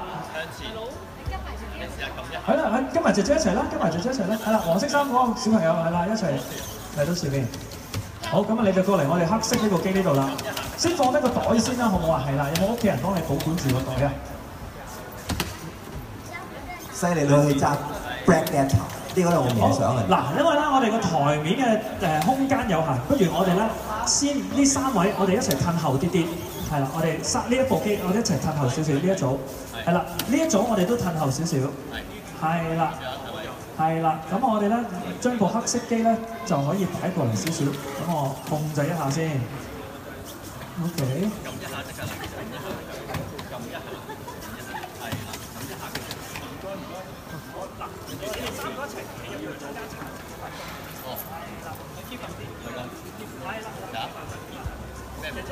係啦，跟埋姐姐一齊啦，跟埋姐姐一齊啦，係啦，黃色衫嗰個小朋友係啦，一齊嚟到前面。好，咁啊你就過嚟我哋黑色呢部機呢度啦，先放低個袋先啦，好唔好啊？係啦，有冇屋企人幫你保管住個袋啊？ 犀利女去揸 Black Data， 呢個係我夢想嚟。 嗱，因為咧我哋個台面嘅誒空間有限，不如我哋咧先呢三位，我哋一齊褪後啲啲，係啦，我哋三呢一部機，我哋一齊褪後少少呢一組，係啦，呢一組我哋都褪後少少，係啦。係啦，咁我哋咧將部黑色機咧就可以擺過嚟少少，咁我控制一下先。OK。撳一下即刻嚟，撳一下，係啦，撳一下佢。唔該唔該。好嗱，你哋三個一齊企入去中間層。哦。係啦，我 keep 緊啲。係啦。係啦。嚇？咩咩？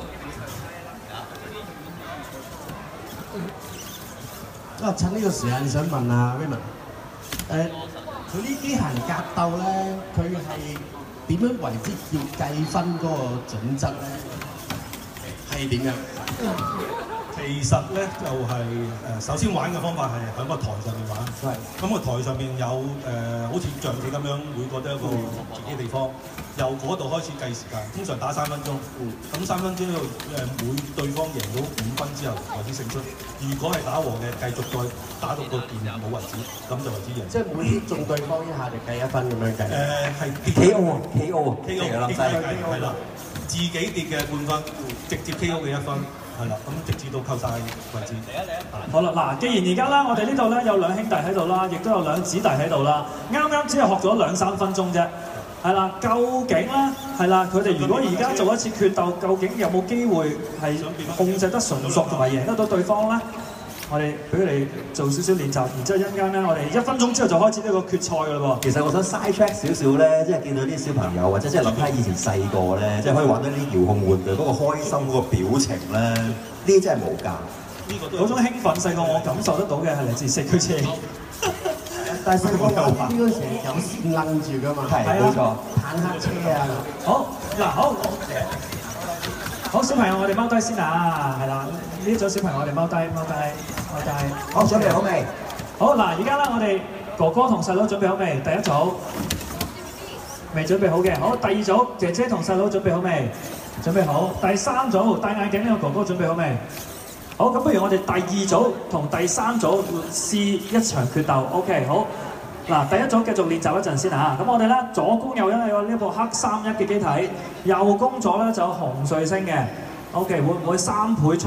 係啦。 啊，趁呢個時間想問啊 Raymond。誒，佢呢機械人格鬥咧，佢係點樣為之叫計分嗰個準則咧？係點樣？ 其實咧就係、是、誒，首先玩嘅方法係喺個台上面玩。係。咁個台上面有誒、呃，好似象棋咁樣，每個都有一個自己地方。由嗰度開始計時間，通常打三分鐘。嗯。咁三分鐘呢度誒，每對方贏到五分之後為之勝出。如果係打和嘅，繼續再打到個電冇為止，咁就為之贏。 即係每擊中對方一下就計一分咁樣計。誒係 K O 啊 K O 啊 K O 跌低計係啦，自己跌嘅半分，直接 K O 嘅一分。係啦，咁直至到扣晒為止。 好啦，嗱，既然而家啦，我哋呢度咧有兩兄弟喺度啦，亦都有兩姊弟喺度啦，啱啱只係學咗兩三分鐘啫。係啦，究竟咧係啦，佢哋如果而家做一次決鬥，究竟有冇機會係控制得純熟同埋贏得到對方咧？我哋俾佢哋做少少練習，然之後一陣間咧，我哋一分鐘之後就開始呢個決賽㗎啦喎。 其實我想 side track 少少咧，即係見到啲小朋友或者即係諗翻以前細個咧，即係可以玩到啲遙控玩具嗰個開心嗰個表情咧，呢啲真係無價。 嗰種興奮細個我感受得到嘅係嚟自四驅車。 但係細個玩呢啲嗰時有線擸住㗎嘛， 係冇錯， 坦克車啊。 好嗱，好。好，小朋友，我哋踎低先啊，係啦，呢一組小朋友我哋踎低，踎低，踎低。 好，準備好未？ 好嗱，而家咧我哋哥哥同細佬準備好未？第一組未準備好嘅，好，第二組姐姐同細佬準備好未？準備好。第三組戴眼鏡呢個哥哥準備好未？好，咁不如我哋第二組同第三組試一場決鬥 ，OK， 好。嗱，第一組繼續練習一陣先嚇，咁我哋咧左攻右因有呢部黑三一嘅機體，右攻左咧就有紅彗星嘅 ，OK， 會唔會三倍速咁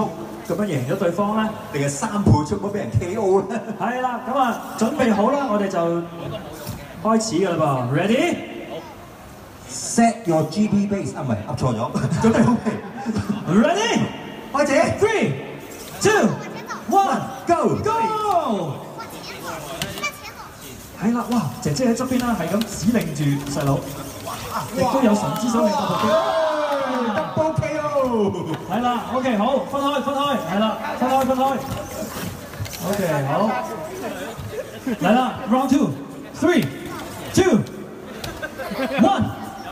咁樣贏咗對方咧，定係三倍速咁俾人 K O 咧？ 係啦，咁啊準備好啦，我哋就開始㗎啦噃 ，ready？ Set your G P base 啊，唔係噏錯咗，準備好未 ？Ready？ 開始 ，three two one go go！ 係啦，哇！姐姐喺側邊啦，係咁指令住細佬，亦都有神之手令到部機。 Double K O！ 係啦 ，OK， 好，分開分開，係啦，分開分開。OK， 好，嚟啦 ，round two，three two one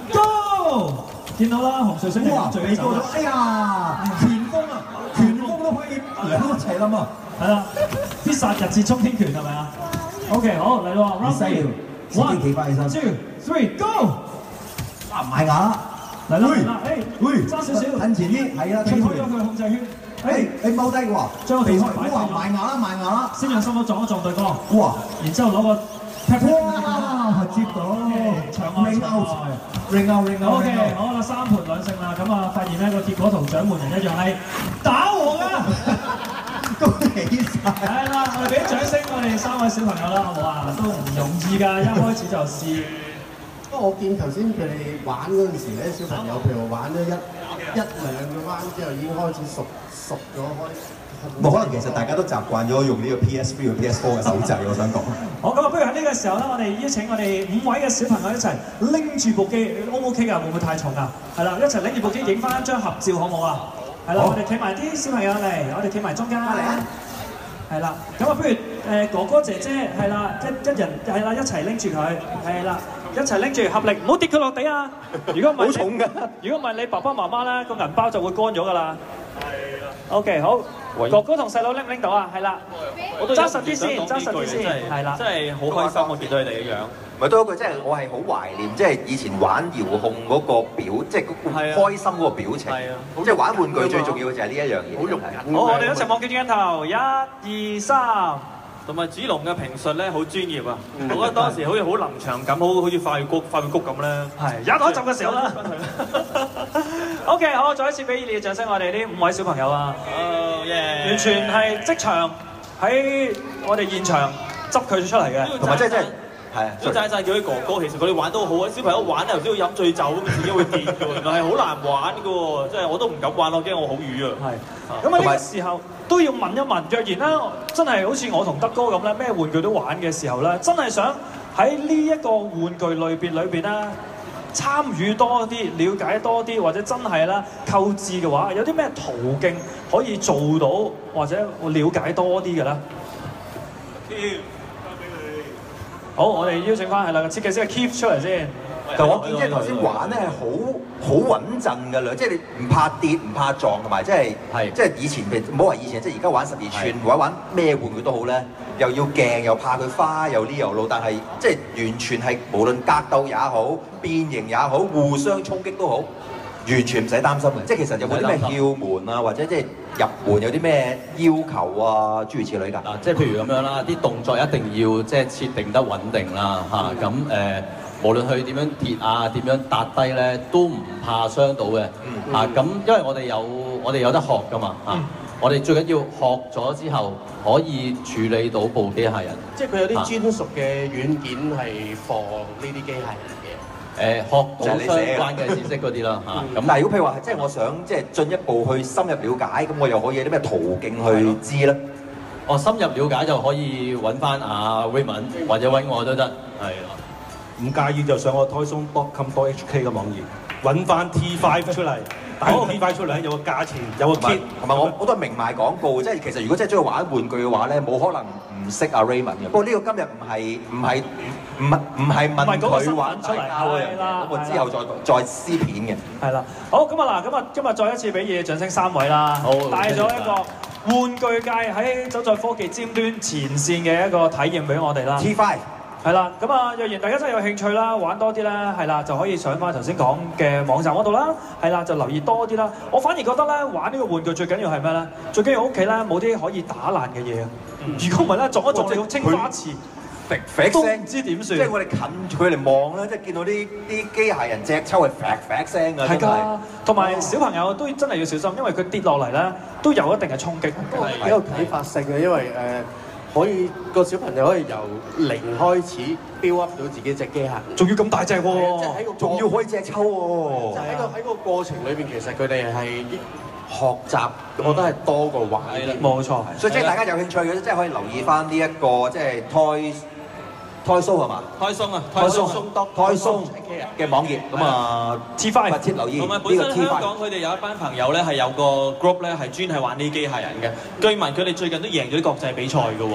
go！ 見到啦，紅水星哇，最高咗，哎呀，拳風啊，拳風都可以兩一齊冧啊！係啦，必殺日字衝天拳係咪啊？ OK， 好嚟咯 ，round three，one two three go！ 啊，埋牙啦， 嚟啦嚟啦，誒， 喂， 爭少少， 近前啲，係啦， 避開咗佢控制圈， 誒，你踎低嘅話， 將個地方擺哇，埋牙啦，埋牙啦， 先用心口撞一撞對方， 哇， 然之後攞個 pat pat， 哇，接到， 長外長外 ，ring out ring out， OK， 好啦，三盤兩勝啦，咁啊，發現咧個結果同獎門人一樣係打和㗎。 恭喜晒！ 係啦，我哋俾掌聲我哋三位小朋友啦，好唔好啊？都唔容易㗎，一開始就試。 不過我見頭先佢哋玩嗰陣時咧，小朋友譬如玩咗一一兩個彎之後，已經開始熟熟咗開。 冇可能，其實大家都習慣咗用呢個 P S three 同 P S four 嘅手掣，我想講。 好，咁啊，不如喺呢個時候咧，我哋邀請我哋五位嘅小朋友一齊拎住部機 ，O 唔 OK 㗎？會唔會太重啊？係啦，一齊拎住部機影翻一張合照，好唔好啊？係啦，我哋企埋啲小朋友嚟，我哋企埋中間。係啦，咁啊，不如誒哥哥姐姐係啦，一一人係啦，一齊拎住佢，係啦，一齊拎住合力，唔好跌佢落地啊！如果唔係好重㗎，如果唔係你爸爸媽媽咧個銀包就會乾咗㗎啦。係啦。OK， 好，哥哥同細佬拎唔拎到啊？係啦，揸實啲先，揸實啲先，係啦， 真係好開心，我見到你哋嘅樣。 唔係多一句，即係我係好懷念，即係以前玩遙控嗰個表，即係嗰個開心嗰個表情。係啊，即係玩玩具最重要嘅就係呢一樣嘢。好容易。 好，我哋一齊望住鏡頭，一、二、三。 同埋子龍嘅評述咧好專業啊！我覺得當時好似好臨場感，好好似化血谷、化血谷咁咧。 係，一開集嘅時候啦。OK， 好，再一次俾熱烈嘅掌聲，我哋呢五位小朋友啊！ 哦耶！ 完全係即場喺我哋現場執佢出嚟嘅， 同埋即係即係。係啊， 都讚讚叫啲哥哥，其實佢哋玩都好啊！小朋友玩咧，頭先要飲醉酒咁，自己會跌嘅喎，原來係好難玩嘅喎，即係我都唔敢玩，我驚我好瘀啊！ 係，咁啊呢個時候都要問一問，若然咧真係好似我同德哥咁咧，咩玩具都玩嘅時候咧，真係想喺呢一個玩具類別裏邊咧參與多啲、了解多啲，或者真係啦購置嘅話，有啲咩途徑可以做到或者我了解多啲嘅咧？好，我哋邀請翻係啦，設計師嘅 Keith 出嚟先。 但我見即係頭先玩咧係好好穩陣㗎啦，即係你唔怕跌唔怕撞，同埋即係即係以前譬如唔好話以前，即係而家玩十二寸或者玩咩玩具都好咧，又要鏡又怕佢花又呢又路，但係即係完全係無論格鬥也好、變形也好、互相衝擊都好，完全唔使擔心嘅。即係其實有冇啲咩竅門啊，或者即係入門有啲咩要求啊，諸如此類㗎？ 嗱，即係譬如咁樣啦，啲動作一定要即係設定得穩定啦，嚇咁誒。無論佢點樣跌啊，點樣搭低咧，都唔怕傷到嘅。嗯、啊，咁因為我哋有我哋有得學噶嘛，啊，嗯、我哋最緊要學咗之後可以處理到部機械人。 即係佢有啲專屬嘅軟件係放呢啲機械人嘅。 誒、呃，學到相關嘅知識嗰啲啦，嚇。 咁但係如果譬如話，即係我想即係進一步去深入了解，咁我又可以有啲咩途徑去知咧？ 哦，深入了解就可以揾翻阿 Raymond 或者揾我都得，係啦。 唔介意就上我 toyzone dot com dot h k 嘅網頁，揾翻 T five 出嚟，打個 T five 出嚟有個價錢，有個 kit， 同埋我我都係明賣廣告，即係其實如果真係中意玩玩具嘅話咧，冇可能唔識阿 Raymond 嘅。不過呢個今日唔係唔係唔係唔係問佢玩出嚟啊，咁我之後再再撕片嘅。 係啦，好咁啊嗱，咁啊今日再一次俾熱烈掌聲三位啦，帶咗一個玩具界喺走在科技尖端前線嘅一個體驗俾我哋啦。 T five。 係啦，咁啊，若然大家真係有興趣啦，玩多啲啦，係啦，就可以上翻頭先講嘅網站嗰度啦，係啦，就留意多啲啦。我反而覺得咧，玩呢個玩具最緊要係咩咧？最緊要屋企咧冇啲可以打爛嘅嘢啊！如果唔係咧，撞一撞你個青花瓷， 揈揈都聲， 唔知點算。 即係我哋近距離望咧，即係見到啲啲機械人隻抽係揈揈聲㗎，真係。 係㗎，同埋小朋友都真係要小心，因為佢跌落嚟咧都有一定嘅衝擊。 係幾有啟發性嘅，因為誒、呃、可以個小朋友可以由零開始 build up 到自己隻機械， 仲要咁大隻喎， 即係喺個仲要可以隻抽喎。 就喺個喺個過程裏邊，其實佢哋係學習，我覺得係多過玩嘅。 冇錯， 所以即係大家有興趣嘅，即係可以留意翻呢一個即係 Toy Toy Show 係嘛？ 開鬆啊， 開鬆開鬆嘅網頁咁啊 T five 密切留意同埋呢個本身 T 香 five。 港佢哋有一班朋友咧係有個 group 咧係專係玩呢啲機械人嘅，據聞佢哋最近都贏咗啲國際比賽嘅喎。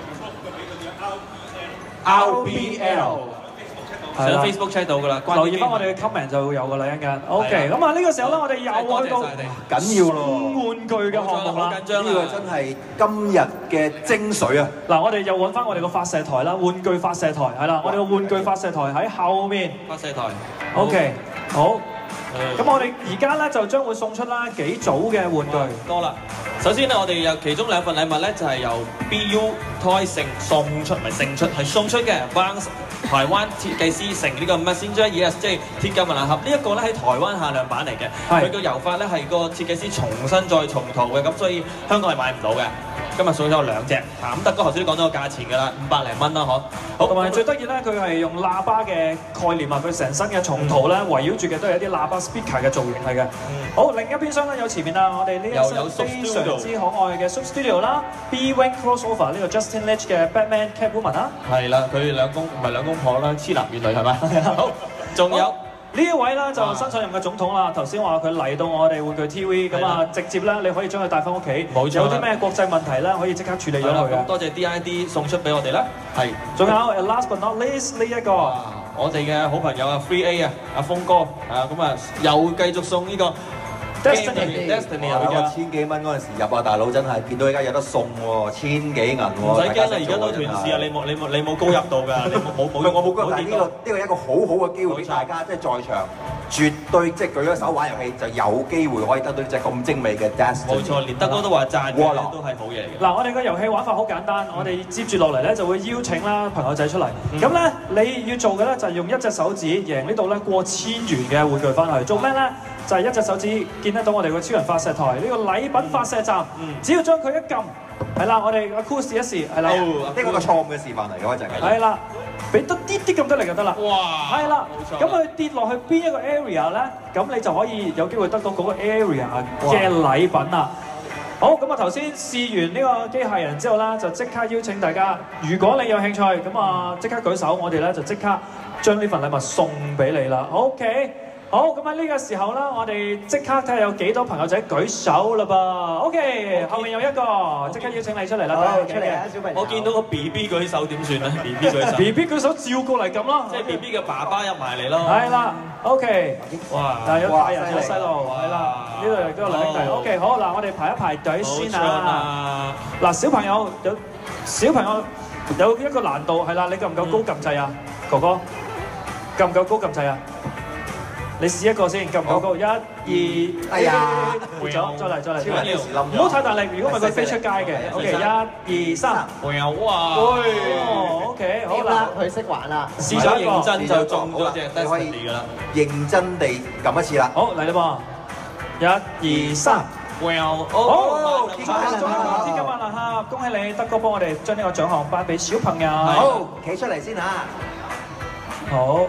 R B L 上 Facebook check 到㗎啦， 留意翻我哋嘅 comment 就會有㗎啦，一陣間。OK，咁啊呢個時候咧，我哋又去到緊要咯， 玩具嘅項目啦。 緊張呢個真係今日嘅精髓啊！ 嗱，我哋又揾翻我哋個發射台啦，玩具發射台係啦，我哋個玩具發射台喺後面。 發射台。 OK，好。咁我哋而家咧就將會送出啦幾組嘅玩具。 多啦。首先咧，我哋有其中兩份禮物咧，就係由 B U Toy 盛送出，唔係勝出，係送出嘅。幫台灣設計師成呢個 Messenger Yes， 即係鐵甲萬能盒。呢一個咧喺台灣限量版嚟嘅，佢個油法咧係個設計師重新再重塗嘅，咁所以香港係買唔到嘅。今日送咗兩隻，嚇咁德哥頭先都講咗個價錢㗎啦，五百零蚊啦，嗬。好， 同埋最得意咧，佢係用喇叭嘅概念啊，佢成身嘅重塗咧，圍繞住嘅都係一啲喇叭 speaker 嘅造型嚟嘅。好，另一邊廂咧有前面啊，我哋呢一身非常之可愛嘅 Sub Studio 啦 ，B Wing Crossover 呢個 Justin Lynch 嘅 Batman Catwoman 啦。 係啦，佢哋兩公唔係兩公婆啦，黐男怨女係咪？好，仲有。 呢一位咧就新上任嘅總統啦，頭先話佢嚟到我哋玩具 T V， 咁啊直接咧你可以將佢帶翻屋企， 冇錯， 有啲咩國際問題咧可以即刻處理咗佢嘅。 多謝 D I D 送出俾我哋啦。係， 仲有 last but not least 呢一個， 我哋嘅好朋友啊 Free A 啊，阿峰哥啊，咁啊又繼續送呢個 Destiny，Destiny 啊！我千幾蚊嗰陣時入啊，大佬真係見到而家有得送喎，千幾銀喎。 唔使驚啦，而家都團市啊！你冇你冇你冇高入到㗎，你冇冇冇我冇高入，但係呢個呢個一個好好嘅機會俾大家，即係在場絕對即係舉咗手玩遊戲就有機會可以得到呢隻咁精美嘅 Destiny。 冇錯，連德哥都話讚嘅，都係好嘢嚟嘅。 嗱，我哋個遊戲玩法好簡單，我哋接住落嚟咧就會邀請啦朋友仔出嚟。咁咧你要做嘅咧就係用一隻手指贏呢度咧過千元嘅玩具翻去。做咩咧？就係一隻手指見得到我哋個超人發射台呢個禮品發射站，只要將佢一撳，係啦，我哋阿 Cool 試一試，係啦， 呢個個錯誤嘅示範嚟嘅嗰陣係。 係啦，俾多啲啲咁得嚟就得啦。哇！係啦，咁佢跌落去邊一個 area 咧，咁你就可以有機會得到嗰個 area 嘅禮品啦。好，咁啊頭先試完呢個機械人之後啦，就即刻邀請大家，如果你有興趣，咁啊即刻舉手，我哋咧就即刻將呢份禮物送俾你啦。OK。好，咁喺呢個時候啦，我哋即刻睇下有幾多朋友仔舉手啦噃。OK，後面有一個，即刻邀請你出嚟啦， 出嚟啊，小朋友！ 我見到個 B B 舉手點算咧 ？B B 舉手 ，B B 舉手照過嚟咁咯， 即係 B B 嘅爸爸入埋嚟咯。 係啦 ，OK。 哇！ 嗱，有大人有細路，係啦，呢度亦都有兩兄弟。OK，好嗱，我哋排一排隊先啊。嗱，小朋友有小朋友有一個難度係啦，你夠唔夠高撳掣啊，哥哥？夠唔夠高撳掣啊？你試一個先，夠唔夠高？一、二，哎呀，回咗，再嚟，再嚟，唔好太大力，如果唔係佢飛出街嘅。OK，一、二、三， 有哇！ 哦 ，OK，好啦， 佢識玩啦， 試咗認真就中咗隻 Destiny 㗎啦， 認真地撳一次啦。 好，嚟啦噃，一、二、三。Well， 好，天金萬能盒，恭喜你，德哥幫我哋將呢個獎項頒俾小朋友。 好，企出嚟先嚇。 好。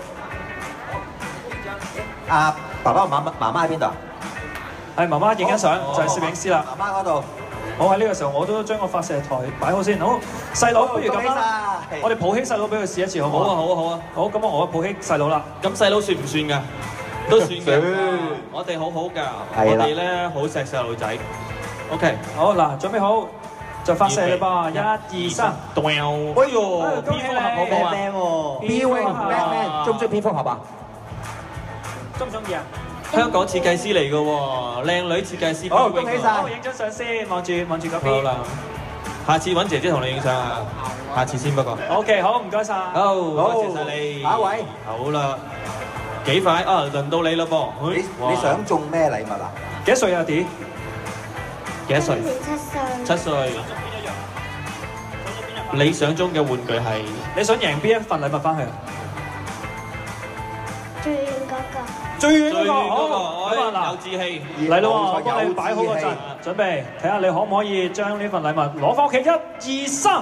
啊，爸爸媽媽媽媽喺邊度？ 係媽媽影緊相，就係攝影師啦。 媽媽嗰度。 好，喺呢個時候，我都將個發射台擺好先。好，細佬不如咁啦，我哋抱起細佬俾佢試一次，好唔好？ 好啊，好啊，好啊。 好，咁我抱起細佬啦。 咁細佬算唔算㗎？都算嘅。我哋好好㗎，我哋咧好錫細路仔。OK， 好嗱，準備好就發射啦噃，一、二、三。 哎呦， 恭喜你！ 好唔好啊 ？B Wing Batman，中唔中意蝙蝠俠啊？ 中唔中意啊？ 香港設計師嚟嘅喎，靚女設計師。 好，恭喜晒！影張相先，望住望住嗰邊。 好啦，下次揾姐姐同你影相啊，下次先不過。 OK，好，唔該晒。 好，多謝晒你。 下一位。 好啦，幾快啊？輪到你啦噃。 你你想中咩禮物啊？ 幾多歲啊 ？D？ 幾多歲？ 七歲。 七歲。 理想中嘅玩具係你想贏邊一份禮物翻去啊？ 最遠嗰個。 最遠嗰個， 最遠嗰個好咁啊有志氣嗱，嚟咯喎， 冇錯幫你擺好個陣，準備睇下你可唔可以將呢份禮物攞翻屋企，一、二、三，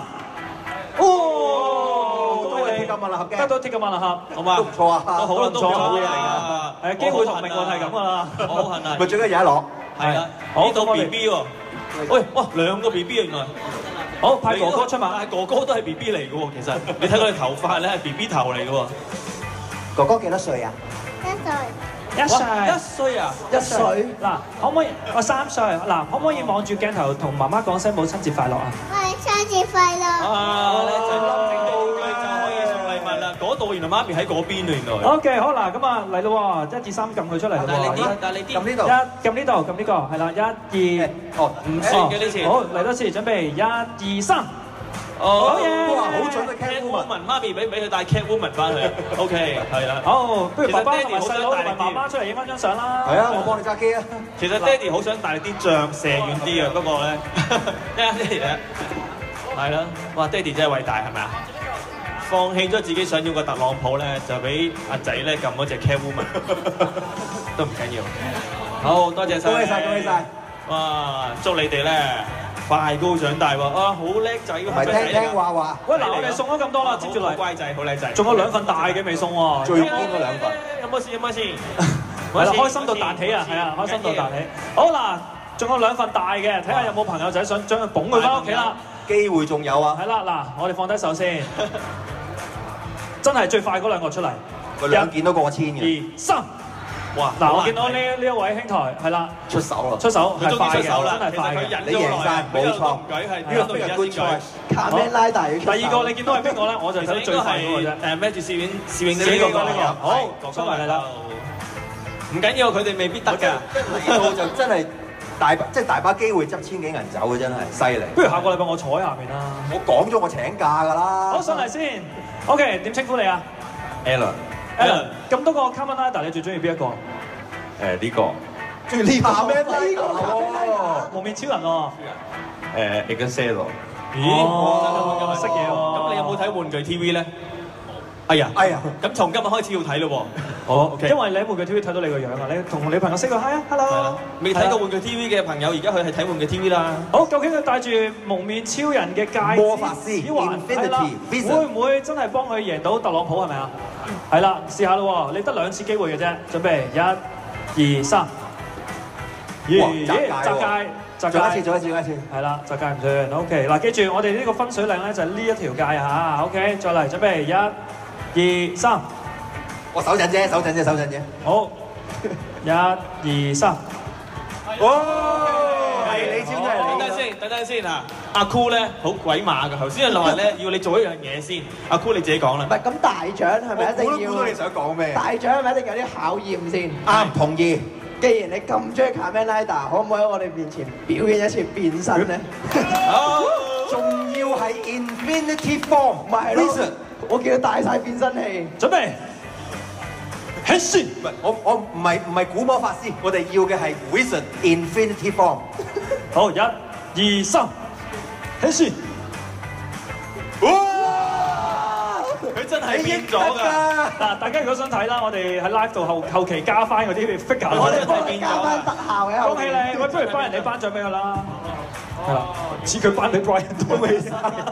哦，恭喜你鐵甲萬能盒嘅， 得到鐵甲萬能盒，好嘛？ 都唔錯啊， 都好啦，都唔錯好啊，誒機會同命運係咁噶啦， 我好恨啊！ 咪最緊要有得攞， 係啦， 好呢度咁我 B 哋 B 喎，喂，哇兩個 B B 原來。 好派哥哥出馬， 但係哥哥都係 B B 嚟嘅喎，其實你睇佢頭髮咧係 B B 頭嚟嘅喎。 哥哥幾多歲啊？ 一歲。 一歲， 一歲啊， 一歲。 嗱，可唔可以？我三歲，嗱，可唔可以望住鏡頭同媽媽講聲母親節快樂啊？ 喂，生日快樂！ 啊，你就整到呢句就可以送禮物啦。嗰度原來媽咪喺嗰邊原來。 OK，好嗱，咁啊嚟咯喎，一至三撳佢出嚟咯喎。 但係你啲，但係你啲。 撳呢度。 一撳呢度，撳呢個，係啦，一二， 哦， 唔算嘅呢次。 好，嚟多次，準備，一二三。 哦， 好嘢！ 哇，好準嘅 Catwoman，媽咪俾俾佢帶 Catwoman 翻去。OK，係啦。 好，不如爸爸其實爹哋好同埋細佬同埋想大力啲媽媽出嚟影翻張相啦。 係啊，我幫你揸機啊。 其實爹哋好想大力啲仗射遠啲嘅，不過咧，爹哋係啦，哇！爹哋真係偉大係咪啊？放棄咗自己想要個特朗普咧，就俾阿仔咧撳嗰隻 Catwoman，都唔緊要。好多謝晒， 恭喜晒，恭喜晒！ 哇！祝你哋咧快高長大喎！啊，好叻仔喎， 唔係聽聽話話。 喂，嗱，我哋送咗咁多啦，接住嚟。 乖仔，好叻仔。 仲有兩份大嘅未送喎。 最邊嗰兩份？ 有冇事？有冇事？ 係啦，開心到彈起啊！係啊，開心到彈起。好嗱，仲有兩份大嘅，睇下有冇朋友仔想將佢捧佢翻屋企啦。 機會仲有啊！ 係啦，嗱，我哋放低手先，真係最快嗰兩個出嚟。 佢兩件都過千嘅。 二三，哇！嗱，我見到呢呢一位兄台係啦， 出手啦， 出手係快嘅， 出手啦真係快嘅。 你贏晒，冇錯。 呢個非常 good choice。卡梅拉大要出手。 第二個你見到係邊個咧？我就睇最快嗰個啫。 誒孭住攝影攝影機呢個嗰個呢個，好，出埋嚟啦。 唔緊要，佢哋未必得㗎。 嚟到就真係大即係大把機會執千幾銀走嘅，真係犀利。 不如下個禮拜我坐喺下面啦。 我講咗我請假㗎啦。 好，上嚟先。OK，點稱呼你啊 Alan。 Alan，咁多個 Kamen Rider，你最中意邊一個？ 誒呢個。 中意呢個咩？呢個喎，蒙面超人喎。 誒 Excello。 咦？ 哇，識嘢喎。 咁你有冇睇玩具 T V 咧？哎呀， 哎呀， 咁從今日開始要睇咯喎。 好 OK。 因為你喺玩具 T V 睇到你個樣啊，你同你朋友 say 個 hi 啊 ，hello。 未睇過玩具 T V 嘅朋友，而家佢係睇玩具 T V 啦。 好，究竟佢戴住蒙面超人嘅戒指魔法師指環係啦， Infinity， 會唔會真係幫佢贏到特朗普係咪啊？係啦，試下咯喎，你得兩次機會嘅啫，準備一、二、三。咦，擲界，擲界， 做一次，做一次，做一次。 係啦，擲界唔算。OK，嗱，記住我哋呢個分水嶺咧就係呢一條界嚇。OK，再嚟，準備一、二、三。 我手震啫，手震啫，手震啫。 好，一、二、三。 哇！係你先，真係你。 等等先，等等先啊！阿 Cool 咧好鬼馬㗎，頭先係話咧要你做一樣嘢先。阿 Cool 你自己講啦。 唔係咁大獎係咪一定要？ 我估都估到你想講咩？ 大獎係咪一定有啲考驗先？ 啱，同意。 既然你咁中意 Kamen Rider，可唔可以喺我哋面前表演一次變身咧？ 好，仲要係 Infinity Form， 唔係咯？我叫佢帶晒變身器， 準備。起先， 唔係我我唔係唔係古魔法師，我哋要嘅係 Wizard Infinity Form。 好，一、二、三，起先。 哇！ 佢真係變咗㗎！ 嗱，大家如果想睇啦，我哋喺 live 度後後期加翻嗰啲 figure， 我哋幫你加翻特效嘅。 恭喜你！喂，不如頒人哋頒獎俾佢啦。係啦，似佢頒俾 Brian 都未生。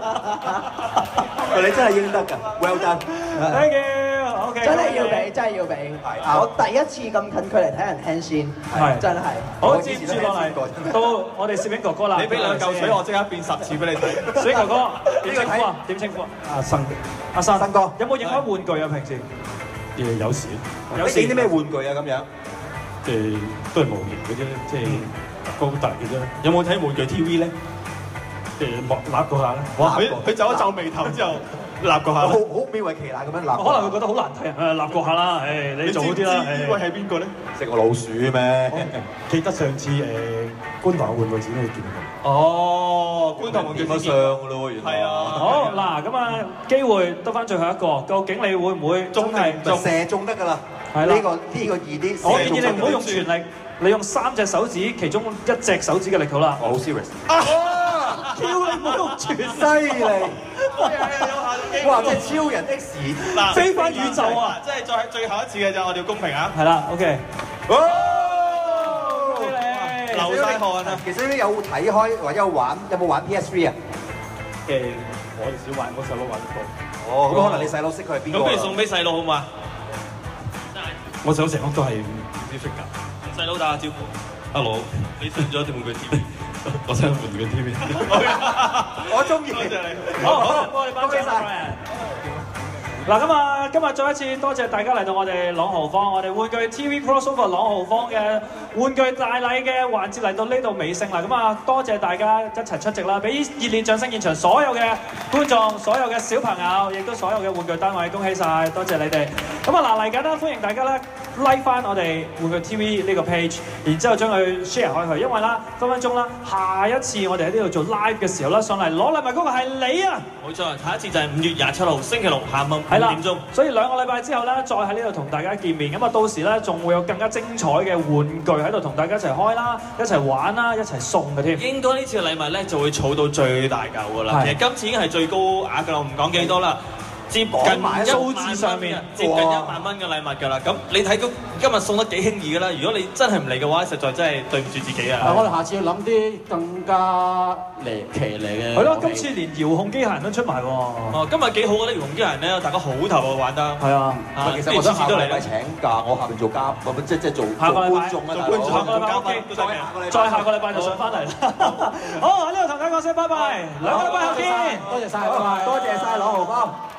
你真係應得㗎 ，well done。Thank you。OK。 真係要俾，真係要俾。我第一次咁近距離睇人輕先，係真係。 好，接住落嚟到我哋攝影哥哥啦。 你俾兩嚿水，我即刻變十次俾你睇。 攝影哥哥點稱呼啊？點稱呼啊？阿生，阿生， 生哥， 有冇影開玩具啊？平時？ 誒有時。 有時啲咩玩具啊？咁樣？ 誒都係模型嘅啫，即係高達嘅啫。有冇睇玩具 T V 咧？誒莫揦過下啦。 哇！佢佢皺一皺眉頭之後。立過下， 好好勉為其難咁樣立。 可能佢覺得好難睇啊！誒，立過下啦，誒，你做好啲啦。 呢位係邊個咧？ 食過老鼠咩？ 記得上次誒觀塘玩具展去見過。哦，觀塘玩具展上㗎咯喎，原來。 係啊。 好嗱，咁啊機會得翻最後一個，究竟你會唔會真係射中得㗎啦？ 係啦。 呢個呢個易啲。 我建議你唔好用全力，你用三隻手指其中一隻手指嘅力好啦。 我好 serious。 叫你唔好用全， 犀利。 哇！即係超人 X 嗱， 飛返宇宙啊！ 即係再最後一次嘅就我哋要公平啊！ 係啦 ，OK。 流晒汗啊！其實你有睇開或者有玩，有冇玩 P S three 啊？ 誒，我哋少玩，我細佬玩得多。 哦，咁可能你細佬識佢係邊個？ 咁不如送俾細佬好嘛？ 我想成屋都係唔知 figure。 細佬打下招呼 ，Hello， 你上咗啲玩具 T V， 我想玩具 T V。 我中意， 多謝你。 好，好，我哋頒獎晒。嗱咁啊，今日再一次多謝大家嚟到我哋朗豪坊，我哋玩具 T V Crossover 朗豪坊嘅玩具大禮嘅環節嚟到呢度尾聲啦。咁啊，多謝大家一齊出席啦，俾熱烈掌聲現場所有嘅觀眾、所有嘅小朋友，亦都所有嘅玩具單位，恭喜晒，多謝你哋。咁啊嗱，嚟緊啦，歡迎大家咧 like 翻我哋玩具 T V 呢個 page， 然之後將佢 share 開去，因為啦分分鐘啦，下一次我哋喺呢度做 live 嘅時候啦，上嚟攞禮物嗰個係你啊！ 冇錯，下一次就係五月廿七號星期六下午五點鐘。 所以兩個禮拜之後咧，再喺呢度同大家見面。咁啊，到時咧仲會有更加精彩嘅玩具喺度同大家一齊開啦，一齊玩啦，一齊送嘅添。 應該呢次嘅禮物咧就會儲到最大嚿㗎啦。其實今次已經係最高額㗎啦，我唔講幾多啦。接近數字上面接近一萬蚊嘅禮物㗎啦，咁你睇到今日送得幾輕易㗎啦？如果你真係唔嚟嘅話，實在真係對唔住自己啊！ 我哋下次要諗啲更加離奇嚟嘅。 係咯，今次連遙控機械人都出埋喎。 哦，今日幾好啊！啲遙控機械人咧，大家好投入玩得。 係啊， 其實我想下個禮拜請假，我下邊做嘉，即即做做觀眾啊，大佬。 下個禮拜 OK，再下個禮拜就上翻嚟啦。好，喺呢度同大家講聲拜拜，兩個禮拜後見。 多謝晒，多謝晒，朗豪坊。